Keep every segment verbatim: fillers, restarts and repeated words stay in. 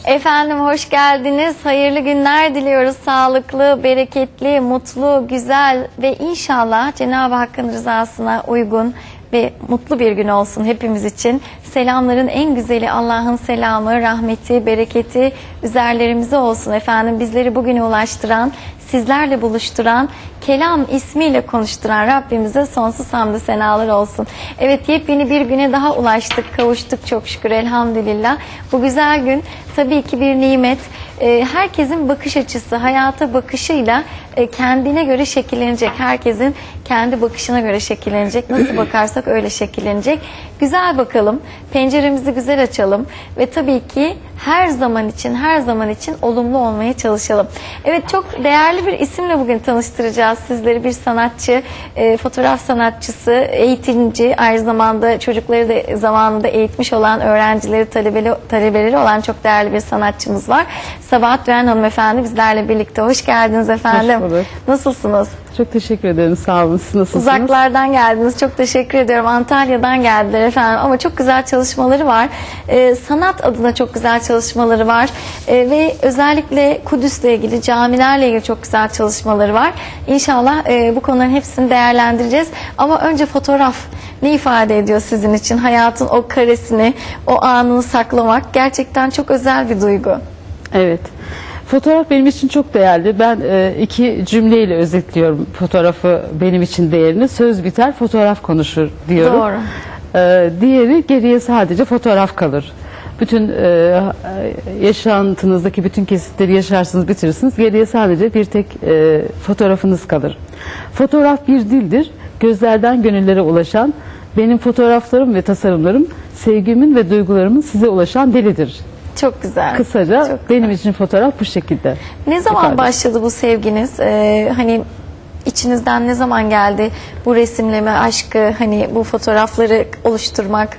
Efendim hoş geldiniz. Hayırlı günler diliyoruz. Sağlıklı, bereketli, mutlu, güzel ve inşallah Cenab-ı Hakk'ın rızasına uygun ve mutlu bir gün olsun hepimiz için. Selamların en güzeli Allah'ın selamı, rahmeti, bereketi üzerlerimize olsun efendim. Bizleri bugüne ulaştıran, sizlerle buluşturan, Kelam ismiyle konuşturan Rabbimize sonsuz hamdü senalar olsun. Evet, yepyeni bir güne daha ulaştık, kavuştuk çok şükür elhamdülillah. Bu güzel gün tabii ki bir nimet. Herkesin bakış açısı, hayata bakışıyla kendine göre şekillenecek. Herkesin kendi bakışına göre şekillenecek. Nasıl bakarsak öyle şekillenecek. Güzel bakalım, penceremizi güzel açalım ve tabii ki her zaman için, her zaman için olumlu olmaya çalışalım. Evet, çok değerli bir isimle bugün tanıştıracağız sizleri. Bir sanatçı, e, fotoğraf sanatçısı, eğitimci, aynı zamanda çocukları da zamanında eğitmiş olan, öğrencileri, talebeli, talebeleri olan çok değerli bir sanatçımız var. Sabahat Doğan hanımefendi bizlerle birlikte. Hoş geldiniz efendim. Hoş bulduk. Nasılsınız? Çok teşekkür ederim. Sağ olun. Siz nasılsınız? Uzaklardan geldiniz. Çok teşekkür ediyorum. Antalya'dan geldiler efendim. Ama çok güzel çalışmaları var. Ee, sanat adına çok güzel çalışmaları var. Ee, ve özellikle Kudüs'le ilgili, camilerle ilgili çok güzel çalışmaları var. İnşallah e, bu konuların hepsini değerlendireceğiz. Ama önce fotoğraf ne ifade ediyor sizin için? Hayatın o karesini, o anını saklamak gerçekten çok özel bir duygu. Evet. Fotoğraf benim için çok değerli. Ben e, iki cümleyle özetliyorum fotoğrafı benim için değerini. Söz biter, fotoğraf konuşur diyorum. Doğru. E, diğeri geriye sadece fotoğraf kalır. Bütün e, yaşantınızdaki bütün kesitleri yaşarsınız, bitirirsiniz. Geriye sadece bir tek e, fotoğrafınız kalır. Fotoğraf bir dildir. Gözlerden gönüllere ulaşan, benim fotoğraflarım ve tasarımlarım sevgimin ve duygularımın size ulaşan dilidir. Çok güzel. Kısaca çok benim güzel. için fotoğraf bu şekilde. Ne zaman ifade. başladı bu sevginiz? Ee, hani içinizden ne zaman geldi bu resimleme aşkı, hani bu fotoğrafları oluşturmak?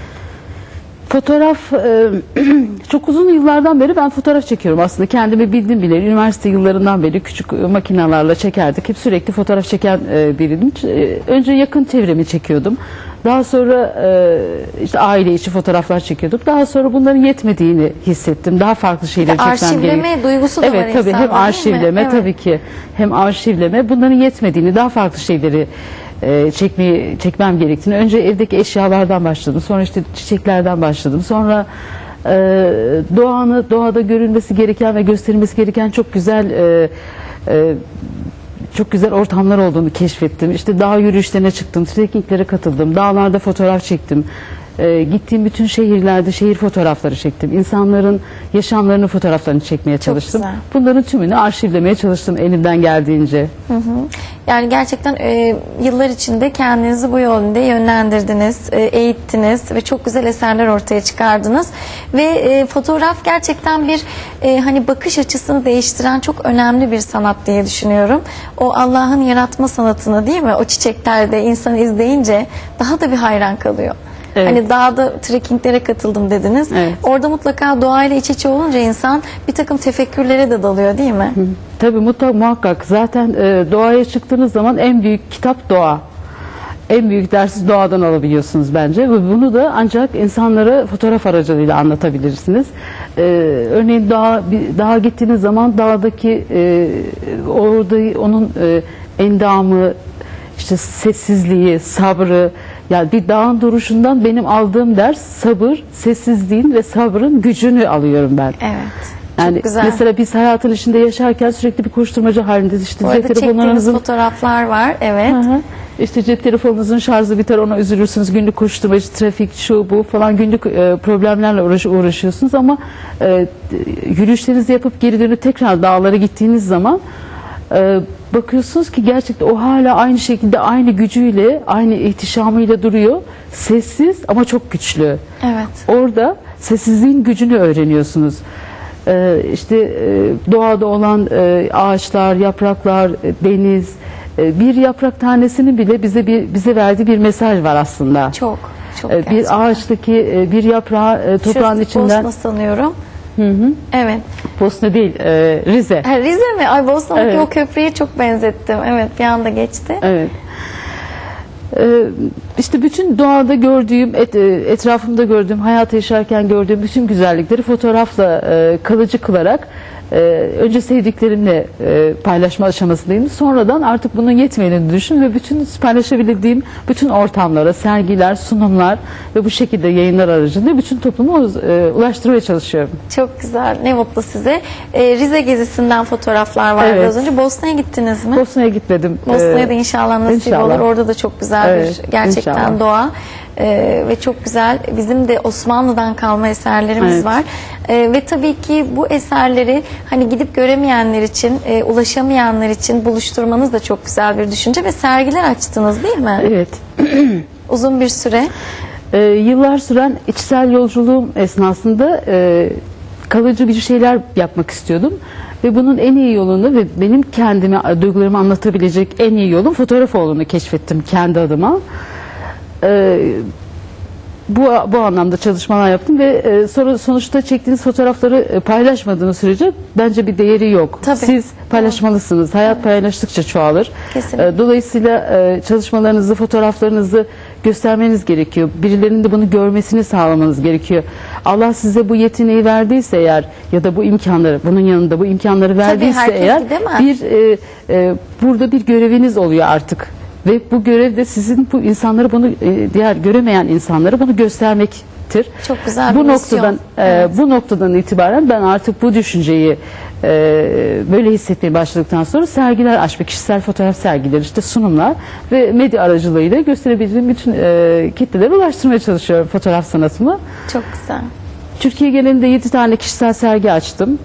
Fotoğraf e, çok uzun yıllardan beri ben fotoğraf çekiyorum aslında. Kendimi bildim bile. Üniversite yıllarından beri küçük makinelerle çekerdik. Hep sürekli fotoğraf çeken e, biriydim. E, önce yakın çevremi çekiyordum. Daha sonra e, işte aile içi fotoğraflar çekiyorduk. Daha sonra bunların yetmediğini hissettim. Daha farklı şeyler çekmem gerekiyor. Arşivleme duygusu da evet, var tabii, insanda, hem arşivleme evet. tabii ki hem arşivleme bunların yetmediğini, daha farklı şeyleri e, çekmeyi çekmem gerektiğini. Önce evdeki eşyalardan başladım. Sonra işte çiçeklerden başladım. Sonra e, doğanı, doğada görülmesi gereken ve gösterilmesi gereken çok güzel e, e, çok güzel ortamlar olduğunu keşfettim. İşte dağ yürüyüşlerine çıktım, trekkinglere katıldım, dağlarda fotoğraf çektim. Ee, gittiğim bütün şehirlerde şehir fotoğrafları çektim. İnsanların yaşamlarını, fotoğraflarını çekmeye çalıştım. güzel. Bunların tümünü arşivlemeye çalıştım elimden geldiğince. Hı hı. Yani gerçekten e, yıllar içinde kendinizi bu yönde yönlendirdiniz, e, eğittiniz ve çok güzel eserler ortaya çıkardınız. Ve e, fotoğraf gerçekten bir e, hani bakış açısını değiştiren çok önemli bir sanat diye düşünüyorum. O Allah'ın yaratma sanatını, değil mi? O çiçeklerde insanı izleyince daha da bir hayran kalıyor. Evet. Hani dağda trekkinglere katıldım dediniz. Evet. Orada mutlaka doğayla iç içe olunca insan bir takım tefekkürlere de dalıyor, değil mi? Hı. Tabii mutlaka, muhakkak. Zaten e, doğaya çıktığınız zaman en büyük kitap doğa. En büyük dersi doğadan alabiliyorsunuz bence. Ve bunu da ancak insanlara fotoğraf aracılığıyla anlatabilirsiniz. Ee, örneğin dağa, bir, dağa gittiğiniz zaman dağdaki e, orada onun e, endamı, işte sessizliği, sabrı, yani bir dağın duruşundan benim aldığım ders sabır, sessizliğin ve sabrın gücünü alıyorum ben. Evet. Yani çok güzel. mesela biz hayatın içinde yaşarken sürekli bir koşturmaca halindeyiz. İşte bu arada çektiğiniz fotoğraflar var. Evet. Hı hı. İşte cep telefonunuzun şarjı biter, ona üzülürsünüz. Günlük koşturmacı, trafik, şu bu falan günlük e, problemlerle uğraş, uğraşıyorsunuz ama e, yürüyüşlerinizi yapıp geri dönüp tekrar dağlara gittiğiniz zaman e, bakıyorsunuz ki gerçekten o hala aynı şekilde, aynı gücüyle, aynı ihtişamıyla duruyor. Sessiz ama çok güçlü. Evet. Orada sessizliğin gücünü öğreniyorsunuz. Ee, işte e, doğada olan e, ağaçlar, yapraklar, e, deniz, e, bir yaprak tanesinin bile bize bir bize verdiği bir mesaj var aslında. Çok, çok ee, bir ağaçtaki e, bir yaprağı e, toprağın Şurası içinden. Bosna sanıyorum. Hı hı. Evet. Bosna değil, e, Rize. Ha, Rize mi? Ay, Bosna'daki Evet. o köprüye çok benzettim. Evet, bir anda geçti. Evet. Ee, işte bütün doğada gördüğüm, et, etrafımda gördüğüm, hayatı yaşarken gördüğüm bütün güzellikleri fotoğrafla e, kalıcı kılarak e, önce sevdiklerimle e, paylaşma aşamasındayım. Sonradan artık bunun yetmediğini düşün ve bütün paylaşabildiğim bütün ortamlara, sergiler, sunumlar ve bu şekilde yayınlar aracılığıyla bütün topluma e, ulaştırmaya çalışıyorum. Çok güzel. Ne mutlu size. Ee, Rize gezisinden fotoğraflar vardı Evet. az önce. Bosna'ya gittiniz mi? Bosna'ya gitmedim. Bosna'ya da Ee, inşallah nasip inşallah. olur. Orada da çok güzel Evet, bir gerçekten inşallah. doğa. Ee, ve çok güzel. Bizim de Osmanlı'dan kalma eserlerimiz Evet. var. Ee, ve tabii ki bu eserleri hani gidip göremeyenler için, e, ulaşamayanlar için buluşturmanız da çok güzel bir düşünce ve sergiler açtınız değil mi? Evet. Uzun bir süre. Ee, yıllar süren içsel yolculuğum esnasında e, kalıcı bir şeyler yapmak istiyordum. Ve bunun en iyi yolunu ve benim kendime, duygularımı anlatabilecek en iyi yolun fotoğraf olduğunu keşfettim kendi adıma. Ee, bu, bu anlamda çalışmalar yaptım ve e, sonra sonuçta çektiğiniz fotoğrafları e, paylaşmadığınız sürece bence bir değeri yok. Tabii. Siz paylaşmalısınız. Hayat paylaştıkça çoğalır. Kesinlikle. E, dolayısıyla e, çalışmalarınızı, fotoğraflarınızı göstermeniz gerekiyor. Birilerinin de bunu görmesini sağlamanız gerekiyor. Allah size bu yeteneği verdiyse eğer ya da bu imkanları, bunun yanında bu imkanları verdiyse herkes eğer gidemez. bir e, e, burada bir göreviniz oluyor artık. Ve bu görev de sizin bu insanları bunu e, diğer göremeyen insanlara bunu göstermektir. Çok güzel bir bu misyon. noktadan e, Evet. bu noktadan itibaren ben artık bu düşünceyi e, böyle hissetmeye başladıktan sonra sergiler açmak, kişisel fotoğraf sergileri, işte sunumlar ve medya aracılığıyla gösterebileceğim bütün e, kitlelere ulaştırmaya çalışıyorum fotoğraf sanatımı. Çok güzel. Türkiye genelinde yedi tane kişisel sergi açtım.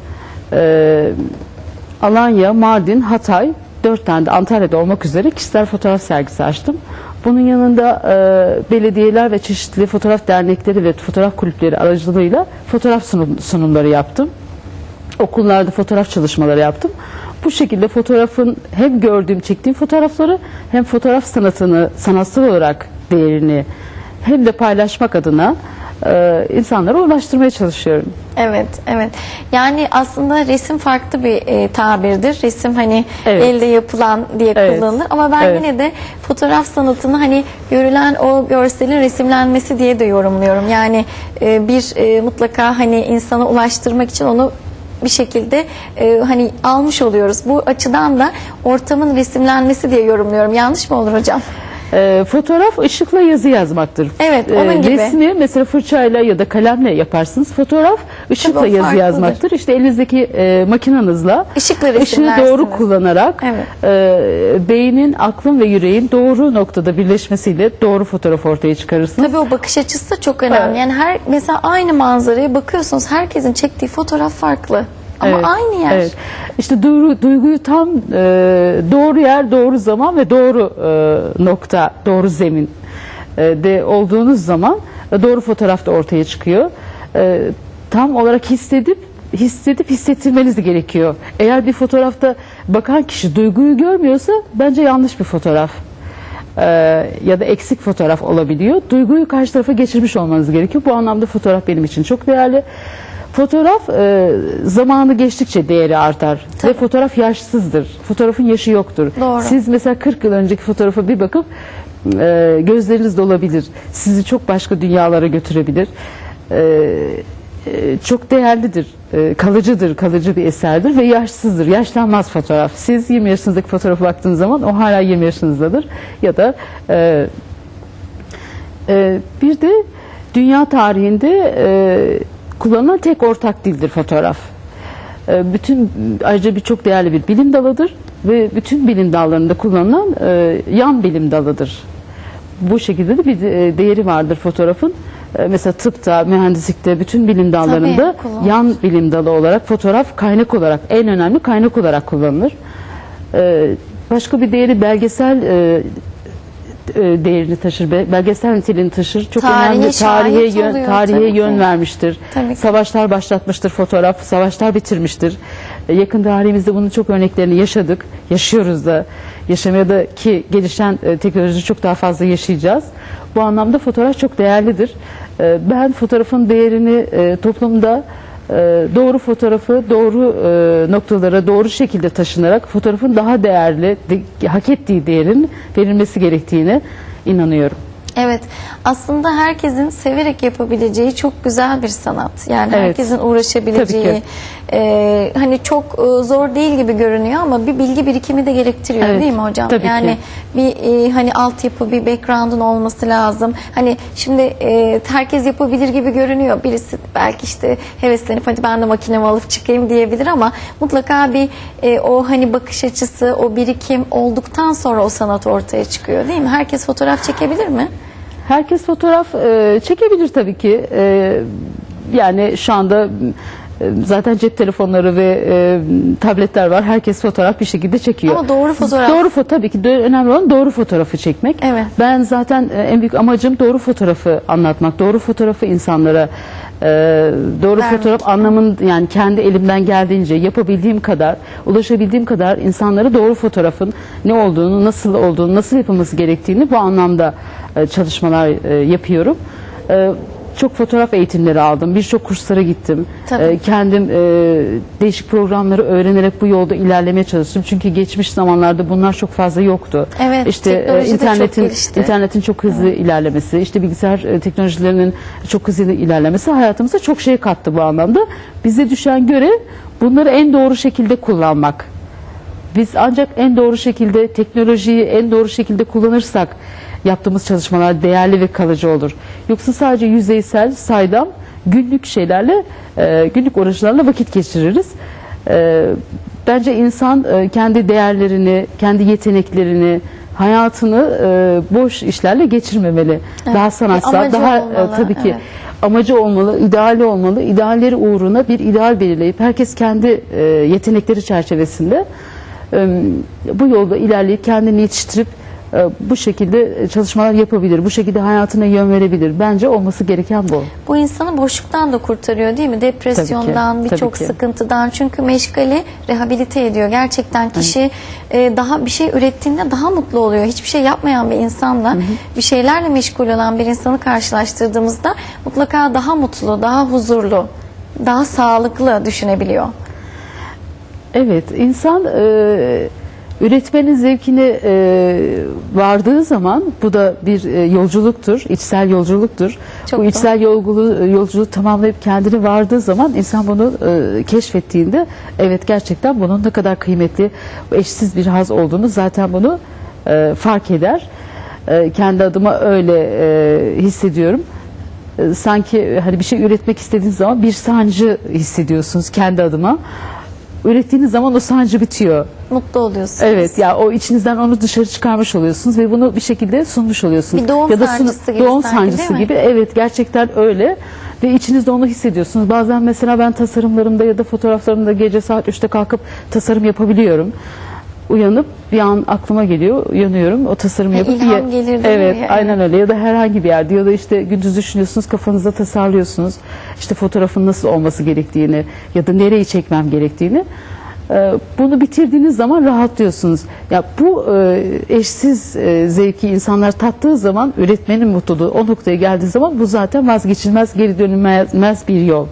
E, Alanya, Mardin, Hatay, dört tane de Antalya'da olmak üzere kişisel fotoğraf sergisi açtım. Bunun yanında e, belediyeler ve çeşitli fotoğraf dernekleri ve fotoğraf kulüpleri aracılığıyla fotoğraf sunum, sunumları yaptım. Okullarda fotoğraf çalışmaları yaptım. Bu şekilde fotoğrafın hem gördüğüm, çektiğim fotoğrafları hem fotoğraf sanatını, sanatsal olarak değerini hem de paylaşmak adına e, insanlara ulaştırmaya çalışıyorum. Evet, evet. Yani aslında resim farklı bir e, tabirdir. Resim hani Evet. elde yapılan diye Evet. kullanılır. Ama ben Evet. yine de fotoğraf sanatını hani görülen o görselin resimlenmesi diye de yorumluyorum. Yani e, bir e, mutlaka hani insana ulaştırmak için onu bir şekilde e, hani almış oluyoruz. Bu açıdan da ortamın resimlenmesi diye yorumluyorum. Yanlış mı olur hocam? E, fotoğraf ışıkla yazı yazmaktır. Evet, onun gibi. Resmi mesela fırçayla ya da kalemle yaparsınız. Fotoğraf ışıkla Tabii o yazı farklıdır. yazmaktır. İşte elinizdeki e, makinenizle Işıkla ışığı resimlersiniz. doğru kullanarak Evet. e, beynin, aklın ve yüreğin doğru noktada birleşmesiyle doğru fotoğraf ortaya çıkarırsınız. Tabii o bakış açısı da çok önemli. Evet. Yani her mesela aynı manzaraya bakıyorsunuz. Herkesin çektiği fotoğraf farklı. Ama Evet, aynı yer. Evet. İşte duygu, duyguyu tam e, doğru yer, doğru zaman ve doğru e, nokta, doğru zemin e, de olduğunuz zaman e, doğru fotoğraf da ortaya çıkıyor. E, tam olarak hissedip hissedip hissettirmeniz gerekiyor. Eğer bir fotoğrafta bakan kişi duyguyu görmüyorsa bence yanlış bir fotoğraf. E, ya da eksik fotoğraf olabiliyor. Duyguyu karşı tarafa geçirmiş olmanız gerekiyor. Bu anlamda fotoğraf benim için çok değerli. Fotoğraf e, zamanı geçtikçe değeri artar. Tabii. Ve fotoğraf yaşsızdır. Fotoğrafın yaşı yoktur. Doğru. Siz mesela kırk yıl önceki fotoğrafa bir bakıp e, gözleriniz dolabilir. Sizi çok başka dünyalara götürebilir. E, e, çok değerlidir. E, kalıcıdır. Kalıcı bir eserdir ve yaşsızdır. Yaşlanmaz fotoğraf. Siz yirmi yaşınızdaki fotoğrafa baktığınız zaman o hala yirmi yaşınızdadır. Ya da e, e, bir de dünya tarihinde e, kullanılan tek ortak dildir fotoğraf. E, bütün ayrıca birçok değerli bir bilim dalıdır ve bütün bilim dallarında kullanılan e, yan bilim dalıdır. Bu şekilde de bir de, e, değeri vardır fotoğrafın. E, mesela tıpta, mühendislikte, bütün bilim dallarında Tabii, kullanılır. yan bilim dalı olarak fotoğraf kaynak olarak, en önemli kaynak olarak kullanılır. E, başka bir değeri belgesel e, e, değerini taşır, be- belgesel niteliğini taşır. Çok Tarihe önemli tarihe şahit yön, oluyor, tarihe tabii ki. yön vermiştir. Tabii ki. Savaşlar başlatmıştır fotoğraf, savaşlar bitirmiştir. E, yakın tarihimizde bunun çok örneklerini yaşadık, yaşıyoruz da. Yaşamaya da ki gelişen e, teknoloji çok daha fazla yaşayacağız. Bu anlamda fotoğraf çok değerlidir. E, ben fotoğrafın değerini e, toplumda e, doğru fotoğrafı doğru e, noktalara doğru şekilde taşınarak fotoğrafın daha değerli, de, hak ettiği değerin verilmesi gerektiğini inanıyorum. Evet, aslında herkesin severek yapabileceği çok güzel bir sanat. Yani Evet. herkesin uğraşabileceği, Tabii ki. e, hani çok e, zor değil gibi görünüyor ama bir bilgi birikimi de gerektiriyor, Evet, değil mi hocam? tabii yani ki. bir e, hani altyapı, bir background'un olması lazım. Hani şimdi e, herkes yapabilir gibi görünüyor. Birisi belki işte heveslenip hadi ben de makinemi alıp çıkayım diyebilir ama mutlaka bir e, o hani bakış açısı, o birikim olduktan sonra o sanat ortaya çıkıyor, değil mi? Herkes fotoğraf çekebilir mi? Herkes fotoğraf e, çekebilir tabii ki. E, yani şu anda e, zaten cep telefonları ve e, tabletler var. Herkes fotoğraf bir şekilde çekiyor. Ama doğru fotoğraf. Doğru foto tabii ki de önemli olan doğru fotoğrafı çekmek. Evet. Ben zaten e, en büyük amacım doğru fotoğrafı anlatmak. Doğru fotoğrafı insanlara e, doğru Vermek. fotoğraf anlamın yani kendi elimden geldiğince yapabildiğim kadar, ulaşabildiğim kadar insanlara doğru fotoğrafın ne olduğunu, nasıl olduğunu, nasıl yapılması gerektiğini bu anlamda e, çalışmalar e, yapıyorum. E, çok fotoğraf eğitimleri aldım. Birçok kurslara gittim. Tabii. E, kendim e, değişik programları öğrenerek bu yolda ilerlemeye çalıştım. Çünkü geçmiş zamanlarda bunlar çok fazla yoktu. Evet, İşte e, teknoloji de çok internetin gelişti. internetin çok hızlı ilerlemesi, işte bilgisayar e, teknolojilerinin çok hızlı ilerlemesi hayatımıza çok şey kattı bu anlamda. Bize düşen görev bunları en doğru şekilde kullanmak. Biz ancak en doğru şekilde teknolojiyi en doğru şekilde kullanırsak yaptığımız çalışmalar değerli ve kalıcı olur. Yoksa sadece yüzeysel, saydam, günlük şeylerle, e, günlük uğraşlarla vakit geçiririz. E, bence insan e, kendi değerlerini, kendi yeteneklerini, hayatını e, boş işlerle geçirmemeli. Evet. Daha Bir sanatsal, amacı daha e, olmalı, tabii ki evet. amacı olmalı, ideali olmalı. İdealleri uğruna bir ideal belirleyip herkes kendi e, yetenekleri çerçevesinde e, bu yolda ilerleyip kendini yetiştirip e, bu şekilde çalışmalar yapabilir. Bu şekilde hayatına yön verebilir. Bence olması gereken bu. Bu insanı boşluktan da kurtarıyor, değil mi? Depresyondan, Tabii ki, birçok tabii ki. sıkıntıdan. Çünkü meşgale rehabilite ediyor. Gerçekten kişi e, daha bir şey ürettiğinde daha mutlu oluyor. Hiçbir şey yapmayan bir insanla bir şeylerle meşgul olan bir insanı karşılaştırdığımızda mutlaka daha mutlu, daha huzurlu, daha sağlıklı düşünebiliyor. Evet, insan e, üretmenin zevkine e, vardığı zaman bu da bir e, yolculuktur, içsel yolculuktur. Çok bu doğru. içsel yolculuğu, yolculuğu tamamlayıp kendine vardığı zaman insan bunu e, keşfettiğinde evet gerçekten bunun ne kadar kıymetli, eşsiz bir haz olduğunu zaten bunu e, fark eder. E, kendi adıma öyle e, hissediyorum. E, sanki hani bir şey üretmek istediğiniz zaman bir sancı hissediyorsunuz kendi adıma. Ürettiğiniz zaman o sancı bitiyor. Mutlu oluyorsunuz. Evet ya o içinizden onu dışarı çıkarmış oluyorsunuz ve bunu bir şekilde sunmuş oluyorsunuz. Bir doğum ya da sancısı gibi doğum sanki, sancısı değil mi? gibi. Evet gerçekten öyle ve içinizde onu hissediyorsunuz. Bazen mesela ben tasarımlarımda ya da fotoğraflarımda gece saat üçte kalkıp tasarım yapabiliyorum. Uyanıp bir an aklıma geliyor, uyanıyorum, o tasarım Ha, yapıp ilham bir- gelir değil mi? evet, Yani. aynen öyle ya da herhangi bir yerde ya da işte gündüz düşünüyorsunuz, kafanızda tasarlıyorsunuz. İşte fotoğrafın nasıl olması gerektiğini ya da nereyi çekmem gerektiğini. Ee, Bunu bitirdiğiniz zaman rahatlıyorsunuz. Ya bu e, eşsiz e, zevki insanlar tattığı zaman üretmenin mutluluğu o noktaya geldiği zaman bu zaten vazgeçilmez, geri dönülmez bir yol.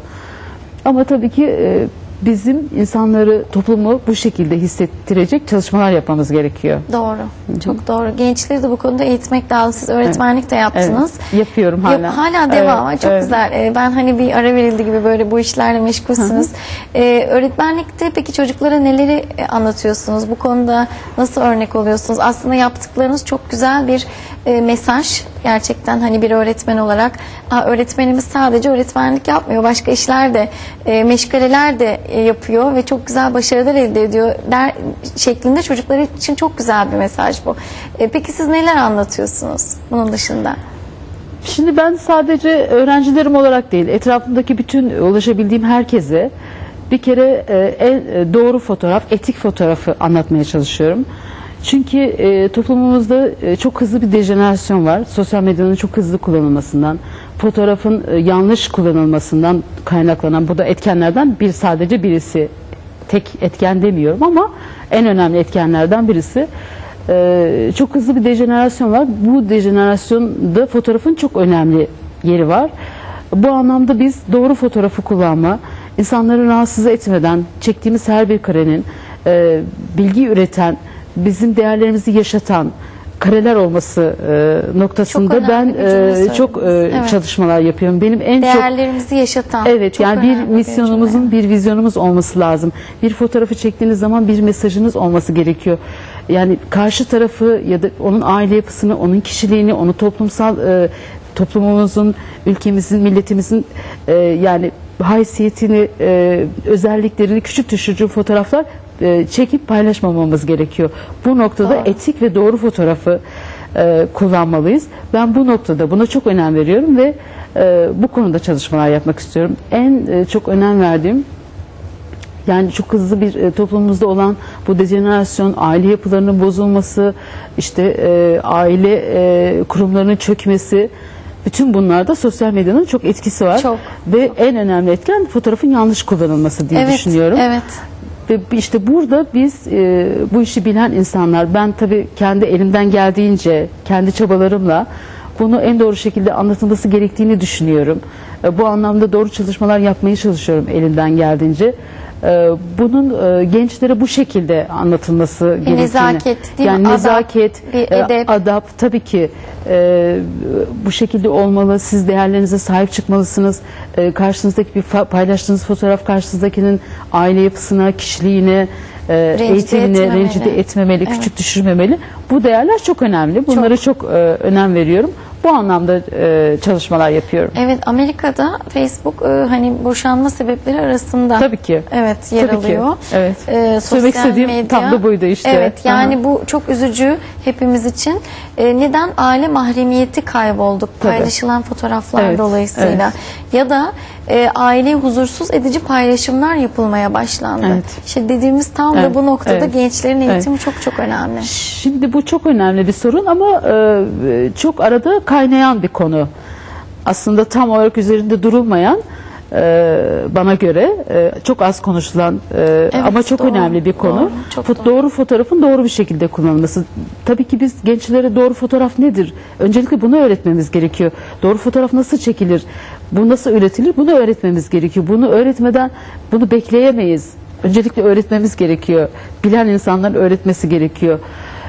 Ama tabii ki e, bizim insanları, toplumu bu şekilde hissettirecek çalışmalar yapmamız gerekiyor. Doğru. Çok doğru. Gençleri de bu konuda eğitmek lazım. Siz öğretmenlik de yaptınız. Evet, yapıyorum hala. Yap, hala devam. Evet, Çok evet. güzel. Ee, ben hani bir ara verildi gibi böyle bu işlerle meşgulsünüz. Ee, öğretmenlikte peki çocuklara neleri e, anlatıyorsunuz? Bu konuda nasıl örnek oluyorsunuz? Aslında yaptıklarınız çok güzel bir e, mesaj. Gerçekten hani bir öğretmen olarak Aa, öğretmenimiz sadece öğretmenlik yapmıyor. Başka işler de, e, meşgaleler de e, yapıyor ve çok güzel başarılar elde ediyor der şeklinde çocuklar için çok güzel bir mesaj bu. E, peki siz neler anlatıyorsunuz bunun dışında? Şimdi ben sadece öğrencilerim olarak değil, etrafımdaki bütün ulaşabildiğim herkese bir kere e, en e, doğru fotoğraf, etik fotoğrafı anlatmaya çalışıyorum. Çünkü e, toplumumuzda e, çok hızlı bir dejenerasyon var. Sosyal medyanın çok hızlı kullanılmasından, fotoğrafın e, yanlış kullanılmasından kaynaklanan bu da etkenlerden bir sadece birisi. Tek etken demiyorum ama en önemli etkenlerden birisi. E, çok hızlı bir dejenerasyon var. Bu dejenerasyonda fotoğrafın çok önemli yeri var. Bu anlamda biz doğru fotoğrafı kullanma, insanları rahatsız etmeden çektiğimiz her bir karenin e, bilgi üreten, bizim değerlerimizi yaşatan, kareler olması e, noktasında Çok ben önemli bir cümle e, çok e, söylediniz. Evet. çalışmalar yapıyorum. Benim en çok Değerlerimizi yaşatan. Evet, çok yani bir önemli misyonumuzun, cümle. bir vizyonumuz olması lazım. Bir fotoğrafı çektiğiniz zaman bir mesajınız olması gerekiyor. Yani karşı tarafı ya da onun aile yapısını, onun kişiliğini, onu toplumsal e, toplumumuzun, ülkemizin, milletimizin e, yani haysiyetini, e, özelliklerini küçük düşürücü fotoğraflar e, çekip paylaşmamamız gerekiyor. Bu noktada Doğru. etik ve doğru fotoğrafı e, kullanmalıyız. Ben bu noktada buna çok önem veriyorum ve e, bu konuda çalışmalar yapmak istiyorum. En e, çok önem verdiğim, yani çok hızlı bir e, toplumumuzda olan bu dejenerasyon, aile yapılarının bozulması, işte e, aile e, kurumlarının çökmesi, bütün bunlarda sosyal medyanın çok etkisi var. Çok. Ve en önemli etken fotoğrafın yanlış kullanılması diye Evet, düşünüyorum. evet. Ve işte burada biz e, bu işi bilen insanlar, ben tabii kendi elimden geldiğince, kendi çabalarımla bunu en doğru şekilde anlatılması gerektiğini düşünüyorum. E, bu anlamda doğru çalışmalar yapmaya çalışıyorum elimden geldiğince. E, bunun e, gençlere bu şekilde anlatılması gerektiğini. nezaket, değil yani mi? nezaket, Adap, bir e, edep. adap tabii ki e, bu şekilde olmalı. Siz değerlerinize sahip çıkmalısınız. E, karşınızdaki bir fa- paylaştığınız fotoğraf karşınızdakinin aile yapısına, kişiliğine, e, Rencide eğitimine etmemeli. rencide etmemeli, Evet. küçük düşürmemeli. Bu değerler çok önemli. Bunlara çok, e, önem veriyorum. Bu anlamda e, çalışmalar yapıyorum. Evet, Amerika'da Facebook e, hani boşanma sebepleri arasında. Tabii ki. Evet, yer Tabii ki. alıyor. Evet. Ee, Söylemek sosyal istediğim medya. tam da buydu işte. Evet, yani Aha. bu çok üzücü hepimiz için. Ee, neden? Aile mahremiyeti kaybolduk Tabii. paylaşılan fotoğraflar Evet, dolayısıyla. Ya da e, aileyi huzursuz edici paylaşımlar yapılmaya başlandı. Evet. İşte dediğimiz tam da Evet, bu noktada evet. gençlerin Evet. eğitimi çok çok önemli. Şimdi bu çok önemli bir sorun ama e, çok arada kaynayan bir konu. Aslında tam olarak üzerinde durulmayan, e, bana göre e, çok az konuşulan e, ama çok doğru, önemli bir konu. doğru, çok Fo- doğru. doğru fotoğrafın doğru bir şekilde kullanılması. Tabii ki biz gençlere doğru fotoğraf nedir? Öncelikle bunu öğretmemiz gerekiyor. Doğru fotoğraf nasıl çekilir? Bu nasıl üretilir? Bunu öğretmemiz gerekiyor. Bunu öğretmeden bunu bekleyemeyiz. Öncelikle öğretmemiz gerekiyor. Bilen insanların öğretmesi gerekiyor.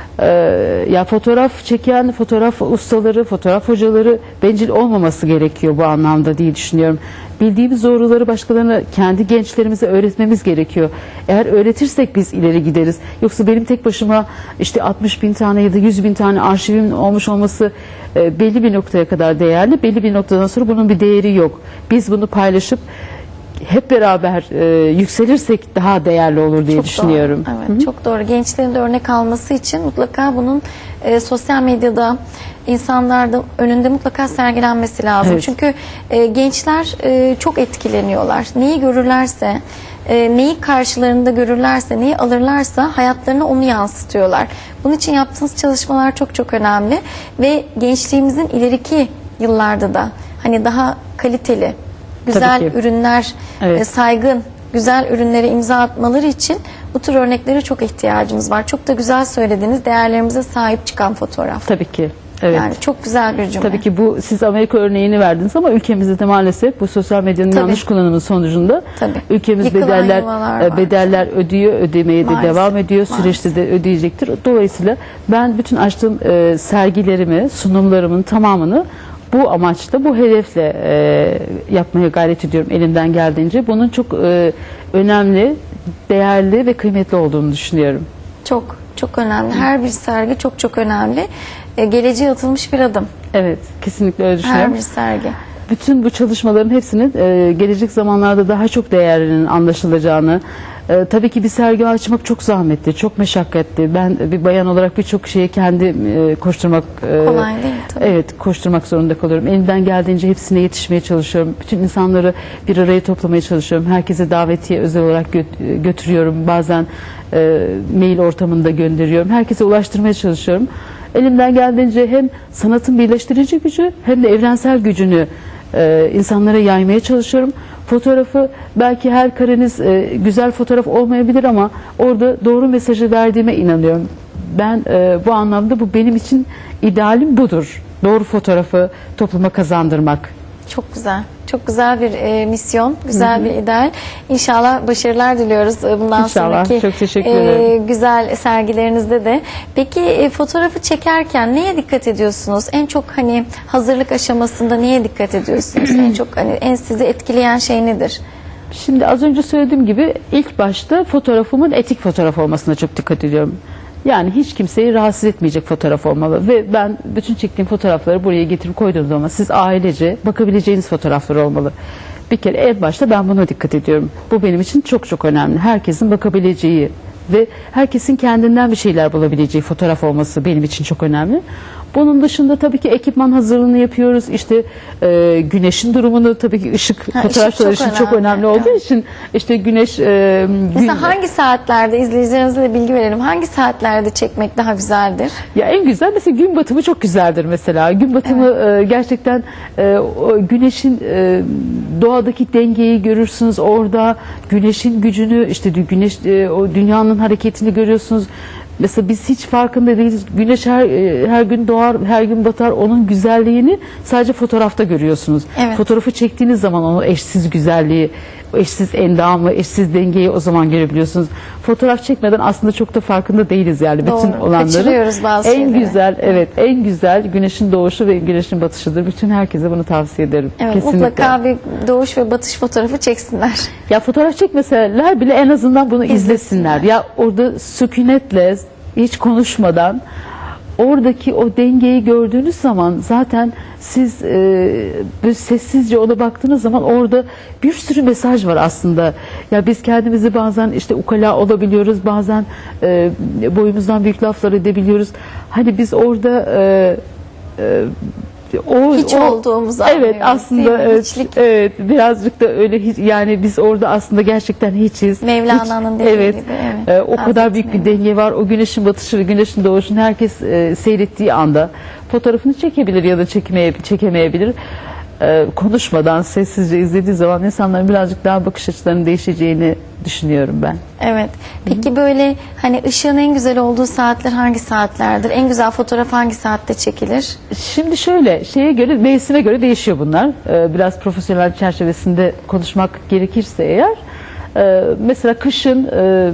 Ee, ya fotoğraf çeken fotoğraf ustaları, fotoğraf hocaları bencil olmaması gerekiyor bu anlamda diye düşünüyorum. Bildiğimiz doğruları başkalarına, kendi gençlerimize öğretmemiz gerekiyor. Eğer öğretirsek biz ileri gideriz. Yoksa benim tek başıma işte altmış bin tane ya da yüz bin tane arşivim olmuş olması e, belli bir noktaya kadar değerli. Belli bir noktadan sonra bunun bir değeri yok. Biz bunu paylaşıp hep beraber e, yükselirsek daha değerli olur diye Çok düşünüyorum. Doğru. Evet, çok doğru. Gençlerin de örnek alması için mutlaka bunun e, sosyal medyada insanlarda önünde mutlaka sergilenmesi lazım. Evet. Çünkü e, gençler e, çok etkileniyorlar. Neyi görürlerse, e, neyi karşılarında görürlerse, neyi alırlarsa hayatlarına onu yansıtıyorlar. Bunun için yaptığınız çalışmalar çok çok önemli ve gençliğimizin ileriki yıllarda da hani daha kaliteli, güzel Tabii ki. ürünler, Evet. e, saygın, güzel ürünlere imza atmaları için bu tür örneklere çok ihtiyacımız var. Çok da güzel söylediniz. Değerlerimize sahip çıkan fotoğraf. Tabii ki. Evet. Yani çok güzel bir cümle. Tabii ki bu, siz Amerika örneğini verdiniz ama ülkemizde de maalesef bu sosyal medyanın Tabii. yanlış kullanımı sonucunda Tabii. ülkemiz Yıkılan bedeller yuvalar e, var. bedeller ödüyor, ödemeye de Maalesef, devam ediyor. Süreçte de ödeyecektir. Dolayısıyla ben bütün açtığım e, sergilerimi, sunumlarımın tamamını bu amaçla, bu hedefle e, yapmaya gayret ediyorum elimden geldiğince. Bunun çok e, önemli, değerli ve kıymetli olduğunu düşünüyorum. Çok çok önemli. Her bir sergi çok çok önemli. E, geleceğe atılmış bir adım. Evet, kesinlikle öyle düşünüyorum. Her bir sergi. Bütün bu çalışmaların hepsinin e, gelecek zamanlarda daha çok değerinin anlaşılacağını, e, tabii ki bir sergi açmak çok zahmetli, çok meşakkatli. Ben bir bayan olarak birçok şeye kendi e, koşturmak e, Kolay değil mi? Tabii. Evet, koşturmak zorunda kalıyorum. Elimden geldiğince hepsine yetişmeye çalışıyorum. Bütün insanları bir araya toplamaya çalışıyorum. Herkese davetiye özel olarak gö- götürüyorum. Bazen e, mail ortamında gönderiyorum. Herkese ulaştırmaya çalışıyorum. Elimden geldiğince hem sanatın birleştirici gücü hem de evrensel gücünü e, insanlara yaymaya çalışıyorum. Fotoğrafı, belki her kareniz e, güzel fotoğraf olmayabilir ama orada doğru mesajı verdiğime inanıyorum. Ben e, bu anlamda, bu benim için idealim budur. Doğru fotoğrafı topluma kazandırmak. Çok güzel. Çok güzel bir e, misyon, güzel Hı-hı. bir ideal. İnşallah başarılar diliyoruz e, bundan İnşallah. sonraki Çok teşekkür ederim. E, güzel sergilerinizde de. Peki e, fotoğrafı çekerken neye dikkat ediyorsunuz? En çok hani hazırlık aşamasında neye dikkat ediyorsunuz? en çok hani en sizi etkileyen şey nedir? Şimdi az önce söylediğim gibi ilk başta fotoğrafımın etik fotoğraf olmasına çok dikkat ediyorum. Yani hiç kimseyi rahatsız etmeyecek fotoğraf olmalı ve ben bütün çektiğim fotoğrafları buraya getirip koyduğum zaman siz ailece bakabileceğiniz fotoğraflar olmalı. Bir kere en başta ben buna dikkat ediyorum. Bu benim için çok çok önemli. Herkesin bakabileceği ve herkesin kendinden bir şeyler bulabileceği fotoğraf olması benim için çok önemli. Bunun dışında tabii ki ekipman hazırlığını yapıyoruz. İşte e, güneşin durumunu tabii ki ışık ha, fotoğraflar için önemli. çok önemli olduğu evet. için işte güneş e, mesela gün... hangi saatlerde izleyicilerimize de bilgi verelim. Hangi saatlerde çekmek daha güzeldir? Ya en güzel mesela gün batımı çok güzeldir mesela. Gün batımı evet. e, gerçekten e, o güneşin e, doğadaki dengeyi görürsünüz orada. Güneşin gücünü işte güneş e, o dünyanın hareketini görüyorsunuz. Mesela biz hiç farkında değiliz. Güneş her her gün doğar, her gün batar. Onun güzelliğini sadece fotoğrafta görüyorsunuz. Evet. Fotoğrafı çektiğiniz zaman onu eşsiz güzelliği, eşsiz endamı, eşsiz dengeyi o zaman görebiliyorsunuz. Fotoğraf çekmeden aslında çok da farkında değiliz yani Doğru. bütün olanları. Kaçırıyoruz bazı en şeyleri. güzel, evet, en güzel güneşin doğuşu ve güneşin batışıdır. Bütün herkese bunu tavsiye ederim. Evet, kesinlikle. Mutlaka bir doğuş ve batış fotoğrafı çeksinler. Ya fotoğraf çekmeseler bile en azından bunu izlesinler. izlesinler. Ya orada sükunetle hiç konuşmadan oradaki o dengeyi gördüğünüz zaman zaten siz e, böyle sessizce ona baktığınız zaman orada bir sürü mesaj var aslında. Ya biz kendimizi bazen işte ukala olabiliyoruz, bazen e, boyumuzdan büyük laflar edebiliyoruz. Hani biz orada e, e, O, hiç o, olduğumuzu evet aslında evet, evet birazcık da öyle hiç, yani biz orada aslında gerçekten hiçiz. Mevlana'nın hiç, dediği evet, gibi. Evet. E, o kadar büyük bir denge var. O güneşin batışı ve güneşin doğuşunu herkes e, seyrettiği anda fotoğrafını çekebilir ya da çekmeye, çekemeyebilir. E, konuşmadan sessizce izlediği zaman insanların birazcık daha bakış açılarının değişeceğini düşünüyorum ben. Evet. Peki böyle hani ışığın en güzel olduğu saatler hangi saatlerdir? En güzel fotoğraf hangi saatte çekilir? Şimdi şöyle şeye göre mevsime göre değişiyor bunlar. Ee, biraz profesyonel çerçevesinde konuşmak gerekirse eğer e, mesela kışın e,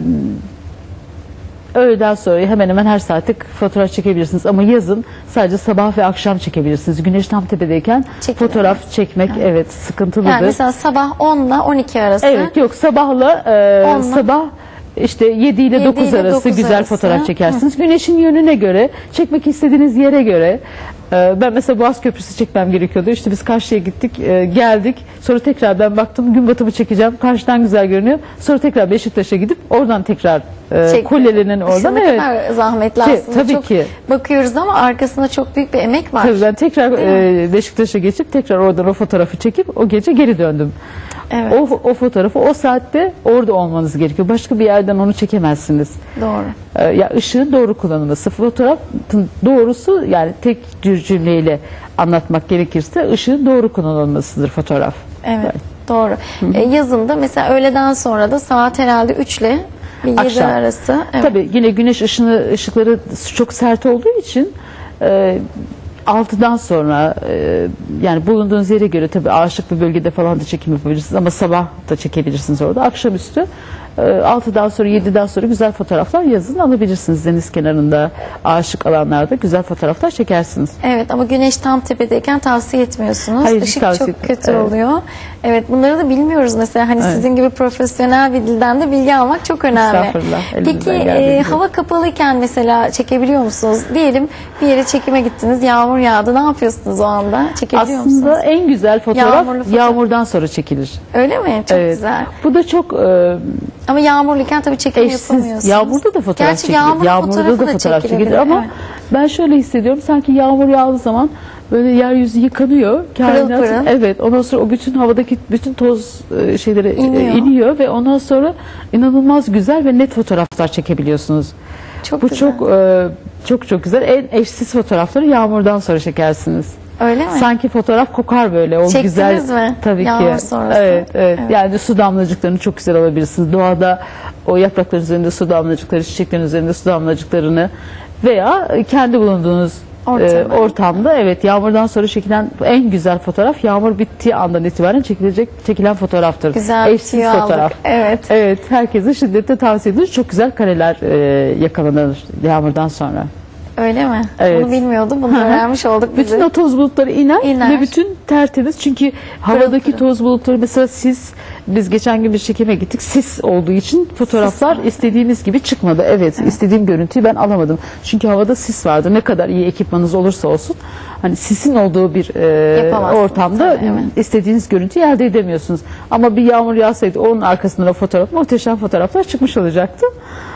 öğleden sonra hemen hemen her saatte fotoğraf çekebilirsiniz ama yazın sadece sabah ve akşam çekebilirsiniz. Güneş tam tepedeyken Çekilir. fotoğraf çekmek evet, evet sıkıntılıdır. Yani mesela sabah on ile on iki arası. Evet yok sabahla e, sabah işte yedi ile dokuz arası güzel arası. fotoğraf çekersiniz. Hı. Güneşin yönüne göre, çekmek istediğiniz yere göre. Ben mesela Boğaz Köprüsü çekmem gerekiyordu. İşte biz karşıya gittik, geldik. Sonra tekrar ben baktım gün batımı çekeceğim. Karşıdan güzel görünüyor. Sonra tekrar Beşiktaş'a gidip oradan tekrar Kuleli'nin oradan. Evet. Ne zahmetli şey, aslında. Tabii çok ki. Bakıyoruz ama arkasında çok büyük bir emek var. Tabii ben tekrar e, Beşiktaş'a geçip tekrar oradan o fotoğrafı çekip o gece geri döndüm. Evet. O, o fotoğrafı o saatte orada olmanız gerekiyor. Başka bir yerden onu çekemezsiniz. Doğru. Ee, ya ışığın doğru kullanılması. Fotoğrafın doğrusu yani tek bir cümleyle anlatmak gerekirse ışığın doğru kullanılmasıdır fotoğraf. Evet. Yani. Doğru. Ee, yazında mesela öğleden sonra da saat herhalde üç ile yedi arası. Evet. Tabii yine güneş ışını, ışıkları çok sert olduğu için e, altıdan sonra e, yani bulunduğunuz yere göre tabii ağaçlık bir bölgede falan da çekim yapabilirsiniz ama sabah da çekebilirsiniz orada. Akşamüstü e, altıdan sonra yediden sonra güzel fotoğraflar yazın alabilirsiniz. Deniz kenarında, ağaçlık alanlarda güzel fotoğraflar çekersiniz. Evet ama güneş tam tepedeyken tavsiye etmiyorsunuz. Hayır, Işık tavsiye çok kötü evet. oluyor. Evet bunları da bilmiyoruz mesela. Hani evet. sizin gibi profesyonel bir dilden de bilgi almak çok önemli. Peki e, hava kapalıyken mesela çekebiliyor musunuz? Diyelim bir yere çekime gittiniz, yağmur yağdı. Ne yapıyorsunuz o anda? Çekebiliyor Aslında musunuz? en güzel fotoğraf, fotoğraf yağmurdan sonra çekilir. Öyle mi? Çok evet. güzel. Bu da çok e, ama yağmurluyken tabii çekim eşsiz, yapamıyorsunuz. Yağmurda da fotoğraf Gerçi çekilir. Yağmur Yağmurda da fotoğraf çekilir ama evet. ben şöyle hissediyorum sanki yağmur yağdığı zaman böyle yeryüzü yıkanıyor. Pırıl pırıl. Evet. Ondan sonra o bütün havadaki bütün toz şeyleri iniyor. iniyor ve ondan sonra inanılmaz güzel ve net fotoğraflar çekebiliyorsunuz. Çok Bu güzel. çok çok çok güzel. En eşsiz fotoğrafları yağmurdan sonra çekersiniz. Öyle mi? Sanki fotoğraf kokar böyle. O Çektiniz güzel. mi? Tabii Yağmur ki. sonrası. Evet, evet, evet. Yani su damlacıklarını çok güzel alabilirsiniz. Doğada o yaprakların üzerinde su damlacıkları, çiçeklerin üzerinde su damlacıklarını veya kendi bulunduğunuz Ortamı. e, ortamda evet yağmurdan sonra çekilen en güzel fotoğraf yağmur bittiği andan itibaren çekilecek çekilen fotoğraftır. Güzel Eşsiz tüyo aldık. fotoğraf. Evet. Evet, herkese şiddetle tavsiye edilir. Çok güzel kareler e, yakalanır yağmurdan sonra. Öyle mi? Evet. Bunu bilmiyordum. Bunu öğrenmiş olduk biz. Bütün o toz bulutları iner, İner. ve bütün tertemiz. Çünkü havadaki pırıl. toz bulutları mesela sis, biz geçen gün bir çekime gittik. Sis olduğu için fotoğraflar Sis istediğimiz gibi çıkmadı. Evet, evet, istediğim görüntüyü ben alamadım. Çünkü havada sis vardı. Ne kadar iyi ekipmanınız olursa olsun hani sisin olduğu bir e, Yapamazsınız ortamda tabii, evet. istediğiniz görüntüyü elde edemiyorsunuz. Ama bir yağmur yağsaydı onun arkasından o fotoğraf, muhteşem fotoğraflar çıkmış olacaktı.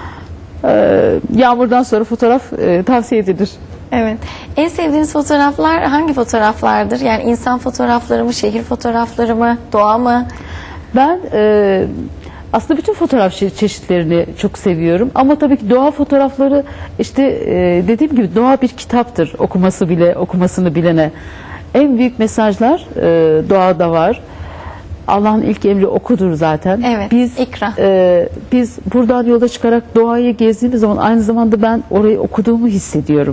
Ee, yağmurdan sonra fotoğraf e, tavsiye edilir. Evet. En sevdiğiniz fotoğraflar hangi fotoğraflardır? Yani insan fotoğrafları mı, şehir fotoğrafları mı, doğa mı? Ben e, aslında bütün fotoğraf çe- çeşitlerini çok seviyorum. Ama tabii ki doğa fotoğrafları işte e, dediğim gibi doğa bir kitaptır. Okuması bile okumasını bilene. En büyük mesajlar e, doğada var. Allah'ın ilk emri okudur zaten. Evet, Biz ikra. e, biz buradan yola çıkarak doğayı gezdiğimiz zaman aynı zamanda ben orayı okuduğumu hissediyorum.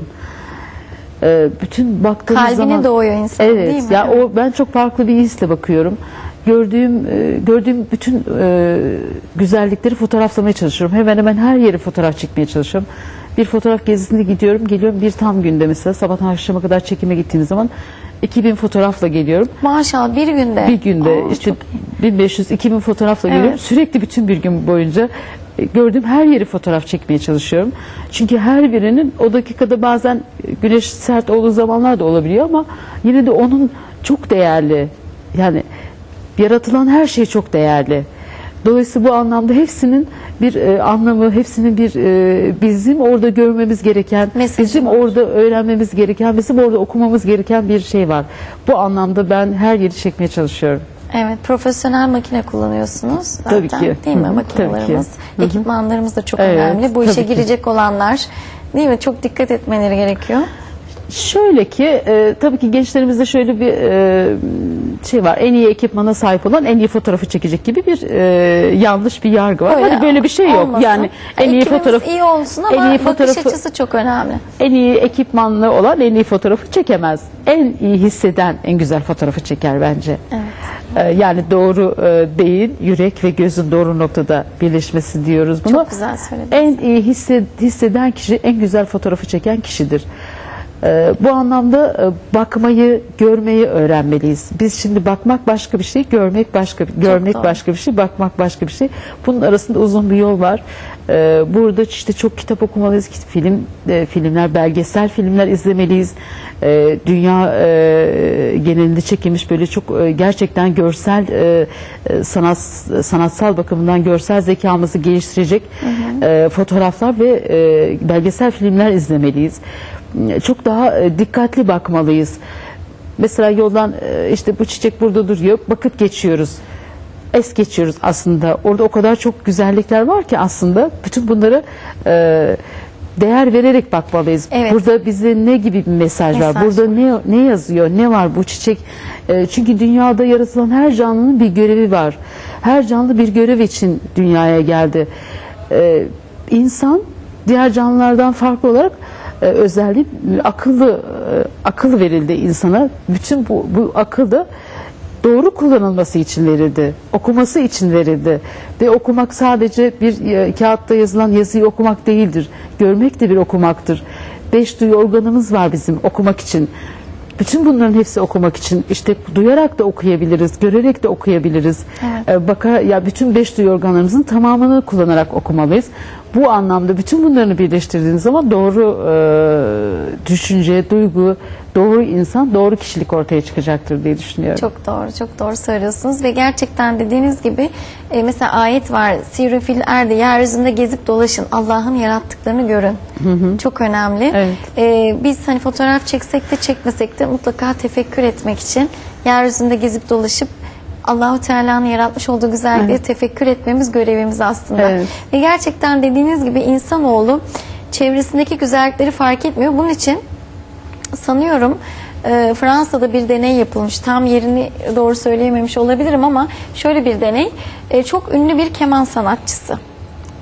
E, bütün baktığımız Kalbine zaman doğuyor insan, evet, değil mi? ya o ben çok farklı bir hisle bakıyorum. Gördüğüm e, gördüğüm bütün e, güzellikleri fotoğraflamaya çalışıyorum. Hemen hemen her yeri fotoğraf çekmeye çalışıyorum. Bir fotoğraf gezisinde gidiyorum, geliyorum bir tam günde mesela sabahtan akşama kadar çekime gittiğiniz zaman iki bin fotoğrafla geliyorum. Maşallah bir günde. Bir günde Aa, işte çok bin beş yüz iki bin fotoğrafla Evet. geliyorum. Sürekli bütün bir gün boyunca e, gördüğüm her yeri fotoğraf çekmeye çalışıyorum. Çünkü her birinin o dakikada bazen güneş sert olduğu zamanlar da olabiliyor ama yine de onun çok değerli. Yani yaratılan her şey çok değerli. Dolayısıyla bu anlamda hepsinin bir e, anlamı, hepsinin bir e, bizim orada görmemiz gereken, Mesajı bizim var. orada öğrenmemiz gereken, bizim orada okumamız gereken bir şey var. Bu anlamda ben her yeri çekmeye çalışıyorum. Evet, profesyonel makine kullanıyorsunuz zaten. Tabii ki. Değil mi? Hı hı, Makinelerimiz, tabii ki. ekipmanlarımız da çok Evet, önemli. Bu işe tabii ki. girecek olanlar, değil mi? Çok dikkat etmeleri gerekiyor. Şöyle ki e, tabii ki gençlerimizde şöyle bir e, şey var. En iyi ekipmana sahip olan en iyi fotoğrafı çekecek gibi bir e, yanlış bir yargı var. Öyle Hani böyle bir şey yok. olmasın. Yani en iyi Ekibimiz fotoğraf iyi olsun ama en iyi bakış fotoğrafı- açısı çok önemli. en iyi ekipmanlı olan en iyi fotoğrafı çekemez. En iyi hisseden en güzel fotoğrafı çeker bence. Evet. Ee, yani doğru e, beyin, yürek ve gözün doğru noktada birleşmesi diyoruz buna. Çok güzel söylediniz. En iyi hisse, hisseden kişi en güzel fotoğrafı çeken kişidir. Ee, bu anlamda e, bakmayı, görmeyi öğrenmeliyiz. Biz şimdi bakmak başka bir şey, görmek başka bir görmek doğru. başka bir şey, bakmak başka bir şey. Bunun arasında uzun bir yol var. Ee, burada işte çok kitap okumalıyız, film e, filmler, belgesel filmler izlemeliyiz. Ee, dünya e, genelinde çekilmiş böyle çok e, gerçekten görsel e, e, sanat sanatsal bakımından görsel zekamızı geliştirecek e, fotoğraflar ve e, belgesel filmler izlemeliyiz. Çok daha e, dikkatli bakmalıyız. Mesela yoldan e, işte bu çiçek burada duruyor, bakıp geçiyoruz. Es geçiyoruz aslında. Orada o kadar çok güzellikler var ki aslında bütün bunları e, değer vererek bakmalıyız. Evet. Burada bize ne gibi bir mesaj, Mesaj var? Burada ne ne yazıyor? Ne var bu çiçek? E, çünkü dünyada yaratılan her canlının bir görevi var. Her canlı bir görev için dünyaya geldi. E, insan diğer canlılardan farklı olarak e, özelliği akıllı e, akıl verildi insana. Bütün bu, bu akıl da doğru kullanılması için verildi. Okuması için verildi. Ve okumak sadece bir e, kağıtta yazılan yazıyı okumak değildir. Görmek de bir okumaktır. Beş duyu organımız var bizim okumak için. Bütün bunların hepsi okumak için. İşte duyarak da okuyabiliriz, görerek de okuyabiliriz. Evet. Ee, bakar ya bütün beş duyu organlarımızın tamamını kullanarak okumalıyız. Bu anlamda bütün bunlarını birleştirdiğiniz zaman doğru e, düşünce, duygu, doğru insan, doğru kişilik ortaya çıkacaktır diye düşünüyorum. Çok doğru, çok doğru söylüyorsunuz ve gerçekten dediğiniz gibi e, mesela ayet var. Sirru fil erdi, yeryüzünde gezip dolaşın, Allah'ın yarattıklarını görün. Çok önemli. Evet. E, biz hani fotoğraf çeksek de çekmesek de mutlaka tefekkür etmek için yeryüzünde gezip dolaşıp Allah-u Teala'nın yaratmış olduğu güzellikleri Evet. tefekkür etmemiz görevimiz aslında. Evet. Ve gerçekten dediğiniz gibi insanoğlu çevresindeki güzellikleri fark etmiyor. Bunun için sanıyorum e, Fransa'da bir deney yapılmış. Tam yerini doğru söyleyememiş olabilirim ama şöyle bir deney. E, çok ünlü bir keman sanatçısı.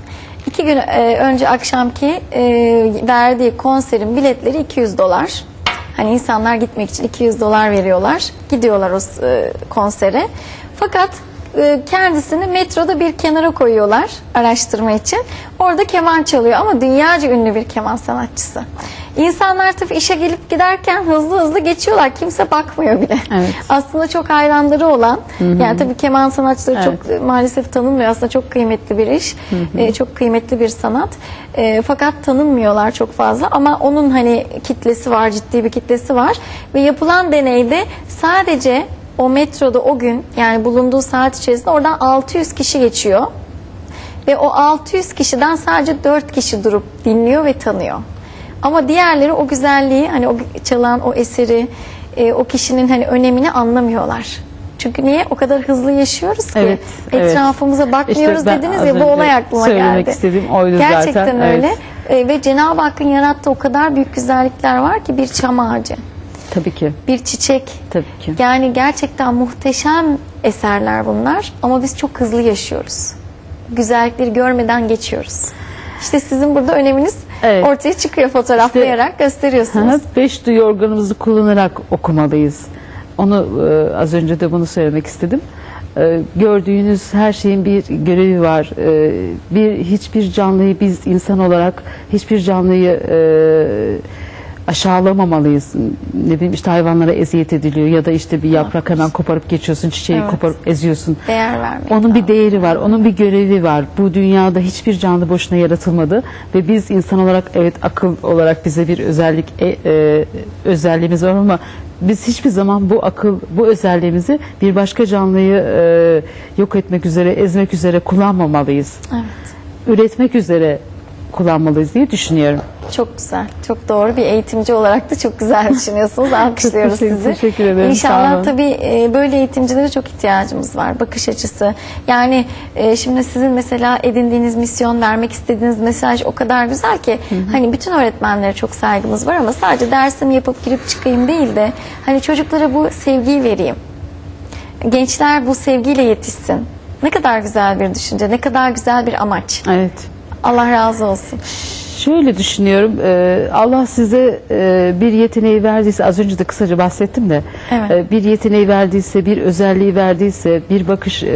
İki gün e, önce akşamki e, verdiği konserin biletleri iki yüz dolar. Hani insanlar gitmek için iki yüz dolar veriyorlar. Gidiyorlar o e, konsere. Fakat e, kendisini metroda bir kenara koyuyorlar araştırma için. Orada keman çalıyor ama dünyaca ünlü bir keman sanatçısı. İnsanlar tabii işe gelip giderken hızlı hızlı geçiyorlar. Kimse bakmıyor bile. Evet. Aslında çok hayranları olan, hı hı. yani tabii keman sanatçıları Evet. çok maalesef tanınmıyor. Aslında çok kıymetli bir iş. Hı hı. E, çok kıymetli bir sanat. E, fakat tanınmıyorlar çok fazla. Ama onun hani kitlesi var, ciddi bir kitlesi var. Ve yapılan deneyde sadece o metroda o gün, yani bulunduğu saat içerisinde oradan altı yüz kişi geçiyor. Ve o altı yüz kişiden sadece dört kişi durup dinliyor ve tanıyor. Ama diğerleri o güzelliği, hani o çalan o eseri, e, o kişinin hani önemini anlamıyorlar. Çünkü niye? O kadar hızlı yaşıyoruz ki evet, etrafımıza evet. bakmıyoruz İşte dediniz ya, bu olay aklıma geldi. Söylemek istediğim oydu Gerçekten zaten. Gerçekten öyle. Evet. E, ve Cenab-ı Hakk'ın yarattığı o kadar büyük güzellikler var ki, bir çam ağacı, Tabii ki. bir çiçek. Tabii ki. Yani gerçekten muhteşem eserler bunlar ama biz çok hızlı yaşıyoruz. Güzellikleri görmeden geçiyoruz. İşte sizin burada öneminiz evet. ortaya çıkıyor, fotoğraflayarak işte, gösteriyorsunuz. Beş duyu organımızı kullanarak okumalıyız. Onu e, az önce de bunu söylemek istedim. E, gördüğünüz her şeyin bir görevi var. E, bir hiçbir canlıyı biz insan olarak hiçbir canlıyı e, aşağılamamalıyız. Ne bileyim işte hayvanlara eziyet ediliyor ya da işte bir yaprak hemen koparıp geçiyorsun, çiçeği evet. koparıp eziyorsun. Değer vermek. Onun lazım. bir değeri var, onun bir görevi var. Bu dünyada hiçbir canlı boşuna yaratılmadı ve biz insan olarak evet akıl olarak bize bir özellik e, e, özelliğimiz var ama biz hiçbir zaman bu akıl, bu özelliğimizi bir başka canlıyı e, yok etmek üzere, ezmek üzere kullanmamalıyız. Evet. Üretmek üzere kullanmalıyız diye düşünüyorum. Çok güzel, çok doğru. Bir eğitimci olarak da çok güzel düşünüyorsunuz. Alkışlıyoruz çok teşekkür, sizi. Teşekkür ederim. İnşallah tabii böyle eğitimcilere çok ihtiyacımız var. Bakış açısı. Yani şimdi sizin mesela edindiğiniz misyon, vermek istediğiniz mesaj o kadar güzel ki, hı hı. hani bütün öğretmenlere çok saygımız var ama sadece dersimi yapıp girip çıkayım değil de hani çocuklara bu sevgiyi vereyim. Gençler bu sevgiyle yetişsin. Ne kadar güzel bir düşünce, ne kadar güzel bir amaç. Evet. Allah razı olsun. Şöyle düşünüyorum, Allah size bir yeteneği verdiyse, az önce de kısaca bahsettim de, evet. bir yeteneği verdiyse, bir özelliği verdiyse, bir bakış,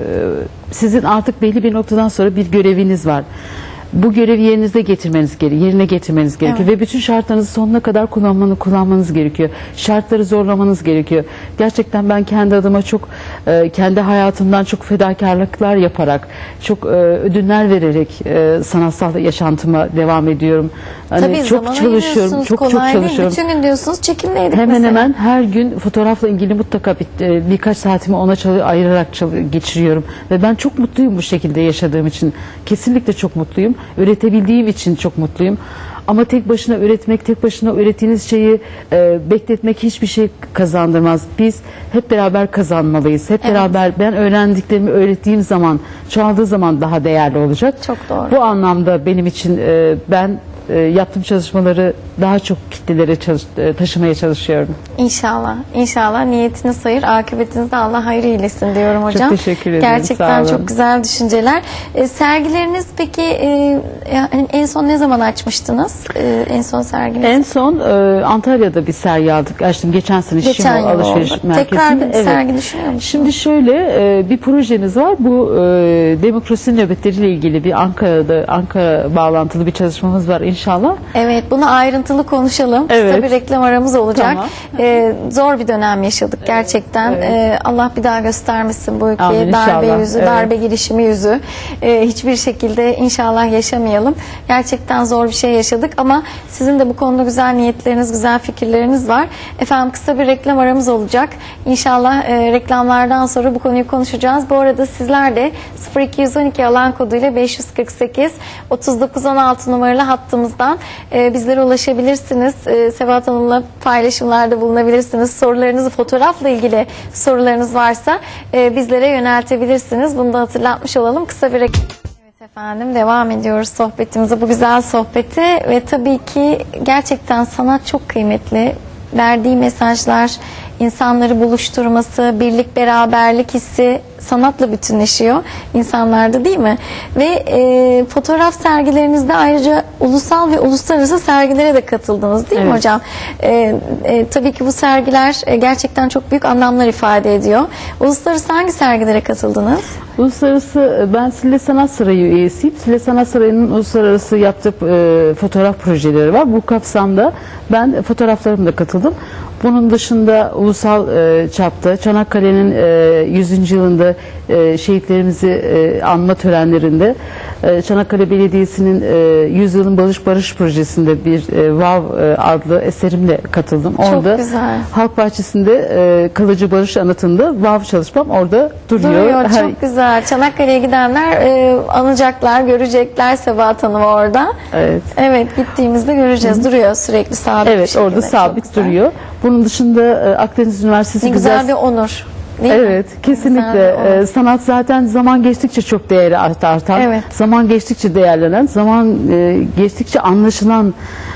sizin artık belli bir noktadan sonra bir göreviniz var. Bu görevi yerinize getirmeniz gerekiyor, yerine getirmeniz gerekiyor evet. ve bütün şartlarınızı sonuna kadar kullanmanı, kullanmanız gerekiyor. Şartları zorlamanız gerekiyor. Gerçekten ben kendi adıma çok, e, kendi hayatımdan çok fedakarlıklar yaparak, çok e, ödünler vererek e, sanatsal yaşantıma devam ediyorum. Hani Tabii çok çalışıyorum, çok çok çalışıyorum. Bütün gün diyorsunuz çekimdeydik hemen mesela. Hemen her gün fotoğrafla ilgili mutlaka bir, e, birkaç saatimi ona çalı, ayırarak çalı, geçiriyorum ve ben çok mutluyum bu şekilde yaşadığım için. Kesinlikle çok mutluyum. Üretebildiğim için çok mutluyum. Ama tek başına üretmek, tek başına ürettiğiniz şeyi e, bekletmek hiçbir şey kazandırmaz. Biz hep beraber kazanmalıyız. Hep evet. beraber ben öğrendiklerimi öğrettiğim zaman, çoğaldığı zaman daha değerli olacak. Çok doğru. Bu anlamda benim için e, ben e, yaptığım çalışmaları daha çok kitlelere çalış, e, taşımaya çalışıyorum. İnşallah. İnşallah niyetiniz hayır, akıbetiniz de Allah hayrı eylesin diyorum hocam. Çok teşekkür ederim. Gerçekten çok güzel düşünceler. E, sergileriniz peki e, yani en son ne zaman açmıştınız? E, en son serginiz? En son e, Antalya'da bir sergi aldık. Açtım geçen sene geçen Şimol Alışveriş oldu. Merkezi'nde. Tekrar bir evet. sergi düşünüyor musunuz? Şimdi şöyle e, bir projemiz var. Bu e, demokrasi nöbetleriyle ilgili bir Ankara'da Ankara bağlantılı bir çalışmamız var inşallah. Evet, bunu ayrıntılı konuşalım. Evet. Kısa bir reklam aramız olacak. Tamam. Ee, zor bir dönem yaşadık gerçekten. Evet. Ee, Allah bir daha göstermesin bu ülkeye. Amin, darbe inşallah. yüzü, Evet. darbe girişimi yüzü. Ee, hiçbir şekilde inşallah yaşamayalım. Gerçekten zor bir şey yaşadık ama sizin de bu konuda güzel niyetleriniz, güzel fikirleriniz var. Efendim kısa bir reklam aramız olacak. İnşallah e, reklamlardan sonra bu konuyu konuşacağız. Bu arada sizler de sıfır iki on iki alan koduyla beş yüz kırk sekiz otuz dokuz on altı numaralı hattımızdan e, bizlere ulaşabilirsiniz. E, Sebahat Hanım'la paylaşımlarda bulunabilirsiniz. Sorularınızı, fotoğrafla ilgili sorularınız varsa e, bizlere yöneltebilirsiniz. Bunu da hatırlatmış olalım. Kısa bir reklam. Evet efendim, devam ediyoruz sohbetimize, bu güzel sohbeti ve tabii ki gerçekten sanat çok kıymetli. Verdiği mesajlar, insanları buluşturması, birlik beraberlik hissi sanatla bütünleşiyor insanlarda, değil mi? Ve e, fotoğraf sergilerinizde ayrıca ulusal ve uluslararası sergilere de katıldınız, değil mi Evet. hocam? E, e, tabii ki bu sergiler e, gerçekten çok büyük anlamlar ifade ediyor. Uluslararası hangi sergilere katıldınız? Uluslararası, ben Sille Sanat Sarayı üyesiyim. Sille Sanat Sarayı'nın uluslararası yaptığı e, fotoğraf projeleri var. Bu kapsamda ben fotoğraflarımla katıldım. Bunun dışında ulusal e, çapta Çanakkale'nin e, yüzüncü yılında e, şehitlerimizi e, anma törenlerinde e, Çanakkale Belediyesi'nin e, yüzyılın Barış Barış projesinde bir e, Vav e, adlı eserimle katıldım. Çok Orada güzel. Halk Bahçesi'nde e, Kalıcı Barış anıtında Vav çalışmam orada duruyor. Duruyor, çok güzel. Çanakkale'ye gidenler e, anacaklar, görecekler Sebahat Hanım'ı orada. Evet. Evet, gittiğimizde göreceğiz. Duruyor sürekli sabit bir Evet, şekilde. orada Çok sabit güzel. duruyor. Bunun dışında e, Akdeniz Üniversitesi Ne güzel bir onur. Değil mi? Evet, kesinlikle. Güzel bir onur. Ee, sanat zaten zaman geçtikçe çok değeri art- artan, Evet. zaman geçtikçe değerlenen, zaman e, geçtikçe anlaşılan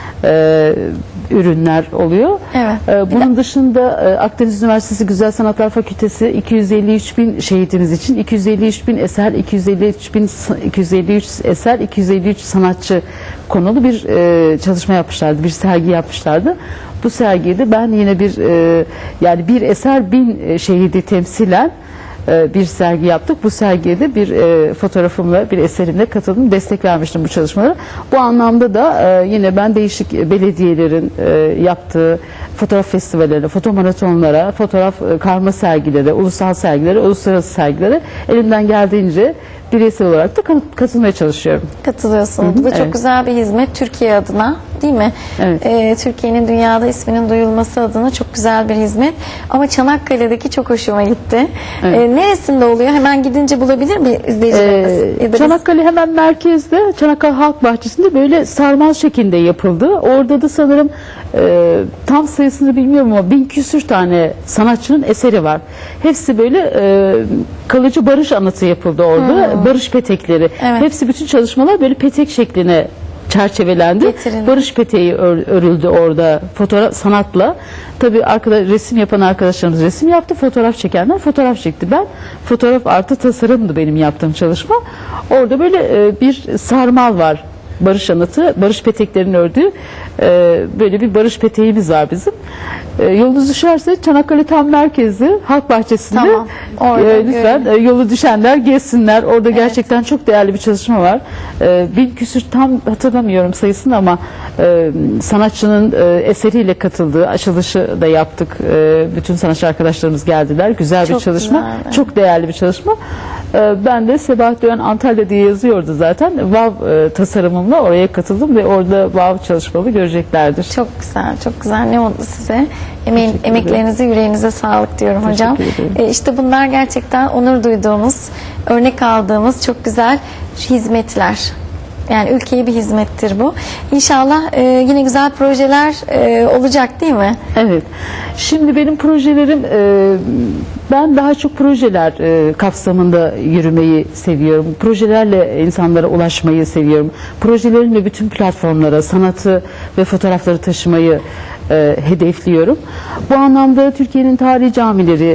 e, ürünler oluyor. Evet. Ee, bunun dışında e, Akdeniz Üniversitesi Güzel Sanatlar Fakültesi iki yüz elli üç bin şehitimiz için iki yüz elli üç bin eser, iki yüz elli üç bin iki yüz elli üç eser, iki yüz elli üç sanatçı konulu bir e, çalışma yapmışlardı, bir sergi yapmışlardı. Bu sergide ben yine bir e, yani bir eser bin e, şehidi temsilen e, bir sergi yaptık. Bu sergiye de bir e, fotoğrafımla, bir eserimle katıldım, destek vermiştim bu çalışmalara. Bu anlamda da e, yine ben değişik belediyelerin e, yaptığı fotoğraf festivallerine, fotomaratonlara, fotoğraf e, karma sergilere, ulusal sergilere, uluslararası sergilere elimden geldiğince bireysel olarak da katılmaya çalışıyorum. Katılıyorsunuz. Hı hı, Bu da çok evet. güzel bir hizmet Türkiye adına, değil mi? Evet. Ee, Türkiye'nin dünyada isminin duyulması adına çok güzel bir hizmet. Ama Çanakkale'deki çok hoşuma gitti. Evet. Ee, neresinde oluyor? Hemen gidince bulabilir mi izleyicilerimiz? Ee, Ya da biz- Çanakkale hemen merkezde, Çanakkale Halk Bahçesi'nde böyle sarmal şeklinde yapıldı. Orada da sanırım e, tam sayısını bilmiyorum ama bin küsür tane sanatçının eseri var. Hepsi böyle e, kalıcı barış anıtı yapıldı orada. Barış petekleri. Evet. Hepsi, bütün çalışmalar böyle petek şekline çerçevelendi. Getirildi. Barış peteği ör- örüldü orada fotoğraf sanatla. Tabii arkada resim yapan arkadaşlarımız resim yaptı, fotoğraf çekenler fotoğraf çekti. Ben fotoğraf artı tasarımdı benim yaptığım çalışma. Orada böyle e, bir sarmal var. Barış anıtı, barış peteklerinin ördüğü e, böyle bir barış peteğimiz var bizim. E, yolunuz düşerse Çanakkale tam merkezi, Halk Bahçesi'nde Tamam, orada e, lütfen e, yolu düşenler gezsinler. Orada gerçekten çok değerli bir çalışma var. E, bin küsür, tam hatırlamıyorum sayısını ama e, sanatçının e, eseriyle katıldığı açılışı da yaptık. E, bütün sanatçı arkadaşlarımız geldiler. Güzel bir Çok çalışma. güzel, evet. Çok değerli bir çalışma. E, ben de Sebahat Doğan Antalya diye yazıyordu zaten. Vav e, tasarımımla oraya katıldım ve orada Vav çalışmamı göreceklerdir. Çok güzel, çok güzel. Ne mutlu size. Emeğin, Teşekkür ederim. emeklerinize, yüreğinize sağlık diyorum hocam. Teşekkür ederim. E, işte bunlar gerçekten onur duyduğumuz, örnek aldığımız çok güzel hizmetler. Yani ülkeye bir hizmettir bu. İnşallah e, yine güzel projeler e, olacak, değil mi? Evet. Şimdi benim projelerim, e, ben daha çok projeler e, kapsamında yürümeyi seviyorum. Projelerle insanlara ulaşmayı seviyorum. Projelerimle bütün platformlara sanatı ve fotoğrafları taşımayı e, hedefliyorum. Bu anlamda Türkiye'nin tarihi camileri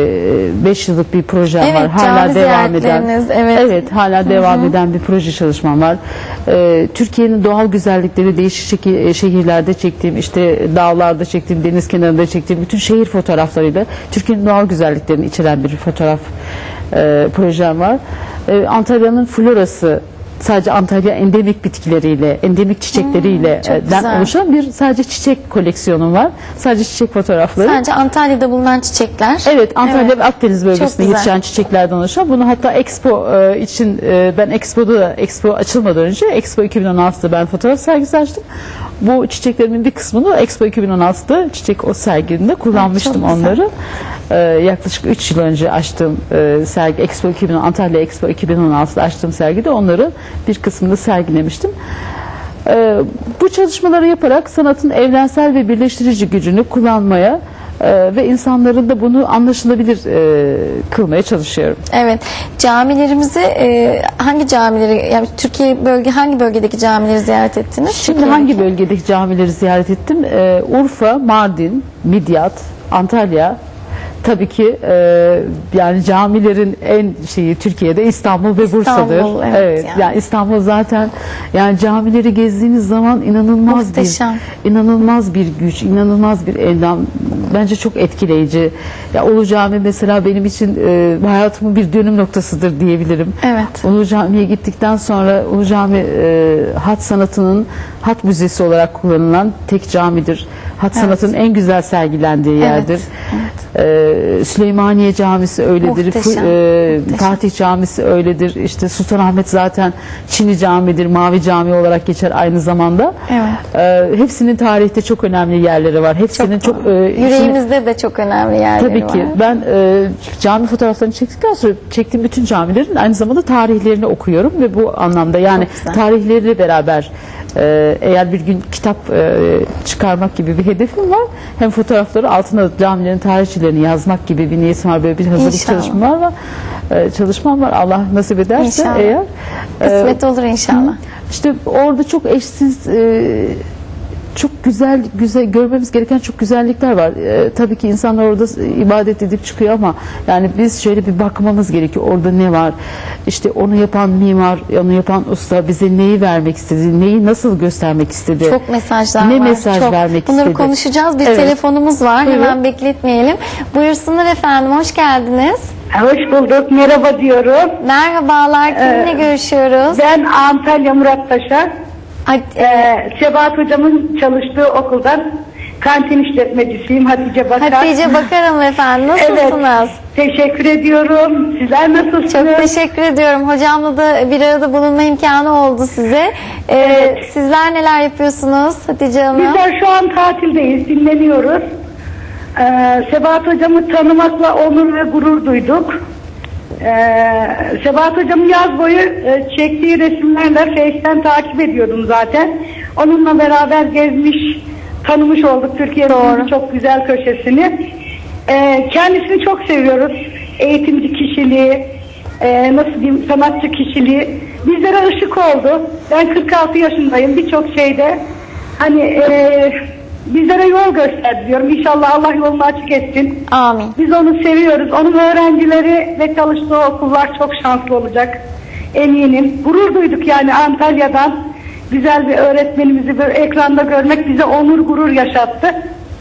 beş yıllık bir projem Evet, var. Hala cami devam eden. ziyaretleriniz, evet. Evet, hala devam eden bir proje çalışmam var. E, Türkiye'nin doğal güzellikleri değişik şekil- şehirlerde çektiğim, işte dağlarda çektiğim, deniz kenarında çektiğim bütün şehir fotoğraflarıyla Türkiye'nin doğal güzelliklerini içeren bir fotoğraf e, projem var. E, Antalya'nın florası, sadece Antalya endemik bitkileriyle, endemik çiçekleriyle çok e, den güzel. oluşan bir sadece çiçek koleksiyonum var. Sadece çiçek fotoğrafları. Sadece Antalya'da bulunan çiçekler. Evet, Antalya Evet. ve Akdeniz Çok bölgesinde güzel. yetişen çiçeklerden oluşan. Bunu hatta Expo e, için e, ben Expo'da da, Expo açılmadan önce Expo iki bin on altıda ben fotoğraf sergisi açtım. Bu çiçeklerimin bir kısmını Expo iki bin on altıda çiçek o serginde kullanmıştım Çok güzel. onları. E, yaklaşık üç yıl önce açtığım e, sergi Expo iki bin on, Antalya Expo iki bin on altıda açtığım sergide onları bir kısmını sergilemiştim. E, bu çalışmaları yaparak sanatın evrensel ve birleştirici gücünü kullanmaya e, ve insanların da bunu anlaşılabilir e, kılmaya çalışıyorum. Evet. Camilerimizi e, hangi camileri, yani Türkiye bölge hangi bölgedeki camileri ziyaret ettiniz? Şimdi Türkiye'deki. hangi bölgedeki camileri ziyaret ettim? E, Urfa, Mardin, Midyat, Antalya, tabii ki e, yani camilerin en şeyi Türkiye'de İstanbul ve İstanbul, Bursa'dır. evet, evet yani. yani İstanbul zaten, yani camileri gezdiğiniz zaman inanılmaz Muhteşem. bir inanılmaz bir güç, inanılmaz bir endam. Bence çok etkileyici. Ya Ulu Cami mesela benim için e, hayatımın bir dönüm noktasıdır diyebilirim. Evet. Ulu Cami'ye gittikten sonra Ulu Cami e, hat sanatının hat müzesi olarak kullanılan tek camidir. Hat Evet. sanatının en güzel sergilendiği yerdir. Evet. Ee, Süleymaniye Camisi öyledir. Muhteşem, Fu- e, muhteşem. Fatih Camisi öyledir. İşte Sultanahmet zaten Çin'i camidir. Mavi Cami olarak geçer aynı zamanda. Evet. Ee, hepsinin tarihte çok önemli yerleri var. Hepsinin çok, Çok, e, içine- yüreğimizde de çok önemli yerleri Tabii var. ki. Ben e, cami fotoğraflarını çektikten sonra çektiğim bütün camilerin aynı zamanda tarihlerini okuyorum ve bu anlamda yani Çok güzel. tarihleriyle beraber e, eğer bir gün kitap e, çıkarmak gibi bir hedefim var, hem fotoğrafları altına camilerin tarihçilerini yazmak gibi bir niyetim var, böyle bir hazırlık İnşallah. çalışmam var, e, çalışmam var. Allah nasip ederse İnşallah. eğer. e, Kısmet olur inşallah. işte orada çok eşsiz, e, çok güzel güzel görmemiz gereken çok güzellikler var. E, tabii ki insanlar orada ibadet edip çıkıyor ama yani biz şöyle bir bakmamız gerekiyor. Orada ne var? İşte onu yapan mimar, onu yapan usta bize neyi vermek istedi? Neyi nasıl göstermek istedi? Çok mesajlar ne var. mesaj çok. vermek Bunları istedi? konuşacağız. Bir Evet. telefonumuz var. Buyurun. Hemen bekletmeyelim. Buyursunlar efendim. Hoş geldiniz. Hoş bulduk. Merhaba diyorum. Merhabalar. Kiminle görüşüyoruz? Ben Antalya Muratpaşa. Ay, e, Ee, Sebahat hocamın çalıştığı okuldan kantin işletmecisiyim. Hatice Bakar. Hatice Bakarım efendim. Evet. Nasılsınız? Teşekkür ediyorum. Sizler nasılsınız? Çok teşekkür ediyorum. Hocamla da bir arada bulunma imkanı oldu size. Ee, Evet. Sizler neler yapıyorsunuz Hatice Hanım? Bizler şu an tatildeyiz. Dinleniyoruz. Ee, Sebahat hocamı tanımakla onur ve gurur duyduk. Ee, Sebahat hocamın yaz boyu e, çektiği resimlerle Face'ten takip ediyordum zaten. Onunla beraber gezmiş, tanımış olduk Türkiye'nin çok güzel köşesini. Ee, kendisini çok seviyoruz. Eğitimci kişiliği, e, nasıl diyeyim, sanatçı kişiliği bizlere ışık oldu. Ben kırk altı yaşındayım, birçok şeyde hani e, bizlere yol gösterdi diyorum. İnşallah Allah yolunu açık etsin. Amin. Biz onu seviyoruz. Onun öğrencileri ve çalıştığı okullar çok şanslı olacak. Eminim. Gurur duyduk yani Antalya'dan güzel bir öğretmenimizi böyle ekranda görmek bize onur gurur yaşattı.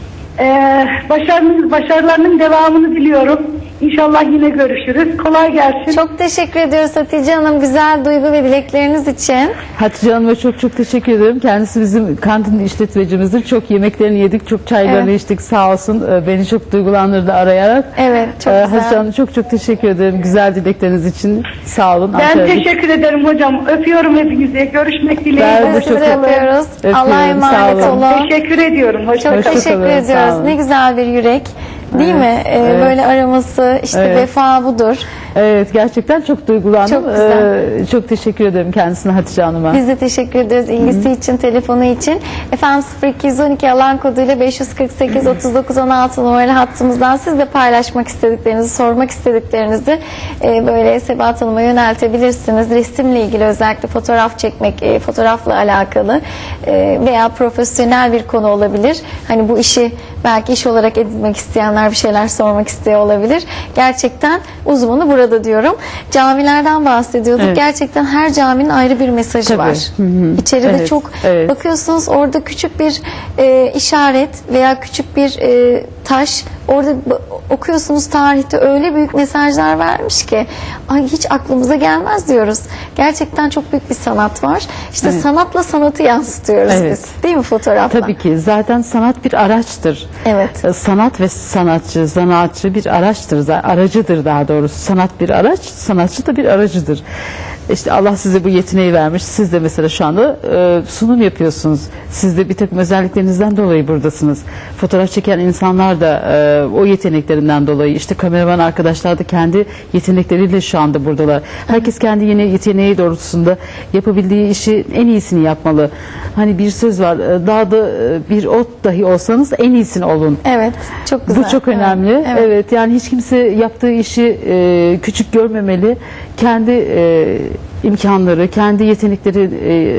Ee, başarınız, başarılarının devamını diliyorum. İnşallah yine görüşürüz. Kolay gelsin. Çok teşekkür ediyoruz Hatice Hanım güzel duygu ve dilekleriniz için. Hatice Hanım'a çok çok teşekkür ederim. Kendisi bizim kantin işletmecimizdir. Çok yemeklerini yedik, çok çaylarını Evet. içtik. Sağ olsun. Ee, Beni çok duygulandırdı arayarak. Evet, çok Ee, güzel. Hatice Hanım çok çok teşekkür ederim. Güzel dilekleriniz için. Sağ olun. Ben Antalya'da- teşekkür ederim hocam. Öpüyorum hepinizi. Görüşmek Ben dileğiyle. de Sizi çok öpüyoruz. öpüyorum. Allah'a Sağ emanet olun. olun. Teşekkür ediyorum. Hoşça Çok kalın. Hoşça teşekkür kalın, sağ ediyoruz. olun. Ne güzel bir yürek. Değil mi? Ee, evet. Böyle araması, işte Evet. vefa budur. Evet, gerçekten çok duygulandım. Çok güzel. Ee, çok teşekkür ederim kendisine, Hatice Hanım'a. Biz de teşekkür ediyoruz ilgisi için, telefonu için. Efendim sıfır iki yüz on iki alan koduyla beş yüz kırk sekiz otuz dokuz on altı numaralı hattımızdan siz de paylaşmak istediklerinizi, sormak istediklerinizi e, böyle Sebahat Hanım'a yöneltebilirsiniz. Resimle ilgili, özellikle fotoğraf çekmek, e, fotoğrafla alakalı e, veya profesyonel bir konu olabilir. Hani bu işi belki iş olarak edinmek isteyenler bir şeyler sormak istiyor olabilir. Gerçekten uzmanı burada diyorum. Camilerden bahsediyorduk. Evet. Gerçekten her caminin ayrı bir mesajı Tabii. var. Hı hı. İçeride Evet, çok evet. bakıyorsunuz, orada küçük bir e, işaret veya küçük bir e, taş, orada b- okuyorsunuz, tarihte öyle büyük mesajlar vermiş ki ay hiç aklımıza gelmez diyoruz. Gerçekten çok büyük bir sanat var. İşte Evet. sanatla sanatı yansıtıyoruz Evet. biz. Değil mi fotoğrafla? Tabii ki. Zaten sanat bir araçtır. Evet. Ee, Sanat ve sanatçı, zanaatçı bir araçtır. za- Aracıdır daha doğrusu. Sanat bir araç, sanatçı da bir aracıdır. İşte Allah size bu yeteneği vermiş. Siz de mesela şu anda e, sunum yapıyorsunuz. Siz de bir takım özelliklerinizden dolayı buradasınız. Fotoğraf çeken insanlar da e, o yeteneklerinden dolayı, işte kameraman arkadaşlar da kendi yetenekleriyle şu anda buradalar. Herkes kendi yeni yeteneği doğrultusunda yapabildiği işi en iyisini yapmalı. Hani bir söz var, e, dağda e, bir ot dahi olsanız en iyisini olun. Evet. Çok güzel. Bu çok önemli. Evet. Evet. Evet. Yani hiç kimse yaptığı işi e, küçük görmemeli. Kendi e, imkanları, kendi yetenekleri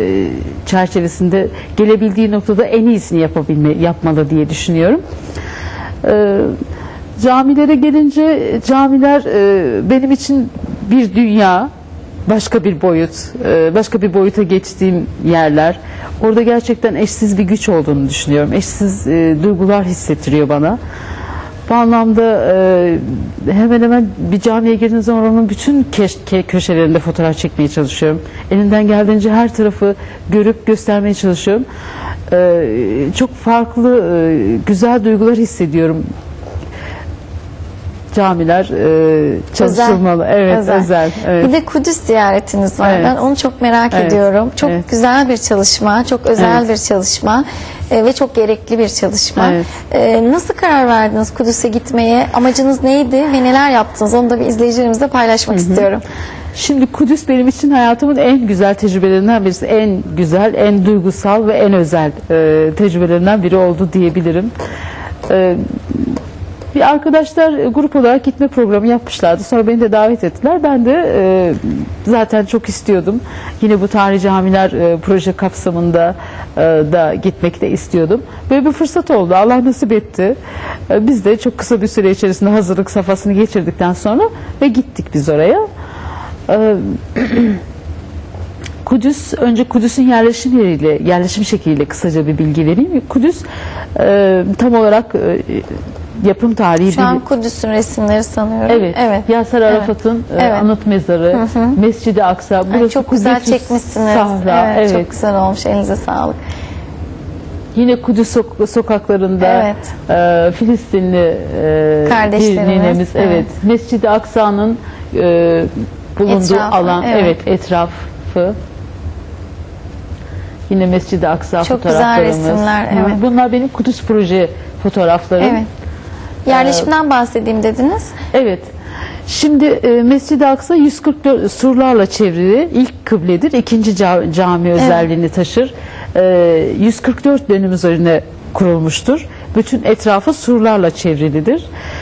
e, çerçevesinde gelebildiği noktada en iyisini yapabilme, yapmalı diye düşünüyorum. E, Camilere gelince camiler e, benim için bir dünya, başka bir boyut, e, başka bir boyuta geçtiğim yerler. Orada gerçekten eşsiz bir güç olduğunu düşünüyorum. Eşsiz e, duygular hissettiriyor bana. Bu anlamda e, hemen hemen bir camiye girdiğiniz zaman onun bütün keş- köşelerinde fotoğraf çekmeye çalışıyorum. Elimden geldiğince her tarafı görüp göstermeye çalışıyorum. E, çok farklı, e, güzel duygular hissediyorum. Camiler e, çalışılmalı. Özel. Evet, Özel. özel. Evet. Bir de Kudüs ziyaretiniz var. Evet. Ben onu çok merak Evet. ediyorum. Çok Evet. güzel bir çalışma, çok özel Evet. bir çalışma e, ve çok gerekli bir çalışma. Evet. E, nasıl karar verdiniz Kudüs'e gitmeye? Amacınız neydi ve neler yaptınız? Onu da bir izleyicilerimizle paylaşmak istiyorum. Şimdi Kudüs benim için hayatımın en güzel tecrübelerinden birisi. En güzel, en duygusal ve en özel e, tecrübelerinden biri oldu diyebilirim. E, bir arkadaşlar e, grup olarak gitme programı yapmışlardı. Sonra beni de davet ettiler. Ben de e, zaten çok istiyordum. Yine bu tarihi camiler e, proje kapsamında e, da gitmek de istiyordum. Böyle bir fırsat oldu. Allah nasip etti. E, biz de çok kısa bir süre içerisinde hazırlık safhasını geçirdikten sonra ve gittik biz oraya. Ee, Kudüs, önce Kudüs'ün yerleşim yeriyle, yerleşim şekliyle kısaca bir bilgi vereyim. Kudüs e, tam olarak e, yapım tarihi Şu an bir... Kudüs'ün resimleri sanıyorum. Evet, Evet. Yasser Arafat'ın e, Evet. anıt mezarı, Mescid-i Aksa. Ay, Burası çok güzel Kudüs çekmişsiniz. Sahra, evet, evet. Çok güzel olmuş. Elinize sağlık. Yine Kudüs sok- sokaklarında Evet. e, Filistinli e, bir Kardeşlerimiz, ninemiz, evet. evet. Mescid-i Aksa'nın e, bulunduğu Etrafı, alan, evet. evet, etrafı. Yine Mescid-i Aksa Çok güzel fotoğraflarımız. resimler, Hı, evet. Bunlar benim Kudüs proje fotoğraflarım. Evet. Yerleşimden bahsedeyim dediniz. Evet. Şimdi e, Mescid-i Aksa yüz kırk dört surlarla çevrili ilk kıbledir. İkinci ca- cami özelliğini taşır. E, yüz kırk dört dönüm üzerine kurulmuştur. Bütün etrafı surlarla çevrilidir.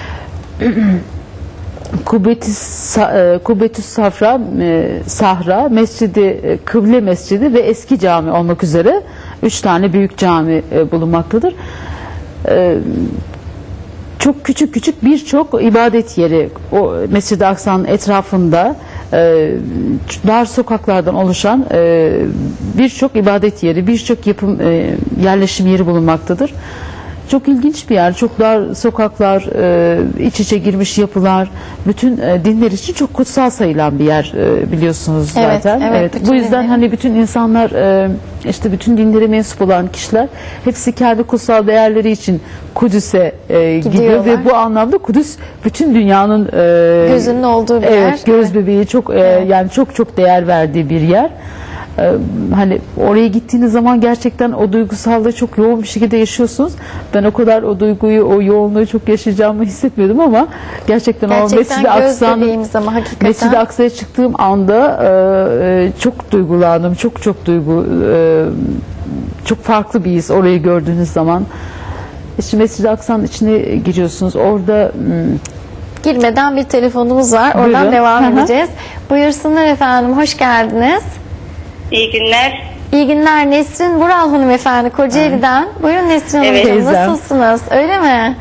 Kubbetüs e, Kubbetüs Safra, e, Sahra, Mescidi, e, Kıble Mescidi ve Eski Cami olmak üzere üç tane büyük cami e, bulunmaktadır. E, çok küçük küçük birçok ibadet yeri o Mescid-i Aksa'nın etrafında e, dar sokaklardan oluşan e, birçok ibadet yeri, birçok yapım e, yerleşim yeri bulunmaktadır. Çok ilginç bir yer. Çok dar sokaklar, e, iç içe girmiş yapılar, bütün e, dinler için çok kutsal sayılan bir yer e, biliyorsunuz Evet, zaten. evet, bütün Bu yüzden dinlerin. hani bütün insanlar, e, işte bütün dinlere mensup olan kişiler hepsi kendi kutsal değerleri için Kudüs'e e, gidiyor Gidiyorlar. ve bu anlamda Kudüs bütün dünyanın e, Gözünün olduğu bir yer. evet, göz bebeği, çok e, Evet. yani çok çok değer verdiği bir yer. Ee, hani oraya gittiğiniz zaman gerçekten o duygusallığı çok yoğun bir şekilde yaşıyorsunuz. Ben o kadar o duyguyu, o yoğunluğu çok yaşayacağımı hissetmiyordum ama gerçekten, o Gerçekten Mescid-i göz Aksa'nın bebeğimiz ama hakikaten. Mescid-i Aksa'ya çıktığım anda e, e, çok duygulandım. Çok çok duygu e, çok farklı bir his orayı gördüğünüz zaman. İşte Mescid-i Aksa'nın içine giriyorsunuz. Orada hmm, Girmeden bir telefonumuz var. Oradan Buyurun. devam Hı hı. edeceğiz. Buyursunlar efendim. Hoş geldiniz. İyi günler. İyi günler. Nesrin Vural hanımefendi Kocaeli'den. Buyurun Nesrin Evet. Hanımcığım. Teyzem. Nasılsınız? Öyle mi?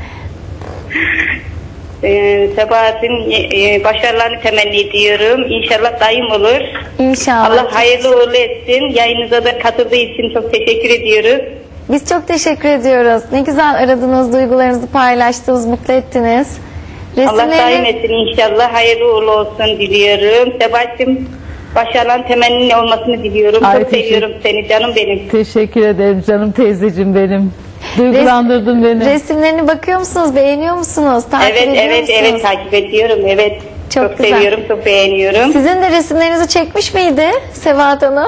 Ee, Sebahat'in e, başarılarını temenni ediyorum. İnşallah daim olur. İnşallah. Allah hayırlı uğurlu etsin. Yayınıza da katıldığı için çok teşekkür ediyoruz. Biz çok teşekkür ediyoruz. Ne güzel aradınız, duygularınızı paylaştınız, mutlu ettiniz. Allah daim etsin inşallah. Hayırlı uğurlu olsun diliyorum. Sebahat'cığım başarıların temennin olmasını diliyorum. Ay, çok teşekkür- seviyorum seni canım benim. teşekkür ederim canım teyzeciğim benim. Duygulandırdın beni. Resimlerine bakıyor musunuz? Beğeniyor musunuz? Takip Evet ediyor evet musunuz? evet takip ediyorum. Evet. Çok Çok, güzel. seviyorum, çok beğeniyorum. Sizin de resimlerinizi çekmiş miydi Sebahat Hanım?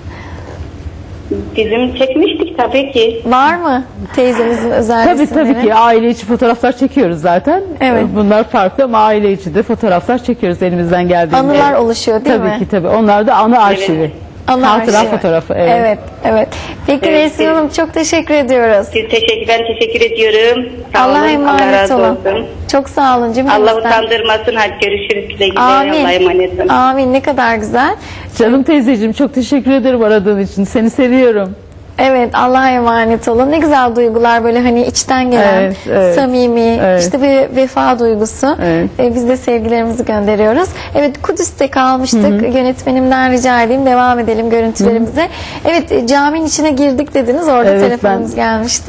Bizim çekmiştik tabii ki. Var mı teyzenizin özel Tabii resimleri? tabii ki aile içi fotoğraflar çekiyoruz zaten. Evet. Bunlar farklı ama aile içi de fotoğraflar çekiyoruz elimizden geldiğince. Anılar oluşuyor değil tabii mi? ki tabii. Onlar da anı arşivi. Anı Hatıra arşivi. fotoğrafı. Evet. Evet, evet. Peki Evet, Nesrin evet. Hanım çok teşekkür ediyoruz. Siz teşekkür, ben teşekkür ediyorum. Sağ Allah'a olun, emanet Allah razı olun. olsun. Çok sağ olun cümlenizden. Allah utandırmasın. Hadi görüşürüz. Güle güle. Allah'a Amin. emanet olun. Amin. Ne kadar güzel. Canım teyzeciğim çok teşekkür ederim aradığın için. Seni seviyorum. Evet, Allah'a emanet olun. Ne güzel duygular böyle hani içten gelen, Evet, evet. samimi, Evet. işte bir vefa duygusu. Evet. Ee, biz de sevgilerimizi gönderiyoruz. Evet, Kudüs'te kalmıştık. Yönetmenimden rica edeyim, devam edelim görüntülerimize. Evet, e, caminin içine girdik dediniz. Orada Evet, telefonumuz ben- gelmişti.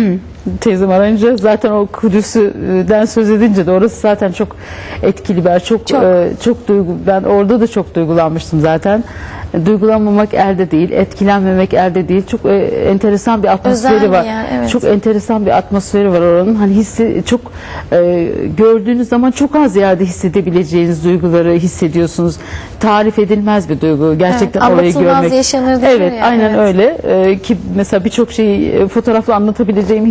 Teyzem arayınca zaten o Kudüs'den söz edince de orası zaten çok etkili bir yer. Çok Çok. e, çok duygu, ben orada da çok duygulanmıştım zaten. E, Duygulanmamak elde değil, etkilenmemek elde değil. Çok e, enteresan bir atmosferi Özel bir var. yer, evet. Çok enteresan bir atmosferi var oranın. Hani hissi çok e, gördüğünüz zaman çok az yerde hissedebileceğiniz duyguları hissediyorsunuz. Tarif edilmez bir duygu. Gerçekten Evet, orayı anlatılmaz görmek. yaşanır diyor Evet, ya, aynen evet. öyle. E, ki mesela birçok şeyi e, fotoğrafla anlatabileceğimi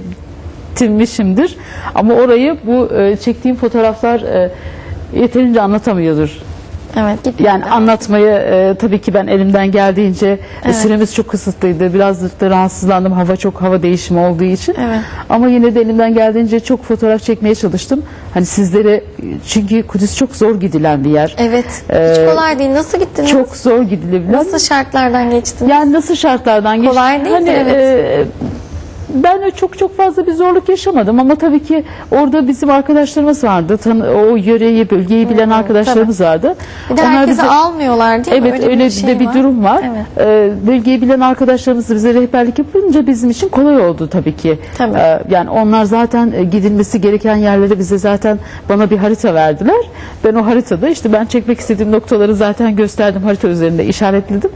hissettirmişimdir. Ama orayı bu e, çektiğim fotoğraflar e, yeterince anlatamıyordur. Evet, gitmek Yani lazım. anlatmayı e, tabii ki ben elimden geldiğince e, Evet. süremiz çok kısıtlıydı. Biraz da rahatsızlandım. Hava çok hava değişimi olduğu için. Evet. Ama yine de elimden geldiğince çok fotoğraf çekmeye çalıştım. Hani sizlere, çünkü Kudüs çok zor gidilen bir yer. Evet, Ee, hiç kolay değil. Nasıl gittiniz? Çok zor gidilebilen. Nasıl şartlardan geçtiniz? Yani nasıl şartlardan geçti? Kolay değildir, Hani, evet. e, ben de çok çok fazla bir zorluk yaşamadım ama tabii ki orada bizim arkadaşlarımız vardı. Tanı- o yöreyi, bölgeyi bilen arkadaşlarımız vardı. Bir de Onlar herkese bize- almıyorlar değil mi? Evet, öyle, bir şey de bir var. durum var. Evet. Ee, bölgeyi bilen arkadaşlarımız da bize rehberlik yapınca bizim için kolay oldu tabii ki. Tabii. Ee, yani onlar zaten e, gidilmesi gereken yerleri bize zaten bana bir harita verdiler. Ben o haritada işte ben çekmek istediğim noktaları zaten gösterdim, harita üzerinde işaretledim.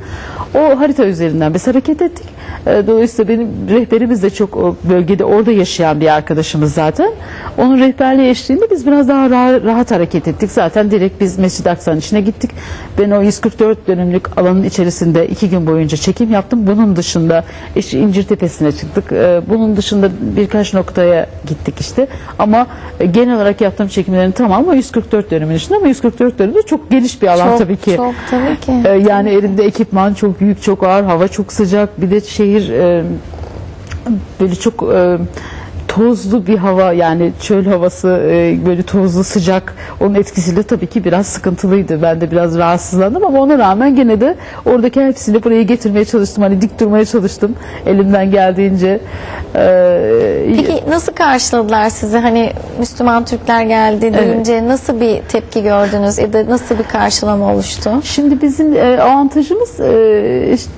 O harita üzerinden biz hareket ettik. Ee, dolayısıyla benim rehberimiz de çok o bölgede orada yaşayan bir arkadaşımız zaten. Onun rehberliği eşliğinde biz biraz daha rahat, rahat hareket ettik. Zaten direkt biz Mescid-i Aksa'nın içine gittik. Ben o yüz kırk dört dönümlük alanın içerisinde iki gün boyunca çekim yaptım. Bunun dışında işte İncirtepe'sine çıktık. Ee, bunun dışında birkaç noktaya gittik işte. Ama e, genel olarak yaptığım çekimlerin tamamı yüz kırk dört dönümün içinde, ama yüz kırk dört dönüm de çok geniş bir alan Çok, tabii ki. çok tabii ki. Ee, yani elimde ekipman çok büyük, çok ağır, hava çok sıcak. Bir de şehir e, böyle çok e, tozlu bir hava, yani çöl havası, e, böyle tozlu, sıcak, onun etkisiyle tabii ki biraz sıkıntılıydı. Ben de biraz rahatsızlandım ama ona rağmen gene de oradaki hepsini buraya getirmeye çalıştım. Hani dik durmaya çalıştım elimden geldiğince. Ee, Peki nasıl karşıladılar sizi? Hani Müslüman Türkler geldi deyince nasıl bir tepki gördünüz ya da nasıl bir karşılama oluştu? Şimdi bizim e, avantajımız e, işte,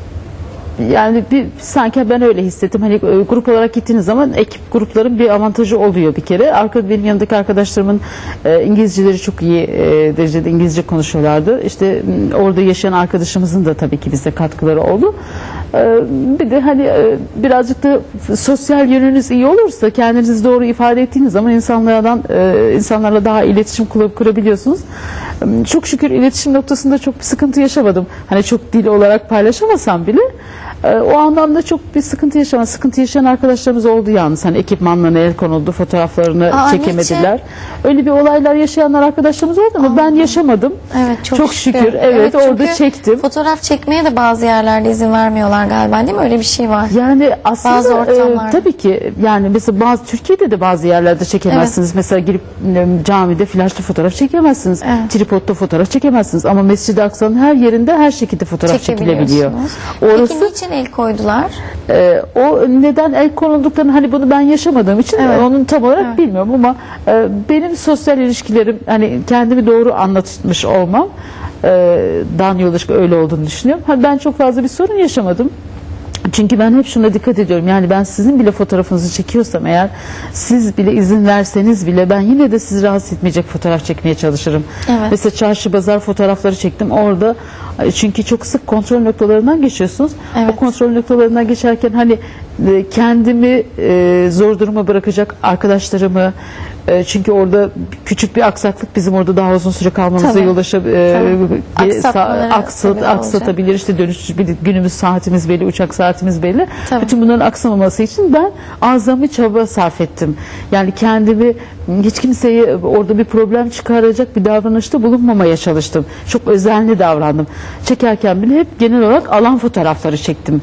yani bir sanki ben öyle hissettim. Hani e, grup olarak gittiğiniz zaman ekip grupların bir avantajı oluyor bir kere. Arka benim yanımdaki arkadaşlarımın e, İngilizceleri çok iyi e, derecede İngilizce konuşuyorlardı. İşte m, orada yaşayan arkadaşımızın da tabii ki bize katkıları oldu. E, bir de hani e, birazcık da sosyal yönünüz iyi olursa, kendinizi doğru ifade ettiğiniz zaman insanlardan e, insanlarla daha iletişim kur- kurabiliyorsunuz. E, Çok şükür iletişim noktasında çok bir sıkıntı yaşamadım. Hani çok dil olarak paylaşamasam bile Ee, o anlamda çok bir sıkıntı yaşamadım. Sıkıntı yaşayan arkadaşlarımız oldu yalnız. Hani ekipmanlarına el konuldu, fotoğraflarını Aa, çekemediler. Öyle bir olaylar yaşayanlar arkadaşlarımız oldu ama ben yaşamadım. Evet, çok, Çok şükür, evet, orada çünkü çektim. Fotoğraf çekmeye de bazı yerlerde izin vermiyorlar galiba, değil mi? Öyle bir şey var. Yani aslında Bazı e, ortamlarda. tabii ki yani mesela bazı Türkiye'de de bazı yerlerde çekemezsiniz. Mesela girip e, camide flaşlı fotoğraf çekemezsiniz. Evet. Tripodda fotoğraf çekemezsiniz. Ama Mescid-i Aksa'nın her yerinde her şekilde fotoğraf çekilebiliyor. Çekebiliyorsunuz. Orası Peki niçin el koydular? Ee, o neden el konulduklarını, hani bunu ben yaşamadığım için Evet. onun tam olarak Evet. bilmiyorum ama e, benim sosyal ilişkilerim, hani kendimi doğru anlatmış olmam e, dan yola çıkıp öyle olduğunu düşünüyorum. Ha, ben çok fazla bir sorun yaşamadım. Çünkü ben hep şuna dikkat ediyorum. Yani ben sizin bile fotoğrafınızı çekiyorsam eğer, siz bile izin verseniz bile ben yine de sizi rahatsız etmeyecek fotoğraf çekmeye çalışırım. Evet. Mesela çarşı pazar fotoğrafları çektim. Orada çünkü çok sık kontrol noktalarından geçiyorsunuz. Evet. O kontrol noktalarından geçerken hani e, kendimi e, zor duruma bırakacak arkadaşlarımı, e, çünkü orada küçük bir aksaklık bizim orada daha uzun süre kalmamıza Tabii. yol açabilir. Tabii. Aksatmalara Aksat, sebep aksatabilir. İşte dönüş, bir günümüz saatimiz belli, uçak saatimiz belli. Tabii. Bütün bunların aksamaması için ben azami çaba sarf ettim. Yani kendimi hiç kimseye orada bir problem çıkaracak bir davranışta bulunmamaya çalıştım. Çok özenli davrandım. Çekerken bile hep genel olarak alan fotoğrafları çektim.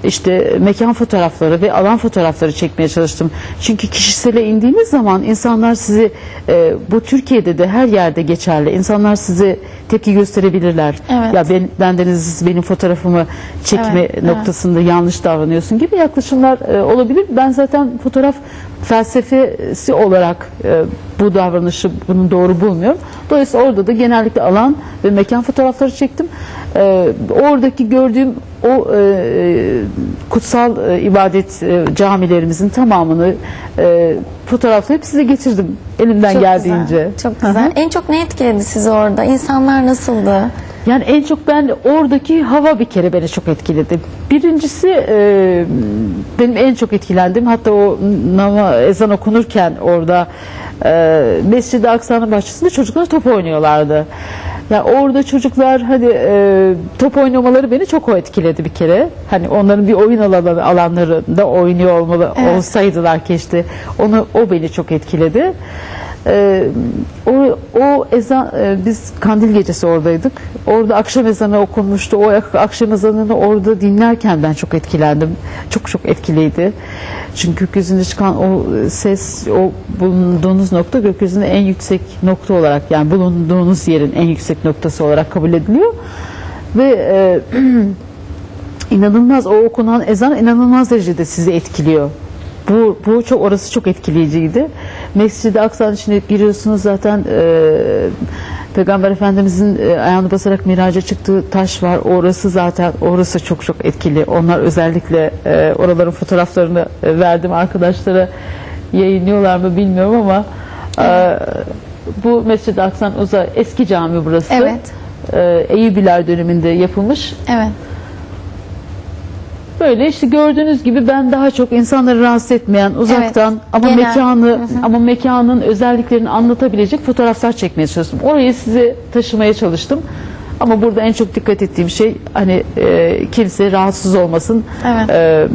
işte mekan fotoğrafları ve alan fotoğrafları çekmeye çalıştım. Çünkü kişisele indiğiniz zaman insanlar sizi e, bu Türkiye'de de her yerde geçerli. İnsanlar size tepki gösterebilirler. Evet. Ya ben, bendeniz benim fotoğrafımı çekme Evet, noktasında evet. yanlış davranıyorsun gibi yaklaşımlar e, olabilir. Ben zaten fotoğraf felsefesi olarak e, bu davranışı bunun doğru bulmuyorum. Dolayısıyla orada da genellikle alan ve mekan fotoğrafları çektim. E, oradaki gördüğüm o e, kutsal e, ibadet e, camilerimizin tamamını e, fotoğraflayıp size getirdim elimden Çok geldiğince. güzel. Çok güzel. En çok ne etkiledi sizi orada? İnsanlar nasıldı? Yani en çok ben oradaki hava bir kere beni çok etkiledi. Birincisi e, benim en çok etkilendiğim, hatta o nama, ezan okunurken orada e, Mescid-i Aksa'nın bahçesinde çocuklar top oynuyorlardı. Yani orada çocuklar hadi e, top oynamaları beni çok o etkiledi bir kere. Hani onların bir oyun alanı, alanlarında oynuyor olmalı Evet. olsaydılar keşke. Onu o beni çok etkiledi. Ee, o, o ezan e, biz kandil gecesi oradaydık. Orada akşam ezanı okunmuştu. O akşam ezanını orada dinlerken ben çok etkilendim. Çok çok etkiliydi. Çünkü gökyüzünde çıkan o ses, o bulunduğunuz nokta gökyüzünde en yüksek nokta olarak, yani bulunduğunuz yerin en yüksek noktası olarak kabul ediliyor. Ve e, inanılmaz, o okunan ezan inanılmaz derecede sizi etkiliyor. Bu, bu çok, orası çok etkileyiciydi. Mescid-i Aksa'nın içine giriyorsunuz, zaten e, Peygamber Efendimizin e, ayağını basarak miraca çıktığı taş var. Orası zaten, orası çok çok etkili. Onlar özellikle e, oraların fotoğraflarını e, verdim arkadaşlara, yayınlıyorlar mı bilmiyorum ama e, bu Mescid-i Aksa'nın uza eski cami burası. Evet. E, Eyyubiler döneminde yapılmış. Evet. Böyle işte gördüğünüz gibi ben daha çok insanları rahatsız etmeyen, uzaktan Evet, ama genel. mekanı Hı hı. ama mekanın özelliklerini anlatabilecek fotoğraflar çekmeye çalıştım. Orayı size taşımaya çalıştım. Ama burada en çok dikkat ettiğim şey, hani e, kimse rahatsız olmasın. Evet. E,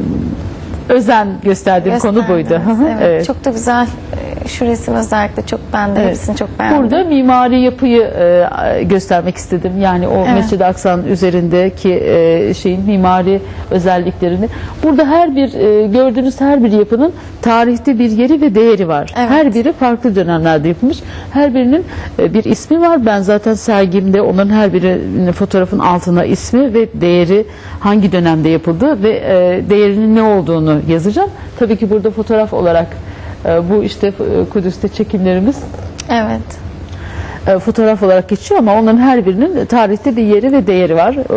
özen gösterdiğim konu buydu. Gösterdiniz, Evet. Evet. Çok da güzel. Ee, Şu resim özellikle çok, ben de Evet. hepsini çok beğendim. Burada mimari yapıyı e, göstermek istedim. Yani o Evet. Mescid-i Aksa'nın üzerindeki e, şeyin mimari özelliklerini. Burada her bir e, gördüğünüz her bir yapının tarihte bir yeri ve değeri var. Evet. Her biri farklı dönemlerde yapılmış. Her birinin e, bir ismi var. Ben zaten sergimde onların her birinin fotoğrafın altına ismi ve değeri, hangi dönemde yapıldı ve e, değerinin ne olduğunu yazacağım. Tabii ki burada fotoğraf olarak e, bu işte e, Kudüs'te çekimlerimiz Evet. e, fotoğraf olarak geçiyor ama onların her birinin tarihte bir yeri ve değeri var. E,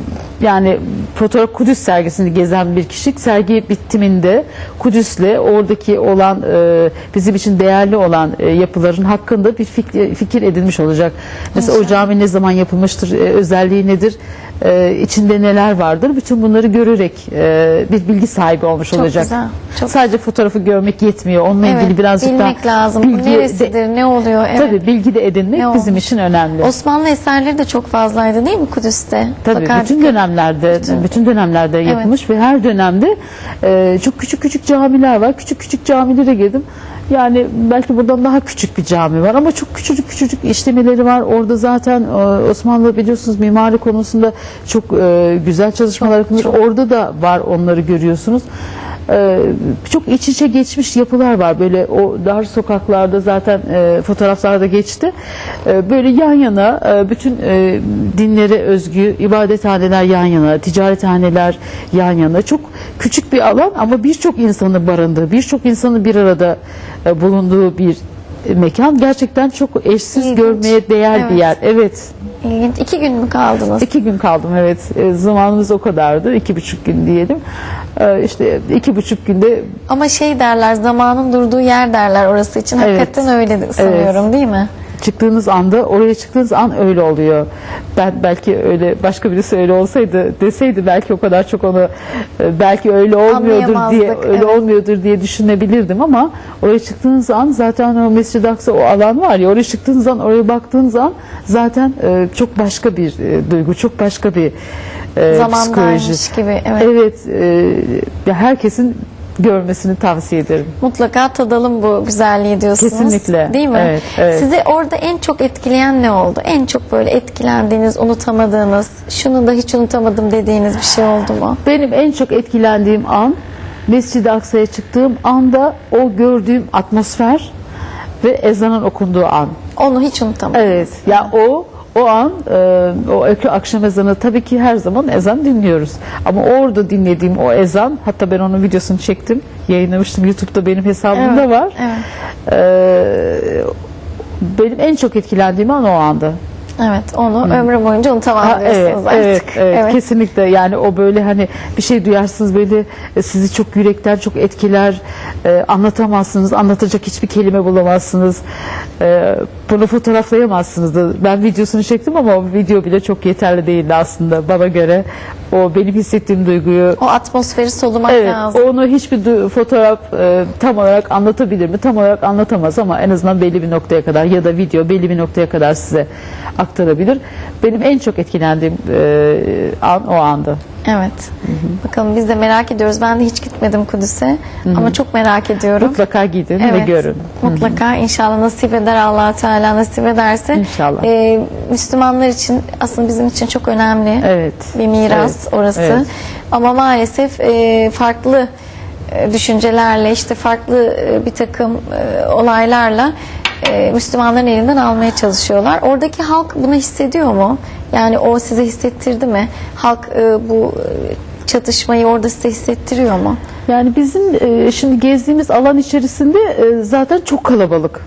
yani fotoğraf Kudüs sergisini gezen bir kişi sergi bitiminde Kudüs'le oradaki olan e, bizim için değerli olan e, yapıların hakkında bir fikir, fikir edinmiş olacak. Mesela o cami ne zaman yapılmıştır, e, özelliği nedir, e, içinde neler vardır, bütün bunları görerek e, bir bilgi sahibi olmuş Çok olacak. güzel, çok- Sadece fotoğrafı görmek yetmiyor. Onunla Evet, ilgili birazcık bilmek daha lazım. Bu bilgi neresidir, de- ne oluyor? Evet. Tabii bilgi de edinmek Ne bizim olmuş? için önemli. Osmanlı eserleri de çok fazlaydı değil mi Kudüs'te? Tabii Bakardık. bütün dönemlerde bütün, dönemlerde yapılmış ve her dönemde e, çok küçük küçük camiler var. Küçük küçük camilere girdim. Yani belki buradan daha küçük bir cami var ama çok küçücük küçücük işlemeleri var. Orada zaten e, Osmanlı biliyorsunuz mimari konusunda çok e, güzel çalışmalar yapılmış. çok. Orada da var, onları görüyorsunuz. Ee, çok iç içe geçmiş yapılar var. Böyle o dar sokaklarda zaten e, fotoğraflarda geçti. E, böyle yan yana e, bütün e, dinlere özgü ibadethaneler yan yana, ticarethaneler yan yana. Çok küçük bir alan ama birçok insanı barındığı, birçok insanın bir arada e, bulunduğu bir mekan. Gerçekten çok eşsiz, İlginç. görmeye değer Evet. bir yer. Evet. İlginç. İki gün mü kaldınız? İki gün kaldım, evet. E, zamanımız o kadardı. İki buçuk gün diyelim. E, işte iki buçuk günde Ama şey derler, zamanın durduğu yer derler orası için. Evet. Hakikaten öyle sanıyorum değil mi? çıktığınız anda, oraya çıktığınız an öyle oluyor. Ben belki öyle, başka birisi öyle olsaydı deseydi belki o kadar çok onu e, belki öyle olmuyordur diye Anlayamazdık, öyle evet. olmuyordur diye düşünebilirdim ama oraya çıktığınız an zaten o Mescid-i Aksa, o alan var ya, oraya çıktığınız an, oraya baktığınız an zaten e, çok başka bir e, duygu, çok başka bir e, Zamandaymış psikoloji. gibi. Evet. Evet, e, ya herkesin görmesini tavsiye ederim. Mutlaka tadalım bu güzelliği diyorsunuz. Kesinlikle. Değil mi? Evet, evet. Sizi orada en çok etkileyen ne oldu? En çok böyle etkilendiğiniz, unutamadığınız, şunu da hiç unutamadım dediğiniz bir şey oldu mu? Benim en çok etkilendiğim an Mescid-i Aksa'ya çıktığım anda o gördüğüm atmosfer ve ezanın okunduğu an. Onu hiç unutamadım. Evet. Ya o o an e, o akşam ezanı tabii ki her zaman ezan dinliyoruz. Ama orada dinlediğim o ezan, hatta ben onun videosunu çektim, yayınlamıştım YouTube'da, benim hesabımda Evet, var. evet. E, benim en çok etkilendiğim an o anda. Evet, onu ömrüm boyunca unutamam Ha, diyorsunuz evet, artık. evet, evet, kesinlikle. Yani o böyle hani bir şey duyarsınız, böyle e, sizi çok yürekten çok etkiler, e, anlatamazsınız, anlatacak hiçbir kelime bulamazsınız, e, bunu fotoğraflayamazsınız da. Ben videosunu çektim ama o video bile çok yeterli değildi aslında bana göre. O benim hissettiğim duyguyu, O atmosferi solumak evet, lazım. onu hiçbir du- fotoğraf e, tam olarak anlatabilir mi? Tam olarak anlatamaz ama en azından belli bir noktaya kadar, ya da video belli bir noktaya kadar size aktarabilir. Benim en çok etkilendiğim e, an o andı. Evet. Bakalım, biz de merak ediyoruz. Ben de hiç gitmedim Kudüs'e ama çok merak ediyorum. Mutlaka gidin ve Evet, görün. mutlaka, inşallah nasip eder, Allah Teala nasip ederse. İnşallah. e, Müslümanlar için, aslında bizim için çok önemli Evet. bir miras Evet, orası. evet. Ama maalesef e, farklı e, düşüncelerle, işte farklı e, bir takım e, olaylarla e, Müslümanların elinden almaya çalışıyorlar. Oradaki halk bunu hissediyor mu? Yani o size hissettirdi mi? Halk e, bu e, çatışmayı orada size hissettiriyor mu? Yani bizim e, şimdi gezdiğimiz alan içerisinde e, zaten çok kalabalık.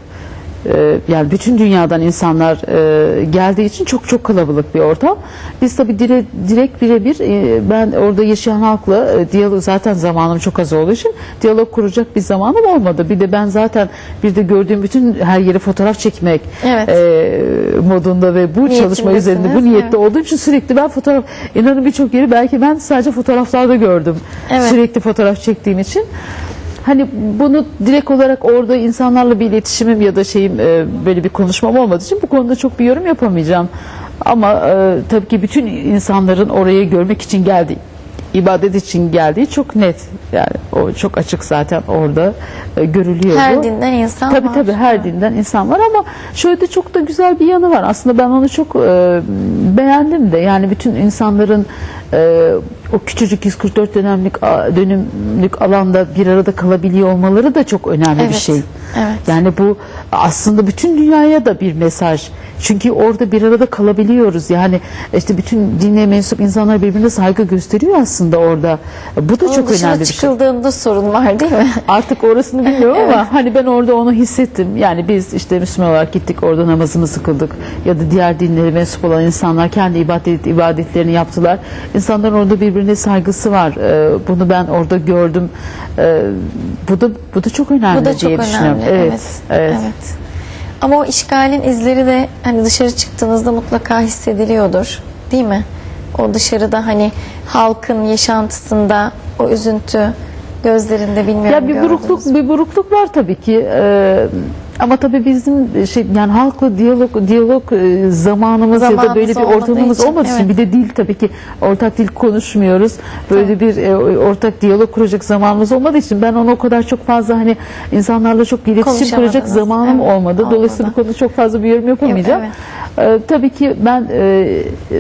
E, yani bütün dünyadan insanlar e, geldiği için çok çok kalabalık bir ortam. Biz tabii dire, direkt birebir e, ben orada yaşayan halkla e, diyalog, zaten zamanım çok az olduğu için diyalog kuracak bir zamanım olmadı. Bir de ben zaten bir de gördüğüm bütün her yeri fotoğraf çekmek Evet. e, modunda ve bu çalışma üzerinde bu niyette evet. olduğum için sürekli ben fotoğraf, inanın birçok yeri belki ben sadece fotoğraflarda gördüm. Evet. Sürekli fotoğraf çektiğim için. Hani bunu direkt olarak orada insanlarla bir iletişimim ya da şeyim e, böyle bir konuşmam olmadığı için bu konuda çok bir yorum yapamayacağım. Ama e, tabii ki bütün insanların oraya görmek için geldiği, ibadet için geldiği çok net. Yani o çok açık zaten orada e, görülüyor. Her bu. dinden insan Tabii var. tabii her dinden insan var ama şöyle de çok da güzel bir yanı var. Aslında ben onu çok e, beğendim de. Yani bütün insanların e, o küçücük yüz kırk dört dönemlik dönümlük alanda bir arada kalabiliyor olmaları da çok önemli Evet, bir şey. evet. Yani bu aslında bütün dünyaya da bir mesaj. Çünkü orada bir arada kalabiliyoruz. Yani işte bütün dinle mensup insanlar birbirine saygı gösteriyor aslında orada. Bu da Onun çok dışına önemli bir şey. çıkıldığında sorun var değil mi? Artık orasını bilmiyorum ama hani ben orada onu hissettim. Yani biz işte Müslüman olarak gittik, orada namazımızı kıldık ya da diğer dinlere mensup olan insanlar kendi ibadet ibadetlerini yaptılar. İnsanların orada birbirine saygısı var. Ee, bunu ben orada gördüm. Ee, bu da bu da çok önemli Bu da çok diye düşünüyorum. önemli. Evet, Evet. evet. evet. Ama o işgalin izleri de hani dışarı çıktığınızda mutlaka hissediliyordur. Değil mi? O dışarıda hani halkın yaşantısında o üzüntü gözlerinde, bilmiyorum. Ya bir burukluk gördünüz mü? bir burukluk var tabii ki. Ee, ama tabii bizim şey, yani halkla diyalog diyalog e, zamanımız, ya da Zamanımız böyle bir olmadığı ortamımız için, olmadığı için, evet. bir de dil tabii ki ortak dil konuşmuyoruz. Böyle bir e, ortak diyalog kuracak zamanımız olmadığı için ben onu o kadar çok fazla hani insanlarla çok iletişim kuracak Konuşamadınız, zamanım evet, olmadı. Dolayısıyla olmadı. bu konuda çok fazla bir yorum yapamayacağım. Yok, Ee, tabii ki ben e,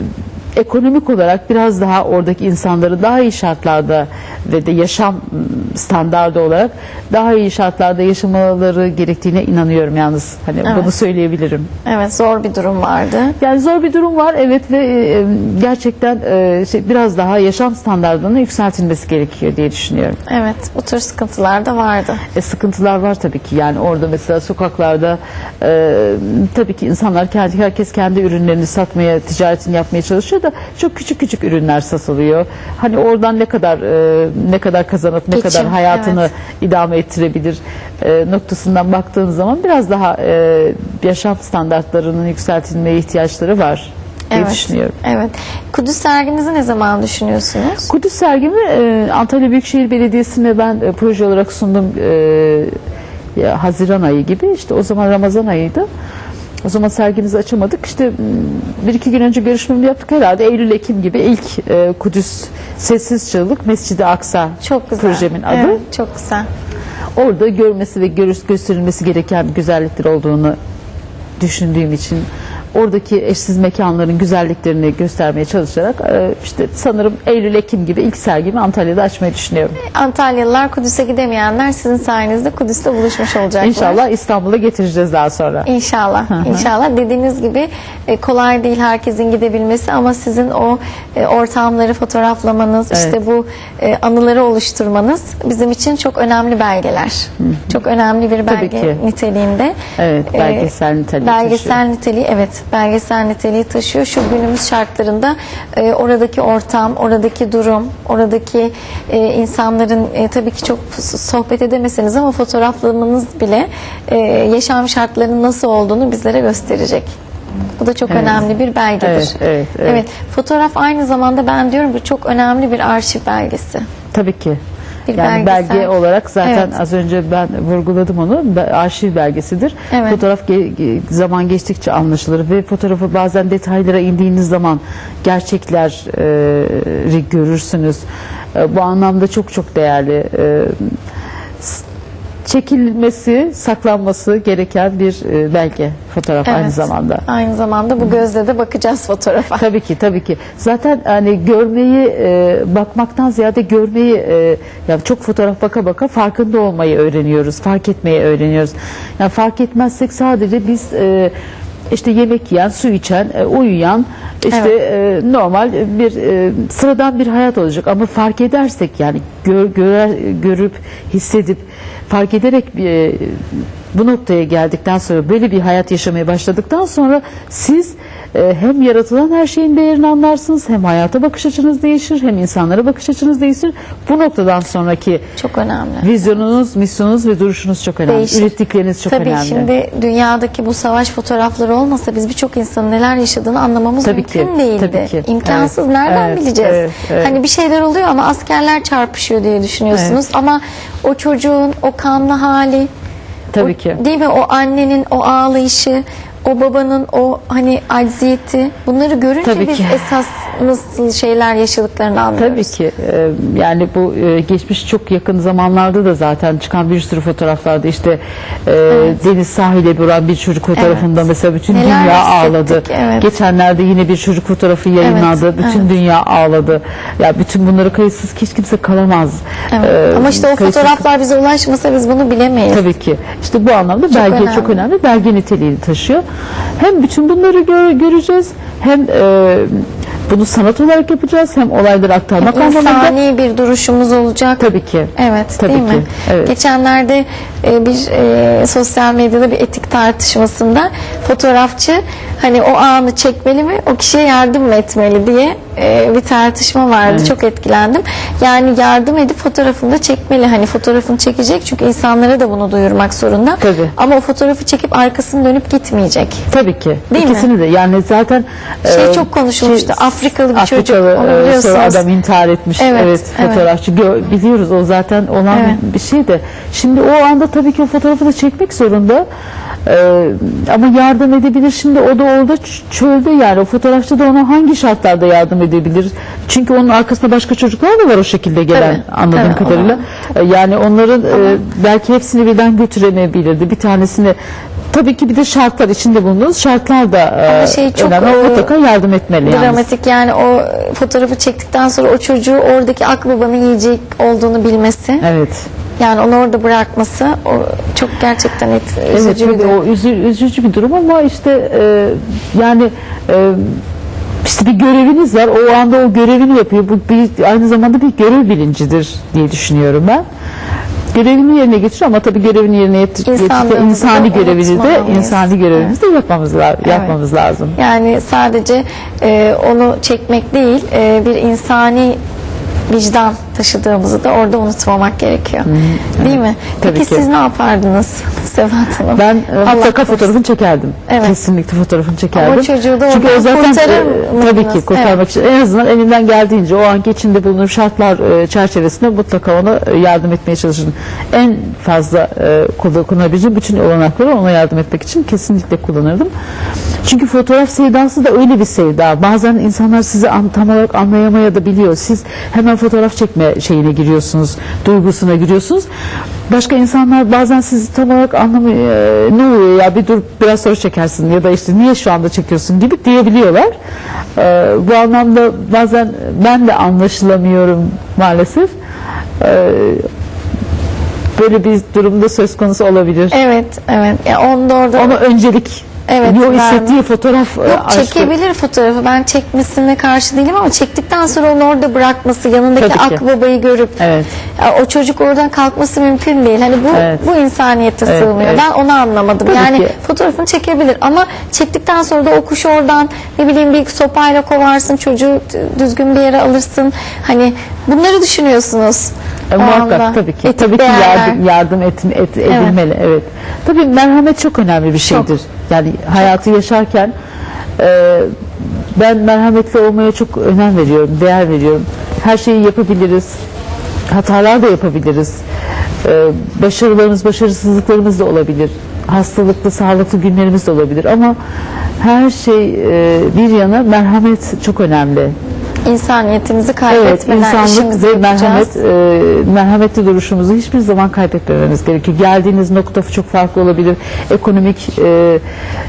ekonomik olarak biraz daha oradaki insanları daha iyi şartlarda ve de yaşam standardı olarak daha iyi şartlarda yaşamaları gerektiğine inanıyorum yalnız. Hani Evet. bunu söyleyebilirim. Evet, zor bir durum vardı. Yani zor bir durum var, evet, ve e, gerçekten e, şey, biraz daha yaşam standartlarının yükseltilmesi gerekiyor diye düşünüyorum. Evet, bu tür sıkıntılar da vardı. E, sıkıntılar var tabii ki. Yani orada mesela sokaklarda e, tabii ki insanlar kendi herkes kendi ürünlerini satmaya, ticaretini yapmaya çalışıyor da çok küçük küçük ürünler satılıyor. Hani oradan ne kadar e, ne kadar kazanıp ne Geçim, kadar hayatını evet. idame ettirebilir e, noktasından baktığın zaman biraz daha e, yaşam standartlarının yükseltilmeye ihtiyaçları var diye Evet. düşünüyorum. Evet. Kudüs serginizi ne zaman düşünüyorsunuz? Kudüs sergimi e, Antalya Büyükşehir Belediyesi'ne ben e, proje olarak sundum, e, ya, Haziran ayı gibi, işte o zaman Ramazan ayıydı. O zaman sergimizi açamadık. İşte bir iki gün önce görüşmemi yaptık herhalde. Eylül-Ekim gibi ilk e, Kudüs Sessiz Çığlık Mescid-i Aksa Çok güzel. projemin adı. Evet, çok güzel. Orada görmesi ve görüş, gösterilmesi gereken güzellikler olduğunu düşündüğüm için oradaki eşsiz mekanların güzelliklerini göstermeye çalışarak e, işte sanırım Eylül-Ekim gibi ilk sergimi Antalya'da açmayı düşünüyorum. Antalyalılar, Kudüs'e gidemeyenler sizin sayenizde Kudüs'te buluşmuş olacaklar. İnşallah İstanbul'a getireceğiz daha sonra. İnşallah, hı. inşallah. Dediğiniz gibi e, kolay değil herkesin gidebilmesi ama sizin o e, ortamları fotoğraflamanız, Evet. işte bu e, anıları oluşturmanız bizim için çok önemli belgeler. Hı. Çok önemli bir belge ki. niteliğinde. Evet, belgesel niteliği Belgesel taşıyor. niteliği, evet, belgesel niteliği taşıyor. Şu günümüz şartlarında e, oradaki ortam, oradaki durum, oradaki e, insanların e, tabii ki çok sohbet edemeseniz ama fotoğraflamanız bile e, yaşam şartlarının nasıl olduğunu bizlere gösterecek. Bu da çok Evet. önemli bir belgedir. Evet, evet, evet. Evet, fotoğraf aynı zamanda ben diyorum bu çok önemli bir arşiv belgesi. Tabii ki. Bir Yani belgesel. belge olarak zaten Evet. az önce ben vurguladım onu. Be- Arşiv belgesidir. Evet. Fotoğraf ge- ge- zaman geçtikçe anlaşılır ve fotoğrafı bazen detaylara indiğiniz zaman gerçekleri görürsünüz. E, bu anlamda çok çok değerli. E, s- çekilmesi, saklanması gereken bir e, belge fotoğraf aynı Evet. zamanda. Aynı zamanda bu gözle de bakacağız fotoğrafa. Tabii ki, tabii ki. Zaten hani görmeyi, e, bakmaktan ziyade görmeyi, e, yani çok fotoğraf baka baka farkında olmayı öğreniyoruz, fark etmeyi öğreniyoruz. Yani fark etmezsek sadece biz e, işte yemek yiyen, su içen, e, uyuyan, işte e, normal bir e, sıradan bir hayat olacak. Ama fark edersek yani gör, görer, görüp, hissedip, fark ederek e, bu noktaya geldikten sonra, böyle bir hayat yaşamaya başladıktan sonra siz e, hem yaratılan her şeyin değerini anlarsınız, hem hayata bakış açınız değişir, hem insanlara bakış açınız değişir. Bu noktadan sonraki Çok önemli. vizyonunuz, misyonunuz ve duruşunuz çok önemli. Değişir. Ürettikleriniz çok Tabii önemli. şimdi dünyadaki bu savaş fotoğrafları olmasa biz birçok insanın neler yaşadığını anlamamız Tabii mümkün ki, değildi. tabii ki. İmkansız. Evet, Nereden evet, bileceğiz? evet, evet. Hani bir şeyler oluyor ama askerler çarpışıyor diye düşünüyorsunuz. Ama o çocuğun o kanlı hali, Tabii o- ki. değil mi? O annenin o ağlayışı, o babanın o hani acziyeti, bunları görünce Tabii biz ki. esas nasıl şeyler yaşadıklarını anlıyoruz. Tabii ki. e, yani bu e, geçmiş çok yakın zamanlarda da zaten çıkan bir sürü fotoğraflarda işte e, deniz sahile vuran bir çocuk fotoğrafında Evet. mesela bütün Neler dünya hissettik, ağladı. evet. Geçenlerde yine bir çocuk fotoğrafı yayınlandı. Evet, bütün evet. dünya ağladı. Ya bütün bunları kayıtsız hiç kimse kalamaz. Evet. E, Ama işte o kayıtsız- fotoğraflar bize ulaşmasa biz bunu bilemeyiz. Tabii ki. İşte bu anlamda belge önemli. çok önemli. Belge niteliğini taşıyor. Hem bütün bunları gö- göreceğiz, hem e, bunu sanat olarak yapacağız, hem olayları aktarmak anlamında. İnsani bir duruşumuz olacak. Tabii ki. Evet, Tabii değil mi? ki, evet. Geçenlerde e, bir e, sosyal medyada bir etik tartışmasında fotoğrafçı hani o anı çekmeli mi, o kişiye yardım mı etmeli diye e, bir tartışma vardı. Evet. Çok etkilendim. Yani yardım edip fotoğrafını da çekmeli. Hani fotoğrafını çekecek çünkü insanlara da bunu duyurmak zorunda. Tabii. Ama o fotoğrafı çekip arkasını dönüp gitmeyecek. Tabii ki. Değil mi? İkisini de. Yani zaten Şey e, çok konuşulmuştu. şey, Afrikalı bir çocuk. Afrikalı, Onu e, biliyorsunuz. sonra adam intihar etmiş. Evet, Evet, evet. fotoğrafçı. Gö- biliyoruz, o zaten olan Evet. bir şey de. Şimdi o anda tabii ki o fotoğrafı da çekmek zorunda. E, ama yardım edebilir. Şimdi o da orada ç- çölde, yani o fotoğrafçı da ona hangi şartlarda yardım edebilir? Çünkü onun arkasında başka çocuklar da var o şekilde gelen, Tabii, anladığım tabii, kadarıyla. E, yani onların e, belki hepsini birden götüremeyebilirdi. Bir tanesini, tabii ki bir de şartlar içinde bulunduğunuz şartlar da e, Ama şey çok, önemli. e, Mutlaka yardım etmeli yani. Dramatik, yani o fotoğrafı çektikten sonra o çocuğu oradaki akbabanın yiyecek olduğunu bilmesi, Evet. yani onu orada bırakması o çok gerçekten et, Evet, üzücü bir tabii durum. o üzü, üzücü bir durum ama işte e, yani e, işte bir göreviniz var. O anda o görevini yapıyor. Bu bir, aynı zamanda bir görev bilincidir diye düşünüyorum ben. Görevini yerine getiriyor ama tabii görevini yerine get- getirirken İnsanlığımızı insani da görevini de unutmamalıyız. insani görevimizi de yapmamız, la- yapmamız lazım. Yani sadece e, onu çekmek değil, e, bir insani vicdan taşıdığımızı da orada unutmamak gerekiyor. Hı, değil mi? Tabii Peki ki. siz ne yapardınız Sebahat Hanım? Ben e, Allah mutlaka korusun. fotoğrafını çekerdim. Evet. Kesinlikle fotoğrafını çekerdim. Ama çocuğu da Çünkü o oradan zaten kurtarır e, tabii mıydınız? ki kurtarmak Evet. için en azından elinden geldiğince o anki içinde bulunduğum şartlar e, çerçevesinde mutlaka ona e, yardım etmeye çalışırdım. En fazla e, kullan- kullanabileceğim bütün olanakları ona yardım etmek için kesinlikle kullanırdım. Çünkü fotoğraf sevdası da öyle bir sevda. Bazen insanlar sizi an, tam olarak anlayamaya da biliyor. Siz hemen fotoğraf çekme şeyine giriyorsunuz, duygusuna giriyorsunuz. Başka insanlar bazen sizi tam olarak anlamıyor. E, ne oluyor ya bir dur biraz sonra çekersin ya da işte niye şu anda çekiyorsun gibi diyebiliyorlar. E, bu anlamda bazen ben de anlaşılamıyorum maalesef. E, böyle bir durumda söz konusu olabilir. Evet, evet. Ya onda orada Ona öncelik. Evet, o vermiş. hissettiği fotoğraf Yok, aşkı. çekebilir fotoğrafı. Ben çekmesine karşı değilim ama çektikten sonra onu orada bırakması, yanındaki Tabii ki. akbabayı görüp Evet. ya o çocuk oradan kalkması mümkün değil. Hani bu Evet. bu insaniyete Evet, sığmıyor. evet. Ben onu anlamadım. Tabii yani ki. fotoğrafını çekebilir ama çektikten sonra da o kuşu oradan ne bileyim bir sopayla kovarsın, çocuğu düzgün bir yere alırsın. Hani bunları düşünüyorsunuz. E, o muhakkak anda. tabii ki. Etik tabii ki değerler. yardım, yardım et, et, edilmeli. Evet. Tabii merhamet çok önemli bir şeydir. Yani hayatı yaşarken e, ben merhametli olmaya çok önem veriyorum, değer veriyorum. Her şeyi yapabiliriz. Hatalar da yapabiliriz. E, başarılarımız, başarısızlıklarımız da olabilir. Hastalıklı, sağlıklı günlerimiz de olabilir ama her şey e, bir yana merhamet çok önemli. İnsaniyetimizi Evet, kaybetmeden insanlık işimizi ve yapacağız. merhamet, e, merhametli duruşumuzu hiçbir zaman kaybetmememiz gerekiyor. Geldiğiniz nokta çok farklı olabilir. Ekonomik e, e,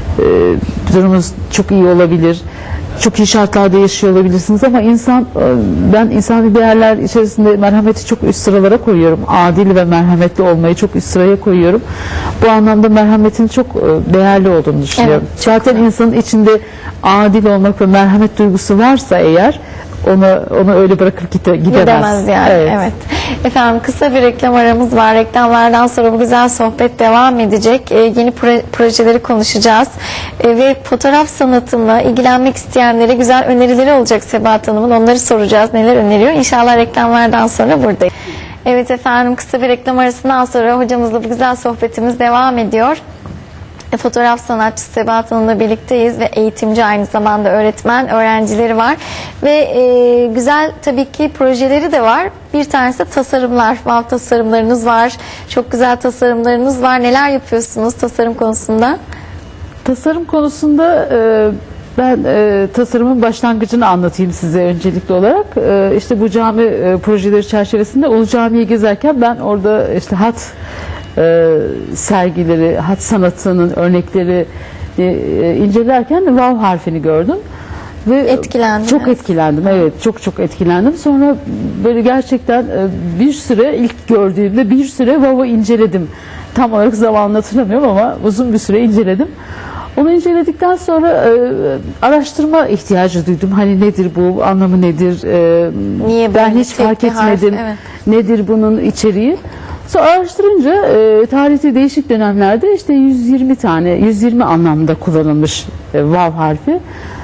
durumunuz çok iyi olabilir. Çok iyi şartlarda yaşıyor olabilirsiniz ama insan, e, ben insani değerler içerisinde merhameti çok üst sıralara koyuyorum. Adil ve merhametli olmayı çok üst sıraya koyuyorum. Bu anlamda merhametin çok e, değerli olduğunu düşünüyorum. Evet, Zaten insanın içinde adil olmak ve merhamet duygusu varsa eğer onu onu öyle bırakıp gide, gidemez. Gidemez yani. Evet. Evet. Efendim kısa bir reklam aramız var. Reklamlardan sonra bu güzel sohbet devam edecek. Ee, yeni proje, projeleri konuşacağız. Ee, ve fotoğraf sanatıyla ilgilenmek isteyenlere güzel önerileri olacak Sebahat Hanım'ın. Onları soracağız. Neler öneriyor? İnşallah reklamlardan sonra buradayız. Evet efendim kısa bir reklam arasından sonra hocamızla bu güzel sohbetimiz devam ediyor. Fotoğraf sanatçısı Sebahat Hanım'la birlikteyiz ve eğitimci, aynı zamanda öğretmen, öğrencileri var ve e, güzel tabii ki projeleri de var. Bir tanesi de tasarımlar, wow tasarımlarınız var, çok güzel tasarımlarınız var. Neler yapıyorsunuz tasarım konusunda? Tasarım konusunda e, ben e, tasarımın başlangıcını anlatayım size öncelikli olarak. E, işte bu cami e, projeleri çerçevesinde Ulu Cami'yi gezerken ben orada işte hat e, sergileri, hat sanatının örnekleri e, e, incelerken vav harfini gördüm. Ve Etkilendiniz. çok etkilendim. Evet, çok çok etkilendim. Sonra böyle gerçekten e, bir süre ilk gördüğümde bir süre vav'ı inceledim. Tam olarak zamanını hatırlamıyorum ama uzun bir süre inceledim. Onu inceledikten sonra e, araştırma ihtiyacı duydum. Hani nedir bu, anlamı nedir? E, Niye ben böyle hiç tek fark bir harf? etmedim. Evet. Nedir bunun içeriği? Sonra araştırınca e, tarihte değişik dönemlerde işte yüz yirmi tane, yüz yirmi anlamda kullanılmış e, vav harfi.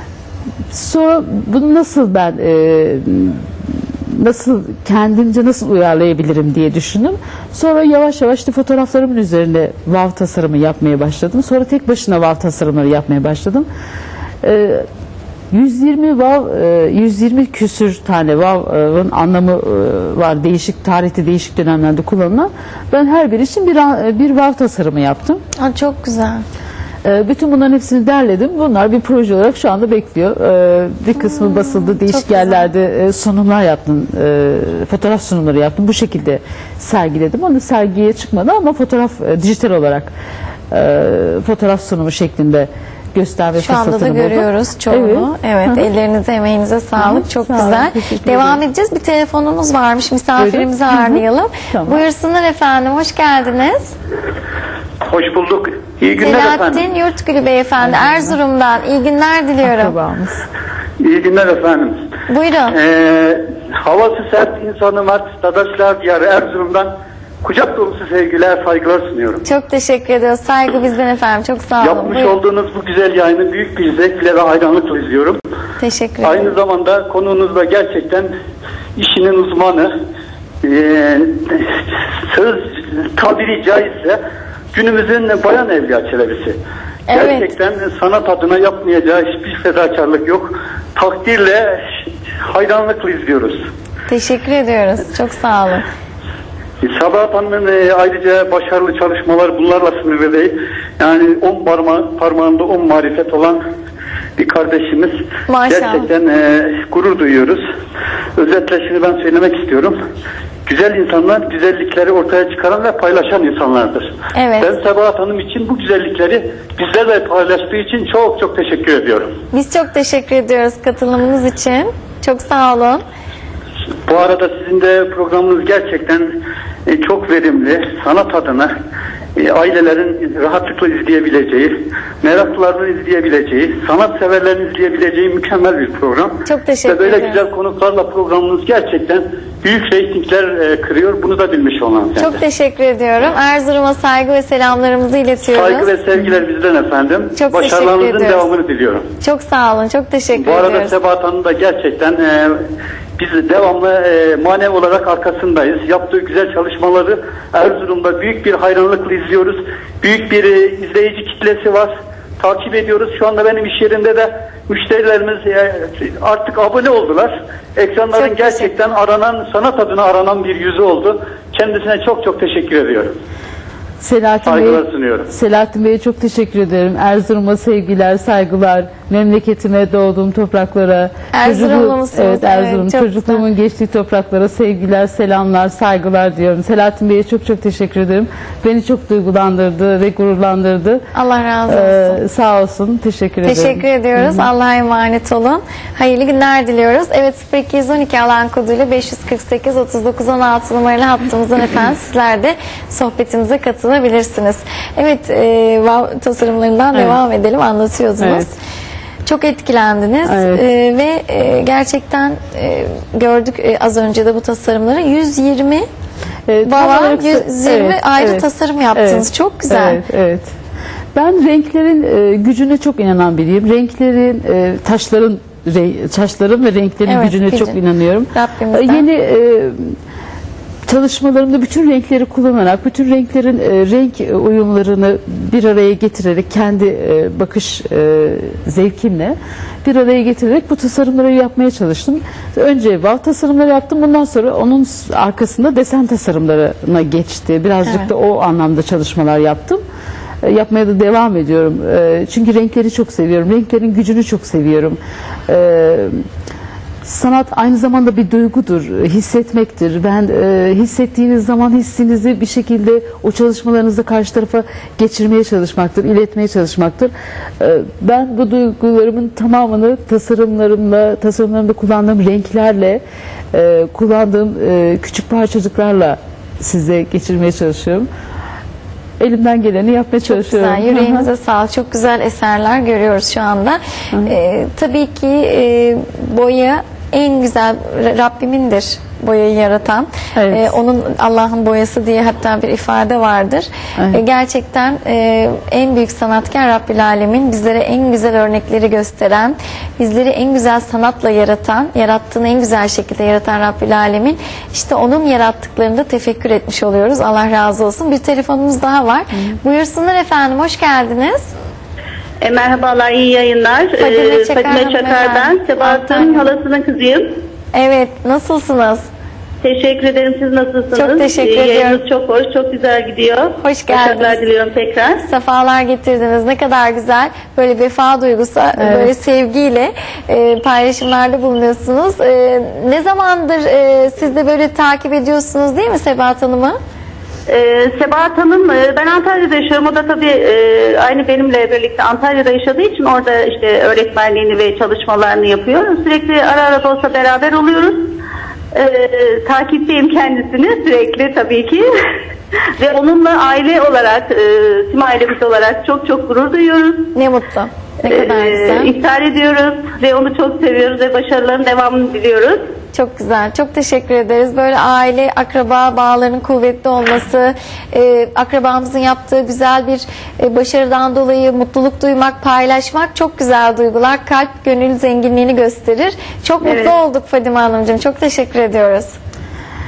Sonra bunu nasıl ben e, nasıl kendimce nasıl uyarlayabilirim diye düşündüm. Sonra yavaş yavaş işte fotoğraflarımın üzerine vav tasarımı yapmaya başladım. Sonra tek başına vav tasarımları yapmaya başladım. E, yüz yirmi vav, e, yüz yirmi küsür tane vav'ın anlamı e, var. Değişik tarihte, değişik dönemlerde kullanılan. Ben her biri için bir bir vav tasarımı yaptım. Aa, çok güzel. Bütün bunların hepsini derledim. Bunlar bir proje olarak şu anda bekliyor. Bir kısmı Hmm, basıldı. Değişik güzel. yerlerde sunumlar yaptım. Fotoğraf sunumları yaptım. Bu şekilde sergiledim. Onu sergiye çıkmadı ama fotoğraf dijital olarak fotoğraf sunumu şeklinde gösterme Şu anda da fırsatını buldum. görüyoruz çoğunu. Evet, Hı hı. ellerinize, emeğinize sağlık. Hı hı, Çok sağ olun, güzel. teşekkür Devam ederim. edeceğiz. Bir telefonumuz varmış. Misafirimizi Buyurun. Hı hı. ağırlayalım. Tamam. Buyursunlar efendim. Hoş geldiniz. Hoş bulduk. İyi günler efendim. Selahattin Yurtgülü Beyefendi, Erzurum'dan. İyi günler diliyorum. Akrabamız. İyi günler efendim. Buyurun. Ee, havası sert, insanı mert, Dadaşlar Diyarı Erzurum'dan kucak dolusu sevgiler, saygılar sunuyorum. Çok teşekkür ediyoruz. Saygı bizden efendim. Çok sağ olun. Yapmış Buyurun. olduğunuz bu güzel yayını büyük bir zevkle ve hayranlıkla izliyorum. Teşekkür ederim. Aynı zamanda konuğunuz da gerçekten işinin uzmanı. e, söz tabiri caizse günümüzün bayan Evliya Çelebi'si. Evet. Gerçekten sanat adına yapmayacağı hiçbir fedakarlık yok. Takdirle, hayranlıkla izliyoruz. Teşekkür ediyoruz. Çok sağ olun. Sabahat Hanım'ın e, ayrıca başarılı çalışmalar bunlarla sınırlı değil. Yani on parma, parmağında on marifet olan bir kardeşimiz. Maşallah. Gerçekten e, gurur duyuyoruz. Özetle şunu ben söylemek istiyorum. Güzel insanlar güzellikleri ortaya çıkaran ve paylaşan insanlardır. Evet. Ben Sabahat Hanım için bu güzellikleri bizlerle paylaştığı için çok çok teşekkür ediyorum. Biz çok teşekkür ediyoruz katılımınız için. Çok sağ olun. Bu arada sizin de programınız gerçekten e, çok verimli. Sanat adına e, ailelerin rahatlıkla izleyebileceği, meraklıların izleyebileceği, sanat severlerin izleyebileceği mükemmel bir program. Çok teşekkür Ve böyle ederim. güzel konuklarla programınız gerçekten büyük reytingler e, kırıyor. Bunu da bilmiş olan sen. Çok teşekkür ediyorum. Erzurum'a saygı ve selamlarımızı iletiyoruz. Saygı ve sevgiler bizden efendim. Çok Başarılarınızın teşekkür ediyoruz. devamını diliyorum. Çok sağ olun. Çok teşekkür Bu arada ediyoruz. Sebahat Hanım da gerçekten e, biz devamlı e, manevi olarak arkasındayız. Yaptığı güzel çalışmaları Erzurum'da büyük bir hayranlıkla izliyoruz. Büyük bir e, izleyici kitlesi var. Takip ediyoruz. Şu anda benim iş yerinde de müşterilerimiz e, artık abone oldular. Ekranların Çok gerçekten aranan, sanat adına aranan bir yüzü oldu. Kendisine çok çok teşekkür ediyorum. Selahattin Saygılar Bey, sunuyorum. Selahattin Bey'e çok teşekkür ederim. Erzurum'a sevgiler, saygılar, memleketime, doğduğum topraklara, Erzurumlu musunuz? evet, Erzurum, Evet, çok çocukluğumun güzel. geçtiği topraklara sevgiler, selamlar, saygılar diyorum. Selahattin Bey'e çok çok teşekkür ederim. Beni çok duygulandırdı ve gururlandırdı. Allah razı olsun. Ee, sağ olsun, teşekkür ederim. Teşekkür ediyoruz. Allah'a emanet olun. Hayırlı günler diliyoruz. Evet, sıfır iki on iki alan koduyla beş yüz kırk sekiz otuz dokuz on altı numaralı hattımızdan efendim sizler de sohbetimize katılabilirsiniz. Evet, e, wow tasarımlarından Evet. devam edelim. Anlatıyordunuz. Evet. Çok etkilendiniz. Evet. E, ve e, gerçekten e, gördük e, az önce de bu tasarımları. yüz yirmi Ee, tam Baba olarak- yüz yirmi evet, ayrı evet. tasarım yaptınız. Evet, Çok güzel. Evet, evet. Ben renklerin e, gücüne çok inanan biriyim. Renklerin, e, taşların re, taşların ve renklerin Evet, gücüne gücü. çok inanıyorum. Rabbimizden. E, Yeni e, çalışmalarımda bütün renkleri kullanarak, bütün renklerin e, renk uyumlarını bir araya getirerek, kendi e, bakış e, zevkimle bir araya getirerek bu tasarımları yapmaya çalıştım. Önce wow tasarımları yaptım. Bundan sonra onun arkasında desen tasarımlarına geçti. Birazcık Evet. da o anlamda çalışmalar yaptım. E, Yapmaya da devam ediyorum. E, Çünkü renkleri çok seviyorum. Renklerin gücünü çok seviyorum. E, Sanat aynı zamanda bir duygudur, hissetmektir. Ben e, hissettiğiniz zaman hissinizi bir şekilde o çalışmalarınızda karşı tarafa geçirmeye çalışmaktır, iletmeye çalışmaktır. E, ben bu duygularımın tamamını tasarımlarımla, tasarımlarımda kullandığım renklerle, e, kullandığım e, küçük parçacıklarla size geçirmeye çalışıyorum. Elimden geleni yapmaya Çok çalışıyorum. güzel. Yüreğinize sağlık. Çok güzel eserler görüyoruz şu anda. Ee, tabii ki e, boya en güzel Rabbimindir boyayı yaratan. Evet. Ee, onun Allah'ın boyası diye hatta bir ifade vardır. Evet. Ee, gerçekten e, en büyük sanatkar Rabbil Alemin, bizlere en güzel örnekleri gösteren, bizleri en güzel sanatla yaratan, yarattığını en güzel şekilde yaratan Rabbil Alemin. İşte onun yarattıklarını da tefekkür etmiş oluyoruz. Allah razı olsun. Bir telefonumuz daha var. Buyursunlar efendim. Hoş geldiniz. E, merhabalar, iyi yayınlar. Fadime Ee, Çakar Fadime Çakar hanımefendi. ben. Sebahat'ın Antalya. halasının kızıyım. Evet. Nasılsınız? Teşekkür ederim. Siz nasılsınız? Çok teşekkür Ee, ediyorum. Yayınınız çok hoş, çok güzel gidiyor. Hoş geldiniz. Başarılar diliyorum tekrar. Sefalar getirdiniz. Ne kadar güzel. Böyle vefa duygusu, böyle sevgiyle e, paylaşımlarda bulunuyorsunuz. E, ne zamandır e, siz de böyle takip ediyorsunuz değil mi Sebahat Hanım'ı? Ee, Sebahat Hanım, e, ben Antalya'da yaşıyorum. O da tabii e, aynı benimle birlikte Antalya'da yaşadığı için orada işte öğretmenliğini ve çalışmalarını yapıyor. Sürekli ara ara da olsa beraber oluyoruz. Ee, takipteyim kendisini sürekli tabii ki. Ve onunla aile olarak, e, tüm ailemiz olarak çok çok gurur duyuyoruz. Ne mutlu. Ne kadar Ee, güzel. İftar ediyoruz ve onu çok seviyoruz ve başarıların devamını diliyoruz. Çok güzel. Çok teşekkür ederiz. Böyle aile, akraba bağlarının kuvvetli olması, e, akrabamızın yaptığı güzel bir e, başarıdan dolayı mutluluk duymak, paylaşmak çok güzel duygular. Kalp, gönül zenginliğini gösterir. Çok mutlu Evet. olduk Fadime Hanımcığım. Çok teşekkür ediyoruz.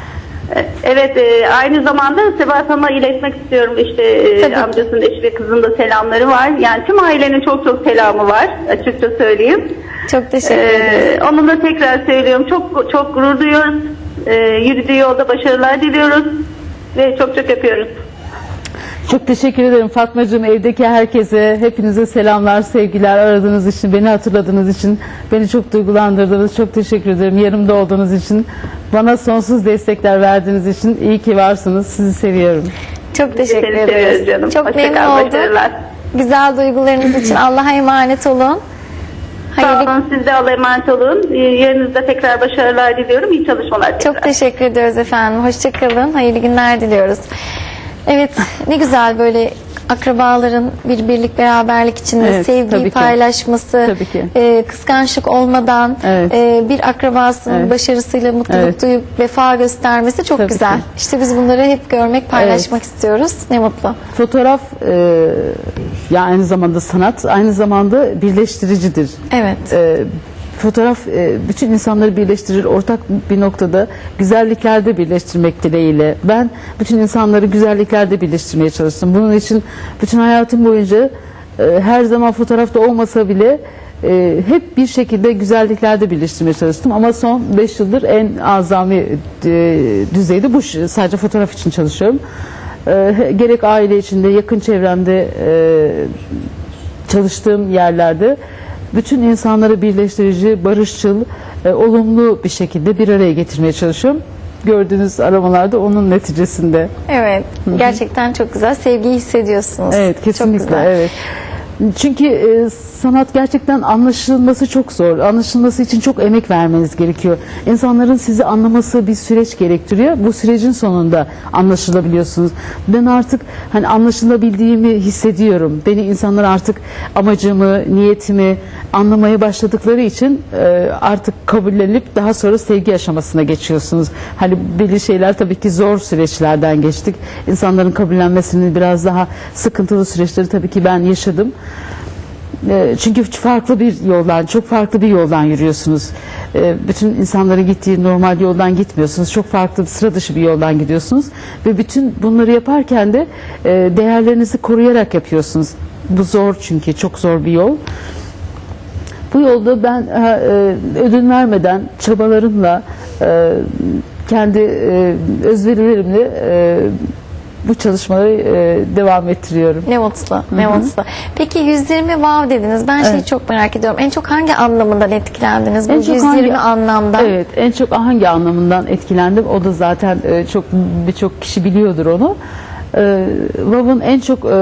Evet, e, aynı zamanda Sebahat Hanım'a iletmek istiyorum. İşte e, Tabii ki. amcasının eşi ve kızının da selamları var. Yani tüm ailenin çok çok selamı var, açıkça söyleyeyim. Çok teşekkür ederiz. Ee, onu da tekrar söylüyorum. Çok çok gurur duyuyoruz. Ee, yürüdüğü yolda başarılar diliyoruz. Ve çok çok öpüyoruz. Çok teşekkür ederim Fatmacığım, evdeki herkese, hepinize selamlar, sevgiler, aradığınız için, beni hatırladığınız için, beni çok duygulandırdınız, çok teşekkür ederim. Yanımda olduğunuz için, bana sonsuz destekler verdiğiniz için iyi ki varsınız, sizi seviyorum. Çok teşekkür Seni seviyoruz ederiz. canım. Çok Hoşça memnun kal, oldum. başarılar. Güzel duygularınız için Allah'a emanet olun. Sağ Hayırlı, olun, siz de Allah'a emanet olun. Ee, Yarınızda tekrar başarılar diliyorum. İyi çalışmalar. çok tekrar. teşekkür ediyoruz efendim. Hoşçakalın. Hayırlı günler diliyoruz. Evet, ne güzel böyle akrabaların bir birlik beraberlik içinde Evet, tabii sevgiyi ki. paylaşması, Tabii ki. e, kıskançlık olmadan Evet. e, bir akrabasının Evet. başarısıyla mutluluk Evet. duyup vefa göstermesi çok Tabii güzel. ki. İşte biz bunları hep görmek, paylaşmak istiyoruz. Ne mutlu. Fotoğraf e, ya aynı zamanda sanat, aynı zamanda birleştiricidir. Evet. E, fotoğraf e, bütün insanları birleştirir, ortak bir noktada güzelliklerde birleştirmek dileğiyle. Ben bütün insanları güzelliklerde birleştirmeye çalıştım. Bunun için bütün hayatım boyunca e, her zaman fotoğrafta olmasa bile e, hep bir şekilde güzelliklerde birleştirmeye çalıştım. Ama son beş yıldır en azami e, düzeyde bu, sadece fotoğraf için çalışıyorum. E, gerek aile içinde, yakın çevremde, e, çalıştığım yerlerde bütün insanları birleştirici, barışçıl, e, olumlu bir şekilde bir araya getirmeye çalışıyorum. Gördüğünüz aramalarda onun neticesinde. Evet. Gerçekten çok güzel. Sevgiyi hissediyorsunuz. Evet, Çok kesinlikle. güzel. Evet. Çünkü e, sanat gerçekten anlaşılması çok zor. Anlaşılması için çok emek vermeniz gerekiyor. İnsanların sizi anlaması bir süreç gerektiriyor. Bu sürecin sonunda anlaşılabiliyorsunuz. Ben artık hani anlaşılabildiğimi hissediyorum. Beni insanlar artık amacımı, niyetimi anlamaya başladıkları için e, artık kabullenip daha sonra sevgi aşamasına geçiyorsunuz. Hani belli şeyler tabii ki zor süreçlerden geçtik. İnsanların kabullenmesinin biraz daha sıkıntılı süreçleri tabii ki ben yaşadım. Çünkü farklı bir yoldan, çok farklı bir yoldan yürüyorsunuz. Bütün insanların gittiği normal yoldan gitmiyorsunuz. Çok farklı, sıra dışı bir yoldan gidiyorsunuz. Ve bütün bunları yaparken de değerlerinizi koruyarak yapıyorsunuz. Bu zor, çünkü çok zor bir yol. Bu yolda ben ödün vermeden, çabalarımla, kendi özverilerimle bu çalışmaları e, devam ettiriyorum. Ne mutlu, ne Hı-hı. mutlu. Peki yüz yirmi wow dediniz. Ben şeyi Evet. çok merak ediyorum. En çok hangi anlamından etkilendiniz? Bu En çok yüz yirmi hangi- anlamda. Evet, en çok hangi anlamından etkilendim? O da zaten e, çok birçok kişi biliyordur onu. E, Wow'un en çok e,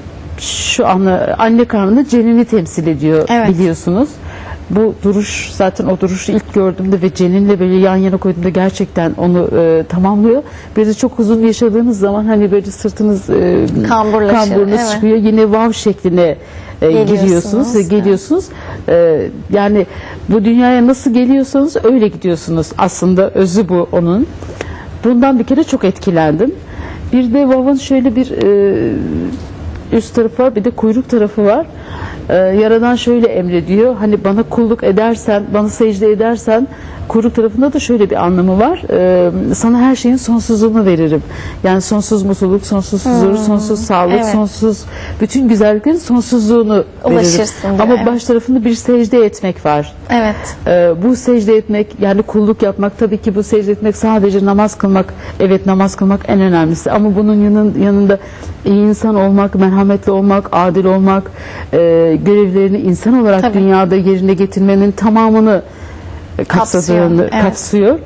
şu anla anne karnında cenini temsil ediyor, Evet. biliyorsunuz. Bu duruş, zaten o duruşu ilk gördüğümde ve ceninle böyle yan yana koyduğumda gerçekten onu e, tamamlıyor. Bir de çok uzun yaşadığınız zaman hani böyle sırtınız e, Kamburlaşır, kamburunuz evet. çıkıyor. Yine wow şekline e, Geliyorsunuz, giriyorsunuz ve evet. geliyorsunuz. E, yani bu dünyaya nasıl geliyorsanız öyle gidiyorsunuz. Aslında özü bu onun. Bundan bir kere çok etkilendim. Bir de Wow'un şöyle bir e, üst tarafı var, bir de kuyruk tarafı var. Ee, Yaradan şöyle emrediyor. Hani bana kulluk edersen, bana secde edersen, kuyruk tarafında da şöyle bir anlamı var. Ee, sana her şeyin sonsuzluğunu veririm. Yani sonsuz mutluluk, sonsuz huzur, Hmm, sonsuz sağlık, evet. sonsuz bütün güzelliklerin sonsuzluğunu veririm. Ulaşırsın diyor, Ama evet. baş tarafında bir secde etmek var. Evet. Ee, bu secde etmek, yani kulluk yapmak, tabii ki bu secde etmek sadece namaz kılmak, evet namaz kılmak en önemlisi, ama bunun yanın, yanında iyi insan olmak, merhametli olmak, adil olmak, e, görevlerini insan olarak Tabii. dünyada yerine getirmenin tamamını kapsadığını Kapsıyor, evet. kapsıyor.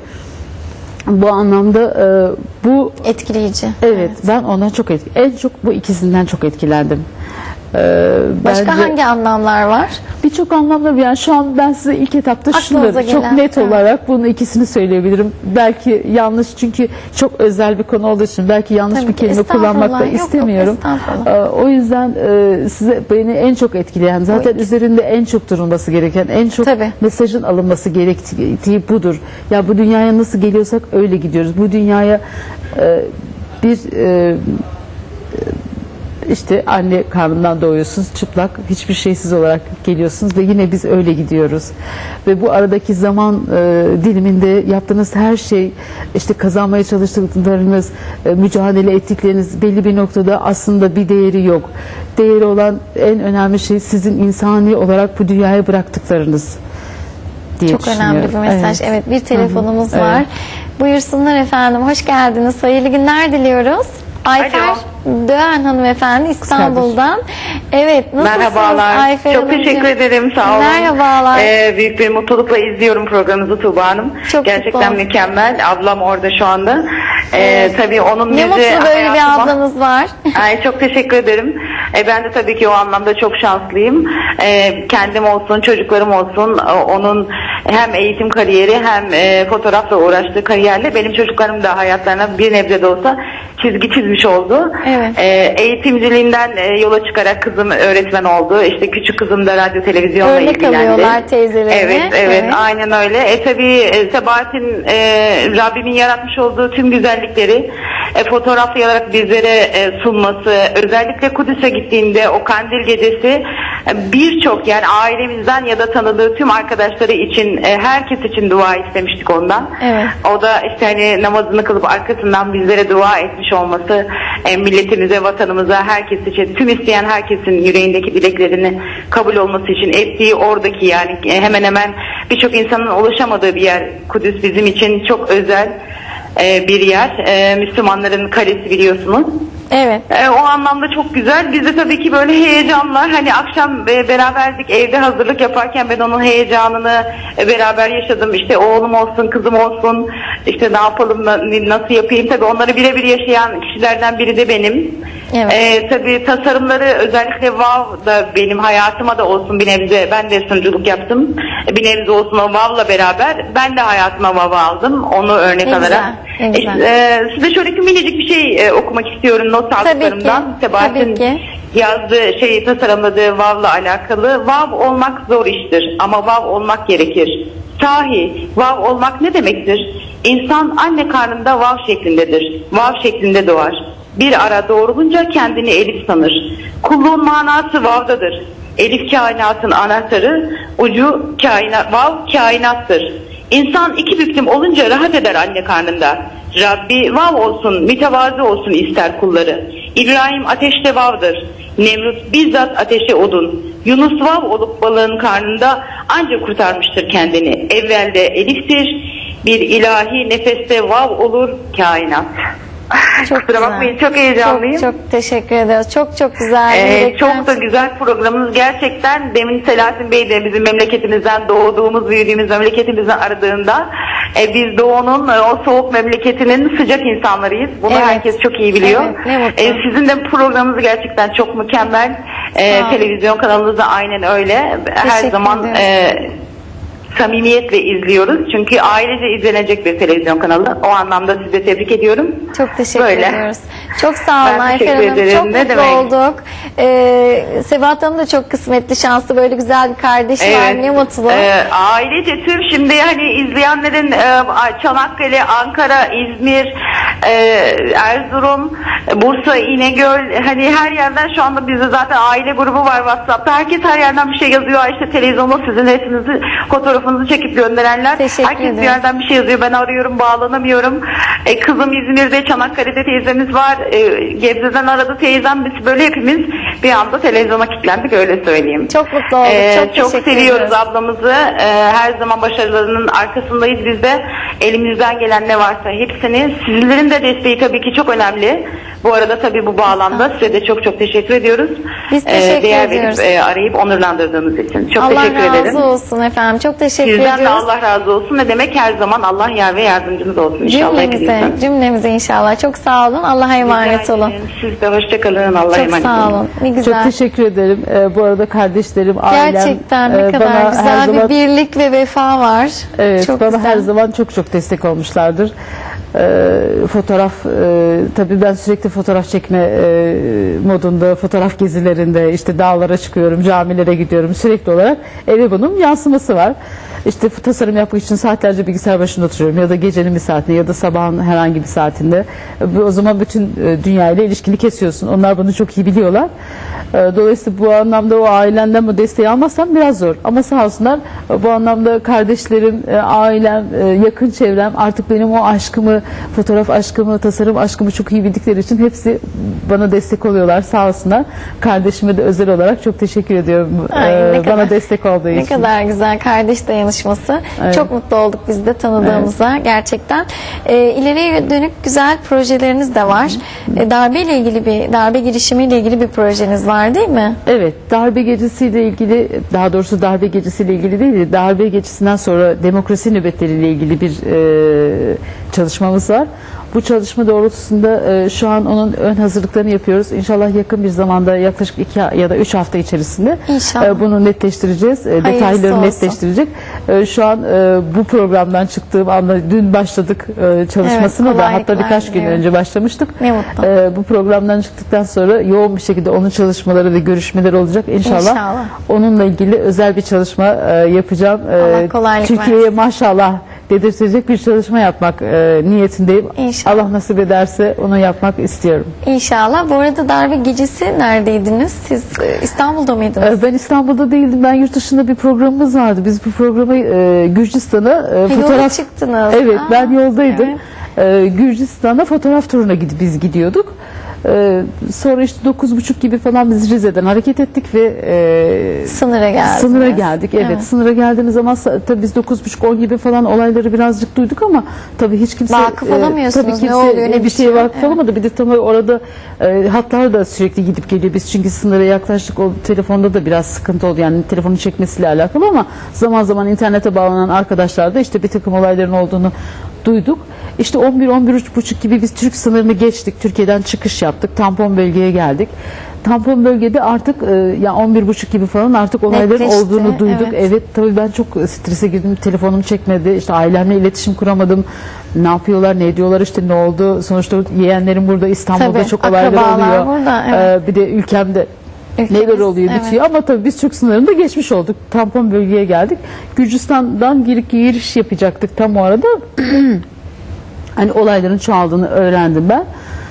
Bu anlamda e, bu Etkileyici. evet, ben ondan çok etki, en çok bu ikisinden çok etkilendim. Ee, Başka bence- hangi anlamlar var? Birçok anlamda, yani şu an ben size ilk etapta Aklınıza şunları çok gelen, net evet. olarak bunu ikisini söyleyebilirim. Belki yanlış, çünkü çok özel bir konu olduğu için belki yanlış Tabii bir ki, kelime kullanmak da estağfurullah. Yok, yok, istemiyorum. estağfurullah. Ee, o yüzden e, size beni en çok etkileyen, zaten ikisi. üzerinde en çok durulması gereken, en çok Tabii. mesajın alınması gerektiği budur. Ya bu dünyaya nasıl geliyorsak öyle gidiyoruz. Bu dünyaya e, bir e, işte anne karnından doğuyorsunuz, çıplak, hiçbir şeysiz olarak geliyorsunuz ve yine biz öyle gidiyoruz. Ve bu aradaki zaman e, diliminde yaptığınız her şey, işte kazanmaya çalıştıklarınız, e, mücadele ettikleriniz belli bir noktada aslında bir değeri yok. Değeri olan en önemli şey sizin insani olarak bu dünyaya bıraktıklarınız diye Çok önemli bir mesaj. Evet, evet, bir telefonumuz Hı hı. var. Evet. Buyursunlar efendim. Hoş geldiniz. Hayırlı günler diliyoruz. Ayfer Alo. Doğan hanımefendi İstanbul'dan. Evet, nasılsınız Merhabalar. Ayfer Çok Hanımcığım? teşekkür ederim. Sağ olun. Merhabalar. Ee, büyük bir mutlulukla izliyorum programınızı Tuğba Hanım. Çok Gerçekten mutlu. mükemmel. Ablam orada şu anda. Ee, Evet. Tabii onun Ne bizi mutlu böyle bir hayatıma- ablanız var. Ay, çok teşekkür ederim. E, ben de tabii ki o anlamda çok şanslıyım. E, kendim olsun, çocuklarım olsun, o- onun hem eğitim kariyeri hem e, fotoğrafla uğraştığı kariyerle benim çocuklarım da hayatlarına bir nebze de olsa çizgi çizmiş oldu. Evet. E, eğitimciliğinden e, yola çıkarak kızım öğretmen oldu. İşte küçük kızım da radyo televizyonla Örnek ilgilendi. alıyorlar teyzelerine. Evet, evet, Evet. aynen öyle. E tabii e, Sebahat'in e, Rabbimin yaratmış olduğu tüm güzellikleri e, fotoğraflayarak bizlere e, sunması, özellikle Kudüs'e gittiğinde o kandil gecesi e, birçok, yani ailemizden ya da tanıdığı tüm arkadaşları için, e, herkes için dua istemiştik ondan. Evet. O da işte hani namazını kılıp arkasından bizlere dua etmiş olması, e, milletimize, vatanımıza, herkes için, tüm isteyen herkesin yüreğindeki dileklerini kabul olması için ettiği oradaki, yani e, hemen hemen birçok insanın ulaşamadığı bir yer Kudüs bizim için çok özel e, bir yer. E, Müslümanların kalesi biliyorsunuz. Evet. E, o anlamda çok güzel. Biz de tabii ki böyle heyecanla, hani akşam e, beraberdik evde hazırlık yaparken, ben onun heyecanını e, beraber yaşadım. İşte oğlum olsun, kızım olsun, işte ne yapalım, na- nasıl yapayım. Tabii onları birebir yaşayan kişilerden biri de benim. Evet. E, tabii tasarımları, özellikle Wow da benim hayatıma da olsun bir nebze, ben de sunuculuk yaptım. E, bir nebze olsun o Wow'la beraber ben de hayatıma Wow aldım. Onu örnek Ne alarak. güzel, ne güzel. E, e, size şöyle minicik bir şey e, okumak istiyorum not Tabii ki, aldıklarımdan. Sebahat'in tabii ki. yazdığı, şeyi tasarımladığı Wow'la alakalı. Wow olmak zor iştir ama wow olmak gerekir. Sahi wow olmak ne demektir? İnsan anne karnında wow şeklindedir. Wow şeklinde doğar. Bir ara doğrulunca kendini Elif sanır. Kulluğun manası wow'dadır. Elif kainatın anahtarı, ucu kainat, wow kainattır. İnsan iki büklüm olunca rahat eder anne karnında. Rabbi vav olsun, mütevazı olsun ister kulları. İbrahim ateşte vavdır. Nemrut bizzat ateşe odun. Yunus vav olup balığın karnında ancak kurtarmıştır kendini. Evvelde eliftir, bir ilahi nefeste vav olur kainat. Çok Kusura güzel. bakmayın, çok heyecanlıyım. Çok, çok teşekkür ederiz. Çok çok güzel. Ee, yürekten çok da güzel programınız gerçekten. Demin Selahattin Bey de bizim memleketimizden, doğduğumuz, büyüdüğümüz memleketimizden aradığında e, biz Doğu'nun e, o soğuk memleketinin sıcak insanlarıyız. Bunu Evet. herkes çok iyi biliyor. Evet, ne mutlu. E, sizin de programınız gerçekten çok mükemmel. E, Sağ olun. televizyon kanalınız da aynen öyle. Her Teşekkür zaman ediyoruz. e, samimiyetle izliyoruz. Çünkü ailece izlenecek bir televizyon kanalı. O anlamda sizi tebrik ediyorum. Çok teşekkür Böyle. ediyoruz. Çok sağ olun Ben Ayfer teşekkür Hanım. ederim. Çok Ne mutlu demek? olduk. Ee, Sebahat Hanım da çok kısmetli, şanslı. Böyle güzel bir kardeşi var. Ne mutlu. Ee, ailece tüm şimdi hani izleyenlerin e, Çanakkale, Ankara, İzmir, e, Erzurum, Bursa, İnegöl, hani her yerden şu anda bizde zaten aile grubu var WhatsApp'ta. Herkes her yerden bir şey yazıyor. İşte televizyonda sizin resminizi, fotoğrafınızı çekip gönderenler. Teşekkür Herkes ederim. bir yerden bir şey yazıyor. Ben arıyorum, bağlanamıyorum. E, kızım İzmir'de, Çanakkale'de teyzemiz var. E, Gebze'den aradı teyzem. Biz böyle hepimiz bir anda televizyona kilitlendik, öyle söyleyeyim. Çok mutlu olduk. Ee, çok çok teşekkür seviyoruz ediyoruz. ablamızı. Ee, her zaman başarılarının arkasındayız biz de. Elimizden gelen ne varsa hepsini. Sizlerin de desteği tabii ki çok önemli. Bu arada tabii bu bağlamda size de çok çok teşekkür ediyoruz. Biz teşekkür değer ediyoruz. verip e, arayıp onurlandırdığınız için. Çok Allah teşekkür razı ederim. olsun efendim. Çok teşekkür Sizden de ediyoruz. Allah razı olsun. Ne demek, her zaman Allah yar ve yardımcınız olsun inşallah. Cümlemize, hepinizden. cümlemize inşallah. Çok sağ olun. Allah'a emanet Rica olun. ederim. Siz de hoşçakalın. Allah'a Çok emanet sağ olun. olun. Ne güzel. Çok teşekkür ederim. Ee, bu arada kardeşlerim, ailem Gerçekten ne e, kadar bana her güzel zaman, bir birlik ve vefa var. evet, çok bana güzel. her zaman çok çok destek olmuşlardır. e, fotoğraf, e, tabii ben sürekli fotoğraf çekme e, modunda, fotoğraf gezilerinde, işte dağlara çıkıyorum, camilere gidiyorum, sürekli olarak eve bunun yansıması var. İşte tasarım yapmak için saatlerce bilgisayar başında oturuyorum ya da gecenin bir saatinde ya da sabahın herhangi bir saatinde. O zaman bütün dünya ile ilişkini kesiyorsun. Onlar bunu çok iyi biliyorlar. Dolayısıyla bu anlamda o ailenden bu desteği almazsam biraz zor. Ama sağ olsunlar bu anlamda kardeşlerim, ailem, yakın çevrem artık benim o aşkımı, fotoğraf aşkımı, tasarım aşkımı çok iyi bildikleri için hepsi bana destek oluyorlar. Sağ olsunlar. Kardeşime de özel olarak çok teşekkür ediyorum. Ay, ne bana kadar, destek olduğu ne için. Ne kadar güzel kardeş dayanışması. Evet. Çok mutlu olduk biz de tanıdığımıza gerçekten. E, ileriye dönük güzel projeleriniz de var. E, darbeyle ilgili bir, darbe girişimiyle ilgili bir projeniz var değil mi? Evet, darbe gecesiyle ilgili, daha doğrusu darbe gecesiyle ilgili değil, darbe gecesinden sonra demokrasi nöbetleriyle ilgili bir e, çalışmamız var. Bu çalışma doğrultusunda e, şu an onun ön hazırlıklarını yapıyoruz. İnşallah yakın bir zamanda, yaklaşık iki ya da üç hafta içerisinde e, bunu netleştireceğiz. E, detayları netleştirecek. E, şu an e, bu programdan çıktığım anda dün başladık e, çalışmasını evet, da hatta birkaç gün önce başlamıştık. Ne mutlu. E, bu programdan çıktıktan sonra yoğun bir şekilde onun çalışmaları ve görüşmeleri olacak. İnşallah, İnşallah. onunla ilgili özel bir çalışma e, yapacağım. E, Türkiye'ye maşallah dedirtecek bir çalışma yapmak e, niyetindeyim. İnşallah. Allah nasip ederse onu yapmak istiyorum. İnşallah. Bu arada darbe gecesi neredeydiniz? Siz e, İstanbul'da mıydınız? E, ben İstanbul'da değildim. Ben yurt dışında bir programımız vardı. Biz bu programı e, Gürcistan'a e, fotoğraf... çıktınız. Evet, Aa, ben yoldaydım. Evet. E, Gürcistan'a fotoğraf turuna gidip biz gidiyorduk. Ee, sonra işte dokuz buçuk gibi falan biz Rize'den hareket ettik ve e, sınıra geldik. Sınıra geldik. Evet, evet. Sınıra geldiğimiz zaman tabii biz dokuz buçuk on gibi falan olayları birazcık duyduk ama tabii hiç kimse vakıf olamıyorsunuz. E, tabii kimse ne oluyor, ne bir şeye şey vakıf evet. olamadı. Bir de tabii orada e, hatlar da sürekli gidip geliyor. Biz çünkü sınıra yaklaştık. O telefonda da biraz sıkıntı oldu. Yani telefonu çekmesiyle alakalı ama zaman zaman internete bağlanan arkadaşlar da işte bir takım olayların olduğunu duyduk. İşte on bir on bir buçuk gibi biz Türk sınırını geçtik. Türkiye'den çıkış yaptık. Tampon bölgeye geldik. Tampon bölgede artık e, yani on bir buçuk gibi falan artık olayların netleşti, olduğunu duyduk. Evet. evet tabii ben çok strese girdim. Telefonum çekmedi. İşte ailemle iletişim kuramadım. Ne yapıyorlar, ne ediyorlar, işte ne oldu? Sonuçta yeğenlerim burada, İstanbul'da tabii, çok olaylar oluyor. Burada, evet. ee, bir de ülkemde Ülkemiz, neler oluyor evet. bitiyor ama tabii biz Türk sınırında geçmiş olduk. Tampon bölgeye geldik. Gürcistan'dan giriş, giriş yapacaktık tam o arada. Hani olayların çoğaldığını öğrendim ben.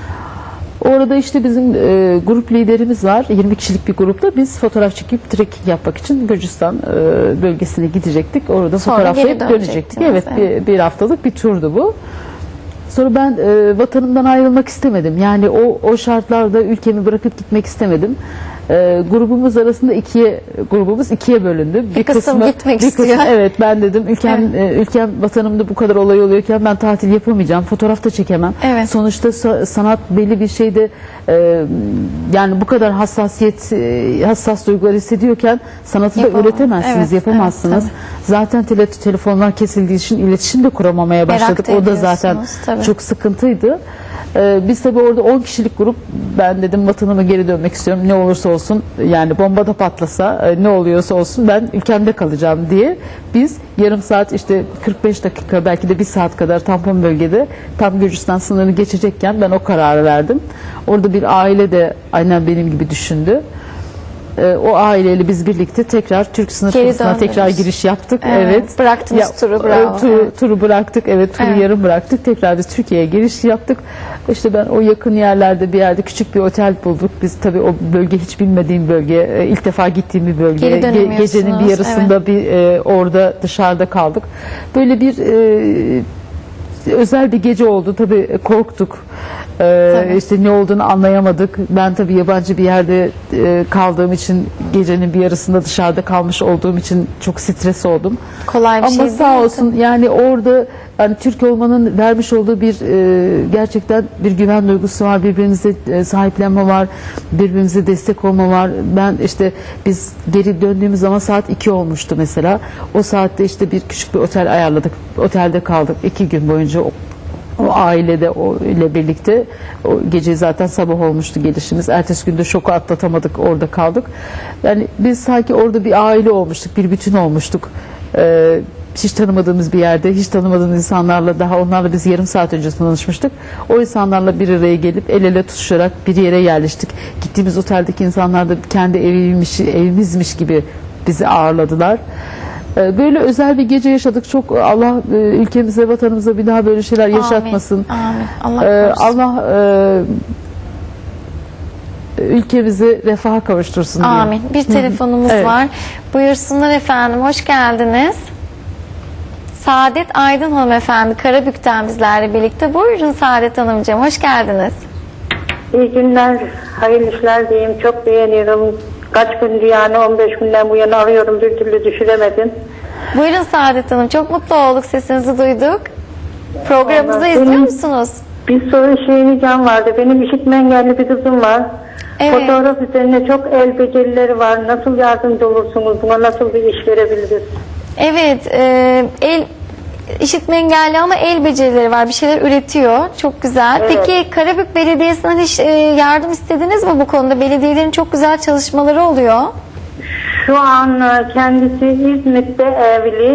Orada işte bizim e, grup liderimiz var. yirmi kişilik bir grupla biz fotoğraf çekip trekking yapmak için Gürcistan e, bölgesine gidecektik. Orada fotoğraflayıp dönecektik. Evet, evet. Bir, bir haftalık bir turdu bu. Sonra ben e, vatanımdan ayrılmak istemedim. Yani o o şartlarda ülkemi bırakıp gitmek istemedim. E, grubumuz arasında ikiye grubumuz ikiye bölündü. Bir, bir kısım kısmı, gitmek bir istiyor. Kısmı, evet ben dedim ülkem evet. e, ülkem vatanımda bu kadar olay oluyorken ben tatil yapamayacağım. Fotoğraf da çekemem. Evet. Sonuçta sa- sanat belli bir şeyde e, yani bu kadar hassasiyet e, hassas duygular hissediyorken sanatı Yapamam. da üretemezsiniz, evet, yapamazsınız. Evet, zaten tele- telefonlar kesildiği için iletişim de kuramamaya başladık. O da zaten tabii. çok sıkıntıydı. Ee, biz tabii orada on kişilik grup, ben dedim vatanıma geri dönmek istiyorum, ne olursa olsun, yani bomba da patlasa e, ne oluyorsa olsun ben ülkemde kalacağım diye biz yarım saat, işte kırk beş dakika, belki de bir saat kadar tampon bölgede tam Gürcistan sınırını geçecekken ben o kararı verdim. Orada bir aile de aynen benim gibi düşündü. E, o aileyle biz birlikte tekrar Türk sınır kapısına tekrar giriş yaptık. Evet. evet. Bıraktınız ya, turu. Bravo. Turu, evet. turu bıraktık. Evet, turu evet. yarım bıraktık. Tekrar biz Türkiye'ye giriş yaptık. İşte ben o yakın yerlerde bir yerde küçük bir otel bulduk. Biz tabii o bölge, hiç bilmediğim bölge, ilk defa gittiğim bir bölge. Ge- gecenin bir yarısında evet. bir e, orada dışarıda kaldık. Böyle bir e, özel bir gece oldu. Tabii korktuk. Ee, işte ne olduğunu anlayamadık. Ben tabii yabancı bir yerde e, kaldığım için, gecenin bir yarısında dışarıda kalmış olduğum için çok stres oldum. Kolay bir Ama şey sağ değil olsun mi? Yani orada yani Türk olmanın vermiş olduğu bir e, gerçekten bir güven duygusu var. Birbirimize e, sahiplenme var. Birbirimize destek olma var. Ben işte biz geri döndüğümüz zaman saat iki olmuştu mesela. O saatte işte bir küçük bir otel ayarladık. Otelde kaldık iki gün boyunca. O, o ailede o ile birlikte o gece zaten sabah olmuştu gelişimiz. Ertesi günde şoku atlatamadık, orada kaldık. Yani biz sanki orada bir aile olmuştuk, bir bütün olmuştuk. Ee, hiç tanımadığımız bir yerde, hiç tanımadığımız insanlarla, daha onlarla biz yarım saat önce tanışmıştık. O insanlarla bir araya gelip el ele tutuşarak bir yere yerleştik. Gittiğimiz oteldeki insanlar da kendi eviymiş, evimizmiş gibi bizi ağırladılar. Böyle özel bir gece yaşadık. Çok Allah ülkemize, vatanımıza bir daha böyle şeyler yaşatmasın. Amin. Allah Ee, Allah e, ülkemizi refaha kavuştursun diye. Amin. Bir telefonumuz Evet. var. Buyursunlar efendim. Hoş geldiniz. Saadet Aydın hanımefendi Karabük'ten bizlerle birlikte. Buyurun Saadet Hanımcığım. Hoş geldiniz. İyi günler, hayırlı işler diyeyim. Çok beğeniyorum. Kaç gündür yani on beş günden bu yana arıyorum, bir türlü düşüremedim. Buyurun Saadet Hanım. Çok mutlu olduk. Sesinizi duyduk. Programımızı Vallahi izliyor benim- musunuz? Bir soru şey ricam vardı. Benim işitme engelli bir kızım var. Evet. Fotoğraf üzerine çok el becerileri var. Nasıl yardımcı olursunuz? Buna nasıl bir iş verebiliriz? Evet. E, el işitme engelli ama el becerileri var. Bir şeyler üretiyor. Çok güzel. Evet. Peki Karabük Belediyesi'nden hiç e, yardım istediniz mi bu konuda? Belediyelerin çok güzel çalışmaları oluyor. Şu an e, kendisi İzmit'te evli.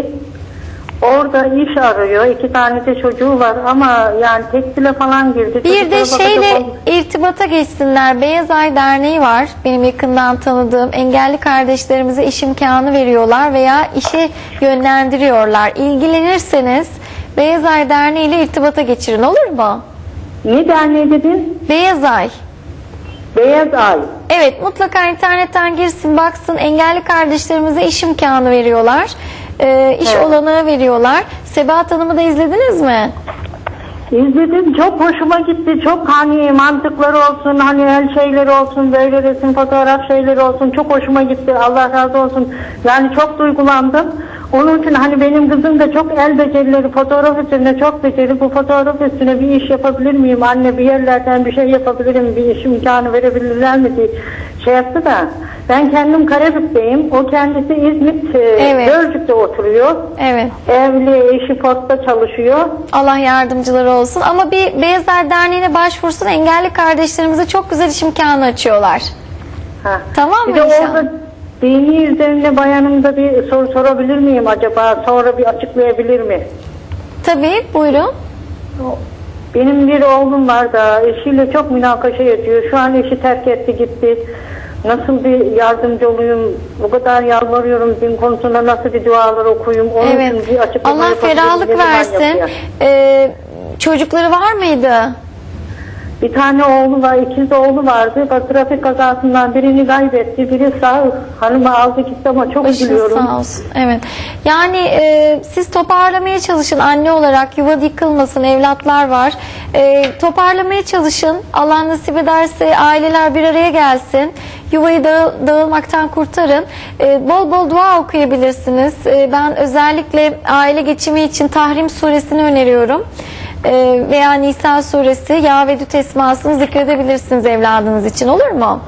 Orada iş arıyor. İki tane de çocuğu var ama yani tekstile falan girdi. Bir de Çocuklara şeyle bakacak ol- irtibata geçsinler. Beyaz Ay Derneği var. Benim yakından tanıdığım. Engelli kardeşlerimize iş imkanı veriyorlar veya işe yönlendiriyorlar. İlgilenirseniz Beyaz Ay Derneği ile irtibata geçirin, olur mu? Ne derneği dedin? Beyaz Ay. Beyaz Ay. Evet, mutlaka internetten girsin, baksın. Engelli kardeşlerimize iş imkanı veriyorlar. Ee, iş Evet. olanağı veriyorlar. Sebahat Hanım'ı da izlediniz mi? İzledim, çok hoşuma gitti. Çok hani mantıkları olsun, hani el şeyleri olsun, böyle resim fotoğraf şeyleri olsun, çok hoşuma gitti. Allah razı olsun. Yani çok duygulandım. Onun için hani benim kızım da çok el becerileri, fotoğraf üstüne çok beceri. Bu fotoğraf üstüne bir iş yapabilir miyim? Anne bir yerlerden bir şey yapabilirim, bir iş imkanı verebilirler mi diye şey yaptı da. Ben kendim Karabük'teyim. O kendisi İzmit, e, Evet. Gölcük'te oturuyor. Evet. Evli, eşi Fos'ta çalışıyor. Allah yardımcıları olsun. Ama bir Beyaz Ay Derneği'ne başvursun. Engelli kardeşlerimize çok güzel iş imkanı açıyorlar. Ha. Tamam mı Bir de inşallah? orada dini üzerine bayanımda bir soru sorabilir miyim acaba? Sonra bir açıklayabilir mi? Tabii, buyurun. Benim bir oğlum var da eşiyle çok münakaşa ediyor. Şu an eşi terk etti gitti. Nasıl bir yardımcı olayım? Bu kadar yalvarıyorum. Din konusunda nasıl bir dualar okuyayım? Onun Evet. için bir açıklama Allah yapabilirim. ferahlık Ne zaman versin. yapıyor? Ee, çocukları var mıydı? Bir tane oğlu var, ikiz oğlu vardı. Bak, trafik kazasından birini kaybetti. Biri sağ, hanımı aldı gitti ama çok Başınız üzülüyorum. sağ olsun. Evet. Yani e, siz toparlamaya çalışın anne olarak. Yuva yıkılmasın, evlatlar var. E, toparlamaya çalışın. Allah nasip ederse aileler bir araya gelsin. Yuvayı dağıl, dağılmaktan kurtarın. E, bol bol dua okuyabilirsiniz. E, ben özellikle aile geçimi için Tahrim suresini öneriyorum. E, veya Nisa suresi, Ya Vedüt esmasını zikredebilirsiniz evladınız için, olur mu?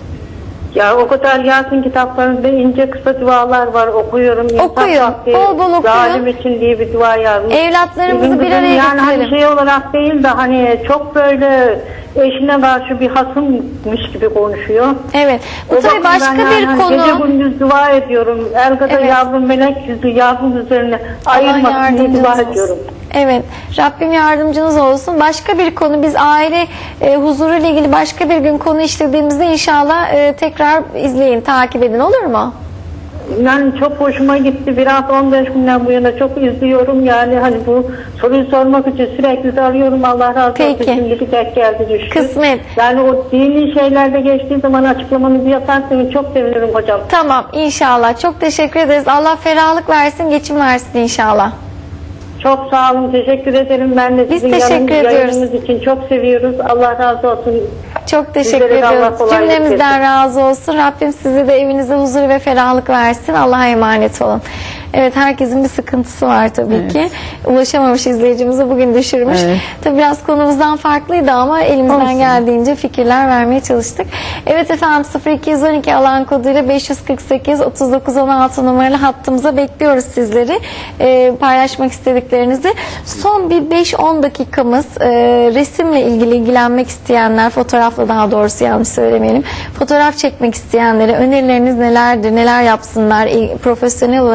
Ya o kadar Yasin kitaplarında ince kısa dualar var, okuyorum. İnsan Okuyun, vakti bol bol okuyun. zalim için diye bir dua yazmış. Evlatlarımızı Bizim bir kızım araya yani hani getirelim. şey olarak değil de hani çok böyle eşine karşı bir hasımmış gibi konuşuyor. Evet. Bu O tabii bakımdan başka yani bir hani konu. Gece gündüz dua ediyorum. Elgada Evet. yavrum melek yüzü yavrum üzerine ayırmasın diye yardımcınız dua olsun. ediyorum. Evet. Rabbim yardımcınız olsun. Başka bir konu, biz aile e, huzuru ile ilgili başka bir gün konu işlediğimizde inşallah e, tekrar izleyin, takip edin, olur mu? Yani çok hoşuma gitti. Biraz on beş günden bu yana çok izliyorum. Yani hani bu soruyu sormak için sürekli de arıyorum. Allah razı olsun. Peki. Şimdi bir tek geldi düştü. Kısmet. Yani o dini şeylerde geçtiği zaman açıklamanızı yaparsanız çok sevinirim hocam. Tamam, inşallah. Çok teşekkür ederiz. Allah ferahlık versin, geçim versin inşallah. Çok sağ olun. Teşekkür ederim. Ben de Biz sizin teşekkür yanınız- ediyoruz. yayınınız için çok seviyoruz. Allah razı olsun. Çok teşekkür Sizlere de Allah ediyoruz. kolaylık Cümlemizden versin. razı olsun. Rabbim size de evinize huzur ve ferahlık versin. Allah'a emanet olun. Evet, herkesin bir sıkıntısı var tabii Evet. ki. Ulaşamamış izleyicimizi bugün düşürmüş. Evet. Tabii biraz konumuzdan farklıydı ama elimizden Olsun. geldiğince fikirler vermeye çalıştık. Evet efendim, sıfır iki on iki alan koduyla beş yüz kırk sekiz otuz dokuz on altı numaralı hattımıza bekliyoruz sizleri. Ee, paylaşmak istediklerinizi. Son bir beş on dakikamız e, resimle ilgili ilgilenmek isteyenler, fotoğrafla daha doğrusu yanlış söylemeyelim. Fotoğraf çekmek isteyenlere önerileriniz nelerdir? Neler yapsınlar? İl- profesyonel olarak ilgilenmek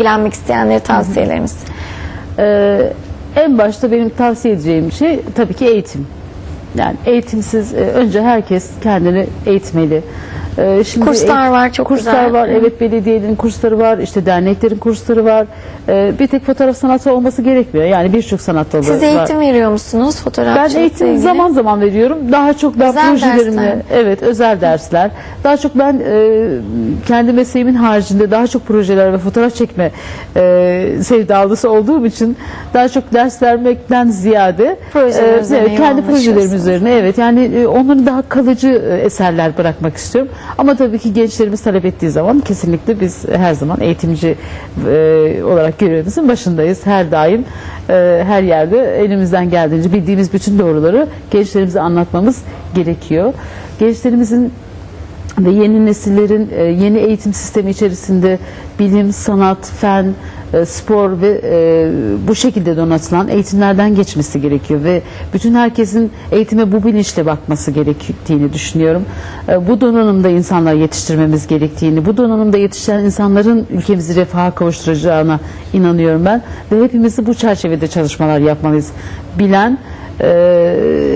ilgilenmek isteyenlere tavsiyeleriniz? Ee, en başta benim tavsiye edeceğim şey tabii ki eğitim. Yani eğitimsiz e, önce herkes kendini eğitmeli. Ee, şimdi Kurslar var, çok kurslar güzel. var, evet, belediyelerin kursları var, işte derneklerin kursları var. Ee, bir tek fotoğraf sanatı olması gerekmiyor. Yani birçok sanat dalı Siz var. eğitim veriyor musunuz Ben fotoğrafçılıkla eğitim ilgili? zaman zaman veriyorum. Daha çok daha Özel projelerimle, dersler. evet, özel dersler. Daha çok ben e, kendi mesleğimin haricinde daha çok projeler ve fotoğraf çekme e, sevdalısı olduğum için daha çok ders vermekten ziyade Projeler e, üzerine evet, kendi projelerim yoğunlaşıyorsunuz. üzerine, evet, yani e, onların daha kalıcı e, eserler bırakmak istiyorum. Ama tabii ki gençlerimiz talep ettiği zaman kesinlikle biz her zaman eğitimci e, olarak görevimizin başındayız. Her daim e, her yerde elimizden geldiğince bildiğimiz bütün doğruları gençlerimize anlatmamız gerekiyor. Gençlerimizin ve yeni nesillerin e, yeni eğitim sistemi içerisinde bilim, sanat, fen, e, spor ve e, bu şekilde donatılan eğitimlerden geçmesi gerekiyor ve bütün herkesin eğitime bu bilinçle bakması gerektiğini düşünüyorum. E, bu donanımda insanlar yetiştirmemiz gerektiğini, bu donanımda yetişen insanların ülkemizi refaha kavuşturacağına inanıyorum ben ve hepimiz bu çerçevede çalışmalar yapmalıyız. Bilen, e,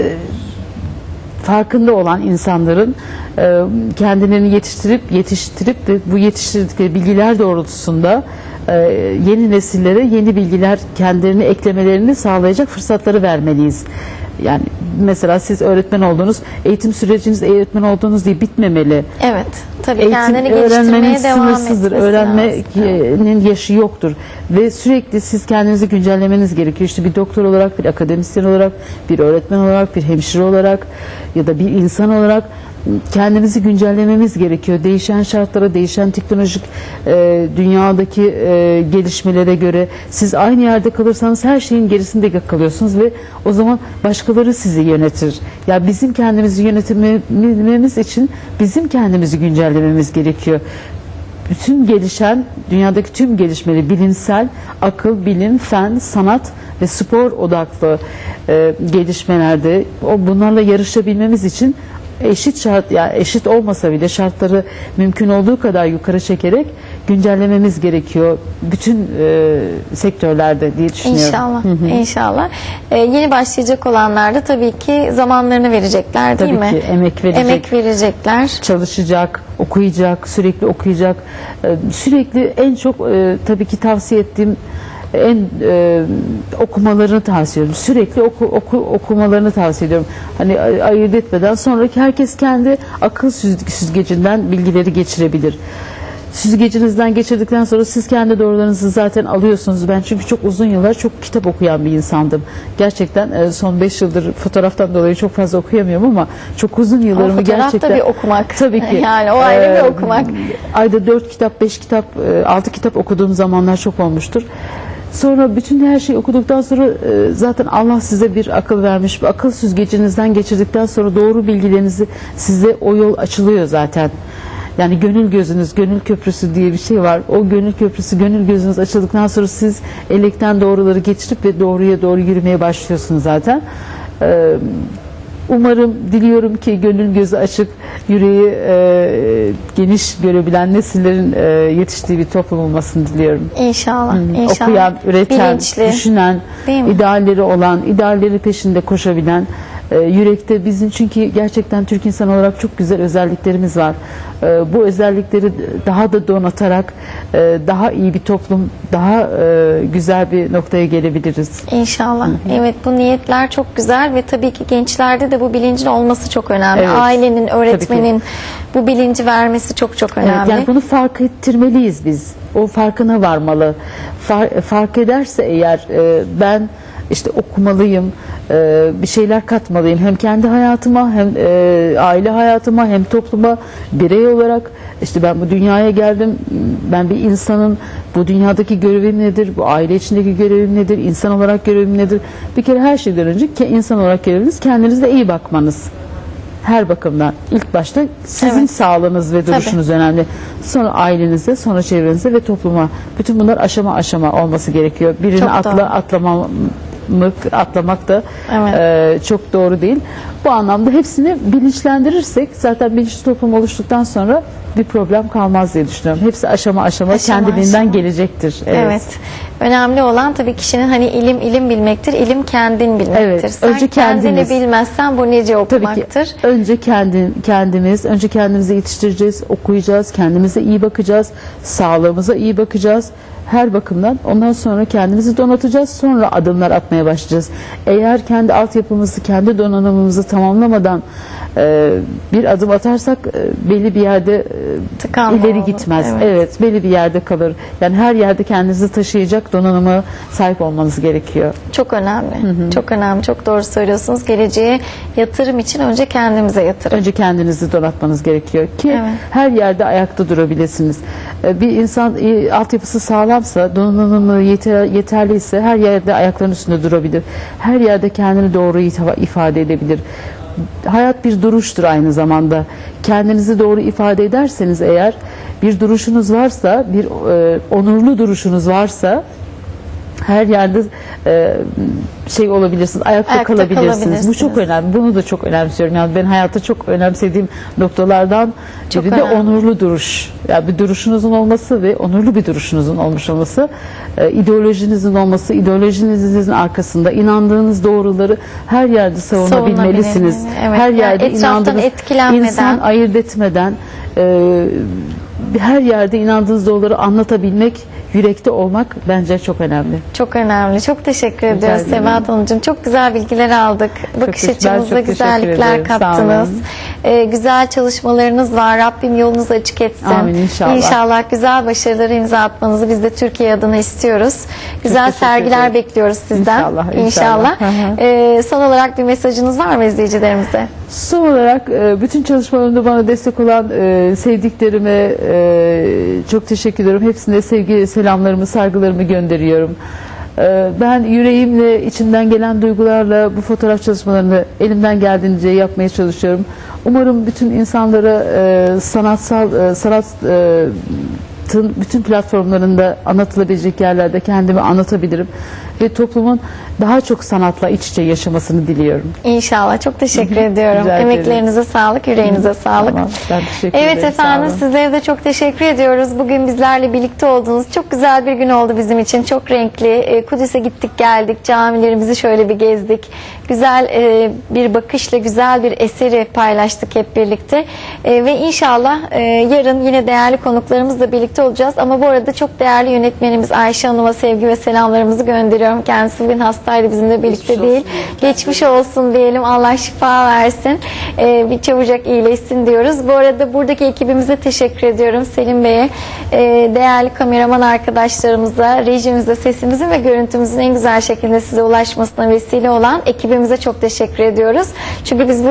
farkında olan insanların e, kendilerini yetiştirip yetiştirip ve bu yetiştirdikleri bilgiler doğrultusunda e, yeni nesillere yeni bilgiler kendilerini eklemelerini sağlayacak fırsatları vermeliyiz. Yani mesela siz öğretmen oldunuz, eğitim süreciniz öğretmen olduğunuz diye bitmemeli. Evet. Tabii Eğitim kendini öğrenmenin geliştirmeye devam sınırsızdır. etmesi Öğrenmenin lazım. yaşı yoktur. Ve sürekli siz kendinizi güncellemeniz gerekiyor. İşte bir doktor olarak, bir akademisyen olarak, bir öğretmen olarak, bir hemşire olarak ya da bir insan olarak kendimizi güncellememiz gerekiyor. Değişen şartlara, değişen teknolojik e, dünyadaki e, gelişmelere göre siz aynı yerde kalırsanız her şeyin gerisinde kalıyorsunuz ve o zaman başkaları sizi yönetir. Ya bizim kendimizi yönetememiz için bizim kendimizi güncellememiz gerekiyor. Bütün gelişen, dünyadaki tüm gelişmeleri bilimsel, akıl, bilim, fen, sanat ve spor odaklı e, gelişmelerde o bunlarla yarışabilmemiz için eşit şart, yani eşit olmasa bile şartları mümkün olduğu kadar yukarı çekerek güncellememiz gerekiyor bütün e, sektörlerde diye düşünüyorum. İnşallah. Hı hı. İnşallah. Ee, yeni başlayacak olanlar da tabii ki zamanlarını verecekler, değil Tabii mi? ki emek verecek. Emek verecekler. Çalışacak, okuyacak, sürekli okuyacak. Ee, sürekli en çok e, tabii ki tavsiye ettiğim en e, okumalarını tavsiye ediyorum. Sürekli oku, oku, okumalarını tavsiye ediyorum. Hani ay- ayırt etmeden sonraki herkes kendi akıl süz- süzgecinden bilgileri geçirebilir. Süzgecinizden geçirdikten sonra siz kendi doğrularınızı zaten alıyorsunuz. Ben çünkü çok uzun yıllar çok kitap okuyan bir insandım. Gerçekten e, son beş yıldır fotoğraftan dolayı çok fazla okuyamıyorum ama çok uzun yıllarımı Ama fotoğraf gerçekten... da bir okumak. Tabii ki. Yani o ayrı bir e, okumak. Ayda dört kitap, beş kitap, e, altı kitap okuduğum zamanlar çok olmuştur. Sonra bütün her şeyi okuduktan sonra e, zaten Allah size bir akıl vermiş. Bu akıl süzgecinizden geçirdikten sonra doğru bilgilerinizi size o yol açılıyor zaten. Yani gönül gözünüz, gönül köprüsü diye bir şey var. O gönül köprüsü, gönül gözünüz açıldıktan sonra siz elekten doğruları geçirip ve doğruya doğru yürümeye başlıyorsunuz zaten. Ee, umarım, diliyorum ki gönül gözü açık, yüreği e, geniş görebilen nesillerin e, yetiştiği bir toplum olmasını diliyorum. İnşallah. Hmm, İnşallah. Okuyan, üreten, Bilinçli. düşünen, Değil mi? idealleri olan, idealleri peşinde koşabilen, e, yürekte bizim çünkü gerçekten Türk insanı olarak çok güzel özelliklerimiz var. E, bu özellikleri daha da donatarak e, daha iyi bir toplum, daha e, güzel bir noktaya gelebiliriz. İnşallah. Evet, bu niyetler çok güzel ve tabii ki gençlerde de bu bilincin olması çok önemli. Evet. Ailenin, öğretmenin bu bilinci vermesi çok çok önemli. Evet, yani bunu fark ettirmeliyiz biz. O farkına varmalı. Far- fark ederse eğer e, ben işte okumalıyım, e, bir şeyler katmalıyım. Hem kendi hayatıma, hem e, aile hayatıma, hem topluma, birey olarak. İşte ben bu dünyaya geldim, ben bir insanın, bu dünyadaki görevim nedir, bu aile içindeki görevim nedir, insan olarak görevim nedir? Bir kere her şeyden önce ke- insan olarak göreviniz kendinize iyi bakmanız. Her bakımdan. İlk başta sizin Evet. sağlığınız ve duruşunuz önemli. Sonra ailenize, sonra çevrenize ve topluma. Bütün bunlar aşama aşama olması gerekiyor. Birini Çok atla doğru. atlama atlamak da Evet. e, çok doğru değil. Bu anlamda hepsini bilinçlendirirsek zaten bilinçli toplum oluştuktan sonra bir problem kalmaz diye düşünüyorum. Hepsi aşama aşama, Aşama kendiliğinden aşama. gelecektir. Evet. Evet. Önemli olan tabii kişinin hani ilim ilim bilmektir, ilim kendin bilmektir. Evet, Sen önce kendini kendiniz. bilmezsen bu nece Tabii ki okumaktır. önce kendi, kendimiz, önce kendimizi yetiştireceğiz, okuyacağız, kendimize iyi bakacağız, sağlığımıza iyi bakacağız. Her bakımdan ondan sonra kendimizi donatacağız, sonra adımlar atmaya başlayacağız. Eğer kendi altyapımızı, kendi donanımımızı tamamlamadan e, bir adım atarsak e, belli bir yerde e, Tıkanma ileri olur. gitmez. Evet. Evet, belli bir yerde kalır. Yani her yerde kendinizi taşıyacak donanıma sahip olmanız gerekiyor. Çok önemli. Çok önemli. Çok doğru söylüyorsunuz. Geleceğe yatırım için önce kendimize yatırım. Önce kendinizi donatmanız gerekiyor ki Evet. her yerde ayakta durabilirsiniz. Ee, Bir insan e, altyapısı sağlamsa, donanımı yeter, yeterliyse her yerde ayaklarının üstünde durabilir. Her yerde kendini doğru ita- ifade edebilir. Hayat bir duruştur aynı zamanda. Kendinizi doğru ifade ederseniz eğer, bir duruşunuz varsa, bir e, onurlu duruşunuz varsa her yerde e, şey olabilirsiniz, ayakta, Ayakta kalabilirsiniz. Bu kalabilirsiniz. çok önemli. Bunu da çok önemsiyorum. Yani ben hayatta çok önemsediğim noktalardan Çok biri de önemli. onurlu duruş. Yani bir duruşunuzun olması ve onurlu bir duruşunuzun olmuş olması, e, ideolojinizin olması, ideolojinizin arkasında inandığınız doğruları her yerde savunabilmelisiniz. Savunabilmeli, evet. Her Yani yerde etraftan inandığınız, etkilenmeden. insan ayırt etmeden e, her yerde inandığınız doğruları anlatabilmek, yürekte olmak bence çok önemli. Çok önemli. Çok teşekkür ediyoruz ederim. Sebahat Hanımcığım. Çok güzel bilgiler aldık. Bakış teşekkür- ben açımızda çok teşekkür güzellikler ederim. Sağ kattınız. olun. Ee, güzel çalışmalarınız var. Rabbim yolunuzu açık etsin. Amin, inşallah. İnşallah güzel başarıları imza atmanızı biz de Türkiye adına istiyoruz. Güzel teşekkür sergiler ederim. bekliyoruz sizden. İnşallah, İnşallah. inşallah. Hı hı. Ee, son olarak bir mesajınız var mı izleyicilerimize? Son olarak e, bütün çalışmalarımda bana destek olan e, sevdiklerime e, çok teşekkür ediyorum. Hepsine sevgi, selamlarımı, saygılarımı gönderiyorum. E, Ben yüreğimle, içimden gelen duygularla bu fotoğraf çalışmalarını elimden geldiğince yapmaya çalışıyorum. Umarım bütün insanlara e, sanatsal, e, sanat e, tın bütün platformlarında anlatılabilecek yerlerde kendimi anlatabilirim ve toplumun daha çok sanatla iç içe yaşamasını diliyorum. İnşallah. Çok teşekkür ediyorum. Rica ederim. Emeklerinize sağlık, yüreğinize sağlık. Tamam, ben teşekkür Evet ederim. efendim, Sağ olun. sizlere de çok teşekkür ediyoruz. Bugün bizlerle birlikte oldunuz. Çok güzel bir gün oldu bizim için. Çok renkli. Ee, Kudüs'e gittik geldik. Camilerimizi şöyle bir gezdik. Güzel e, bir bakışla güzel bir eseri paylaştık hep birlikte. E, ve inşallah e, yarın yine değerli konuklarımızla birlikte olacağız. Ama bu arada çok değerli yönetmenimiz Ayşe Hanım'a sevgi ve selamlarımızı gönderiyorum. Kendisi bugün hastaydı, bizimle birlikte Geçmiş değil. olsun. Geçmiş olsun diyelim. Allah şifa versin. Ee, bir çabucak iyileşsin diyoruz. Bu arada buradaki ekibimize teşekkür ediyorum. Selim Bey'e, e, değerli kameraman arkadaşlarımıza, rejimizde sesimizin ve görüntümüzün en güzel şekilde size ulaşmasına vesile olan ekibimize çok teşekkür ediyoruz. Çünkü biz bu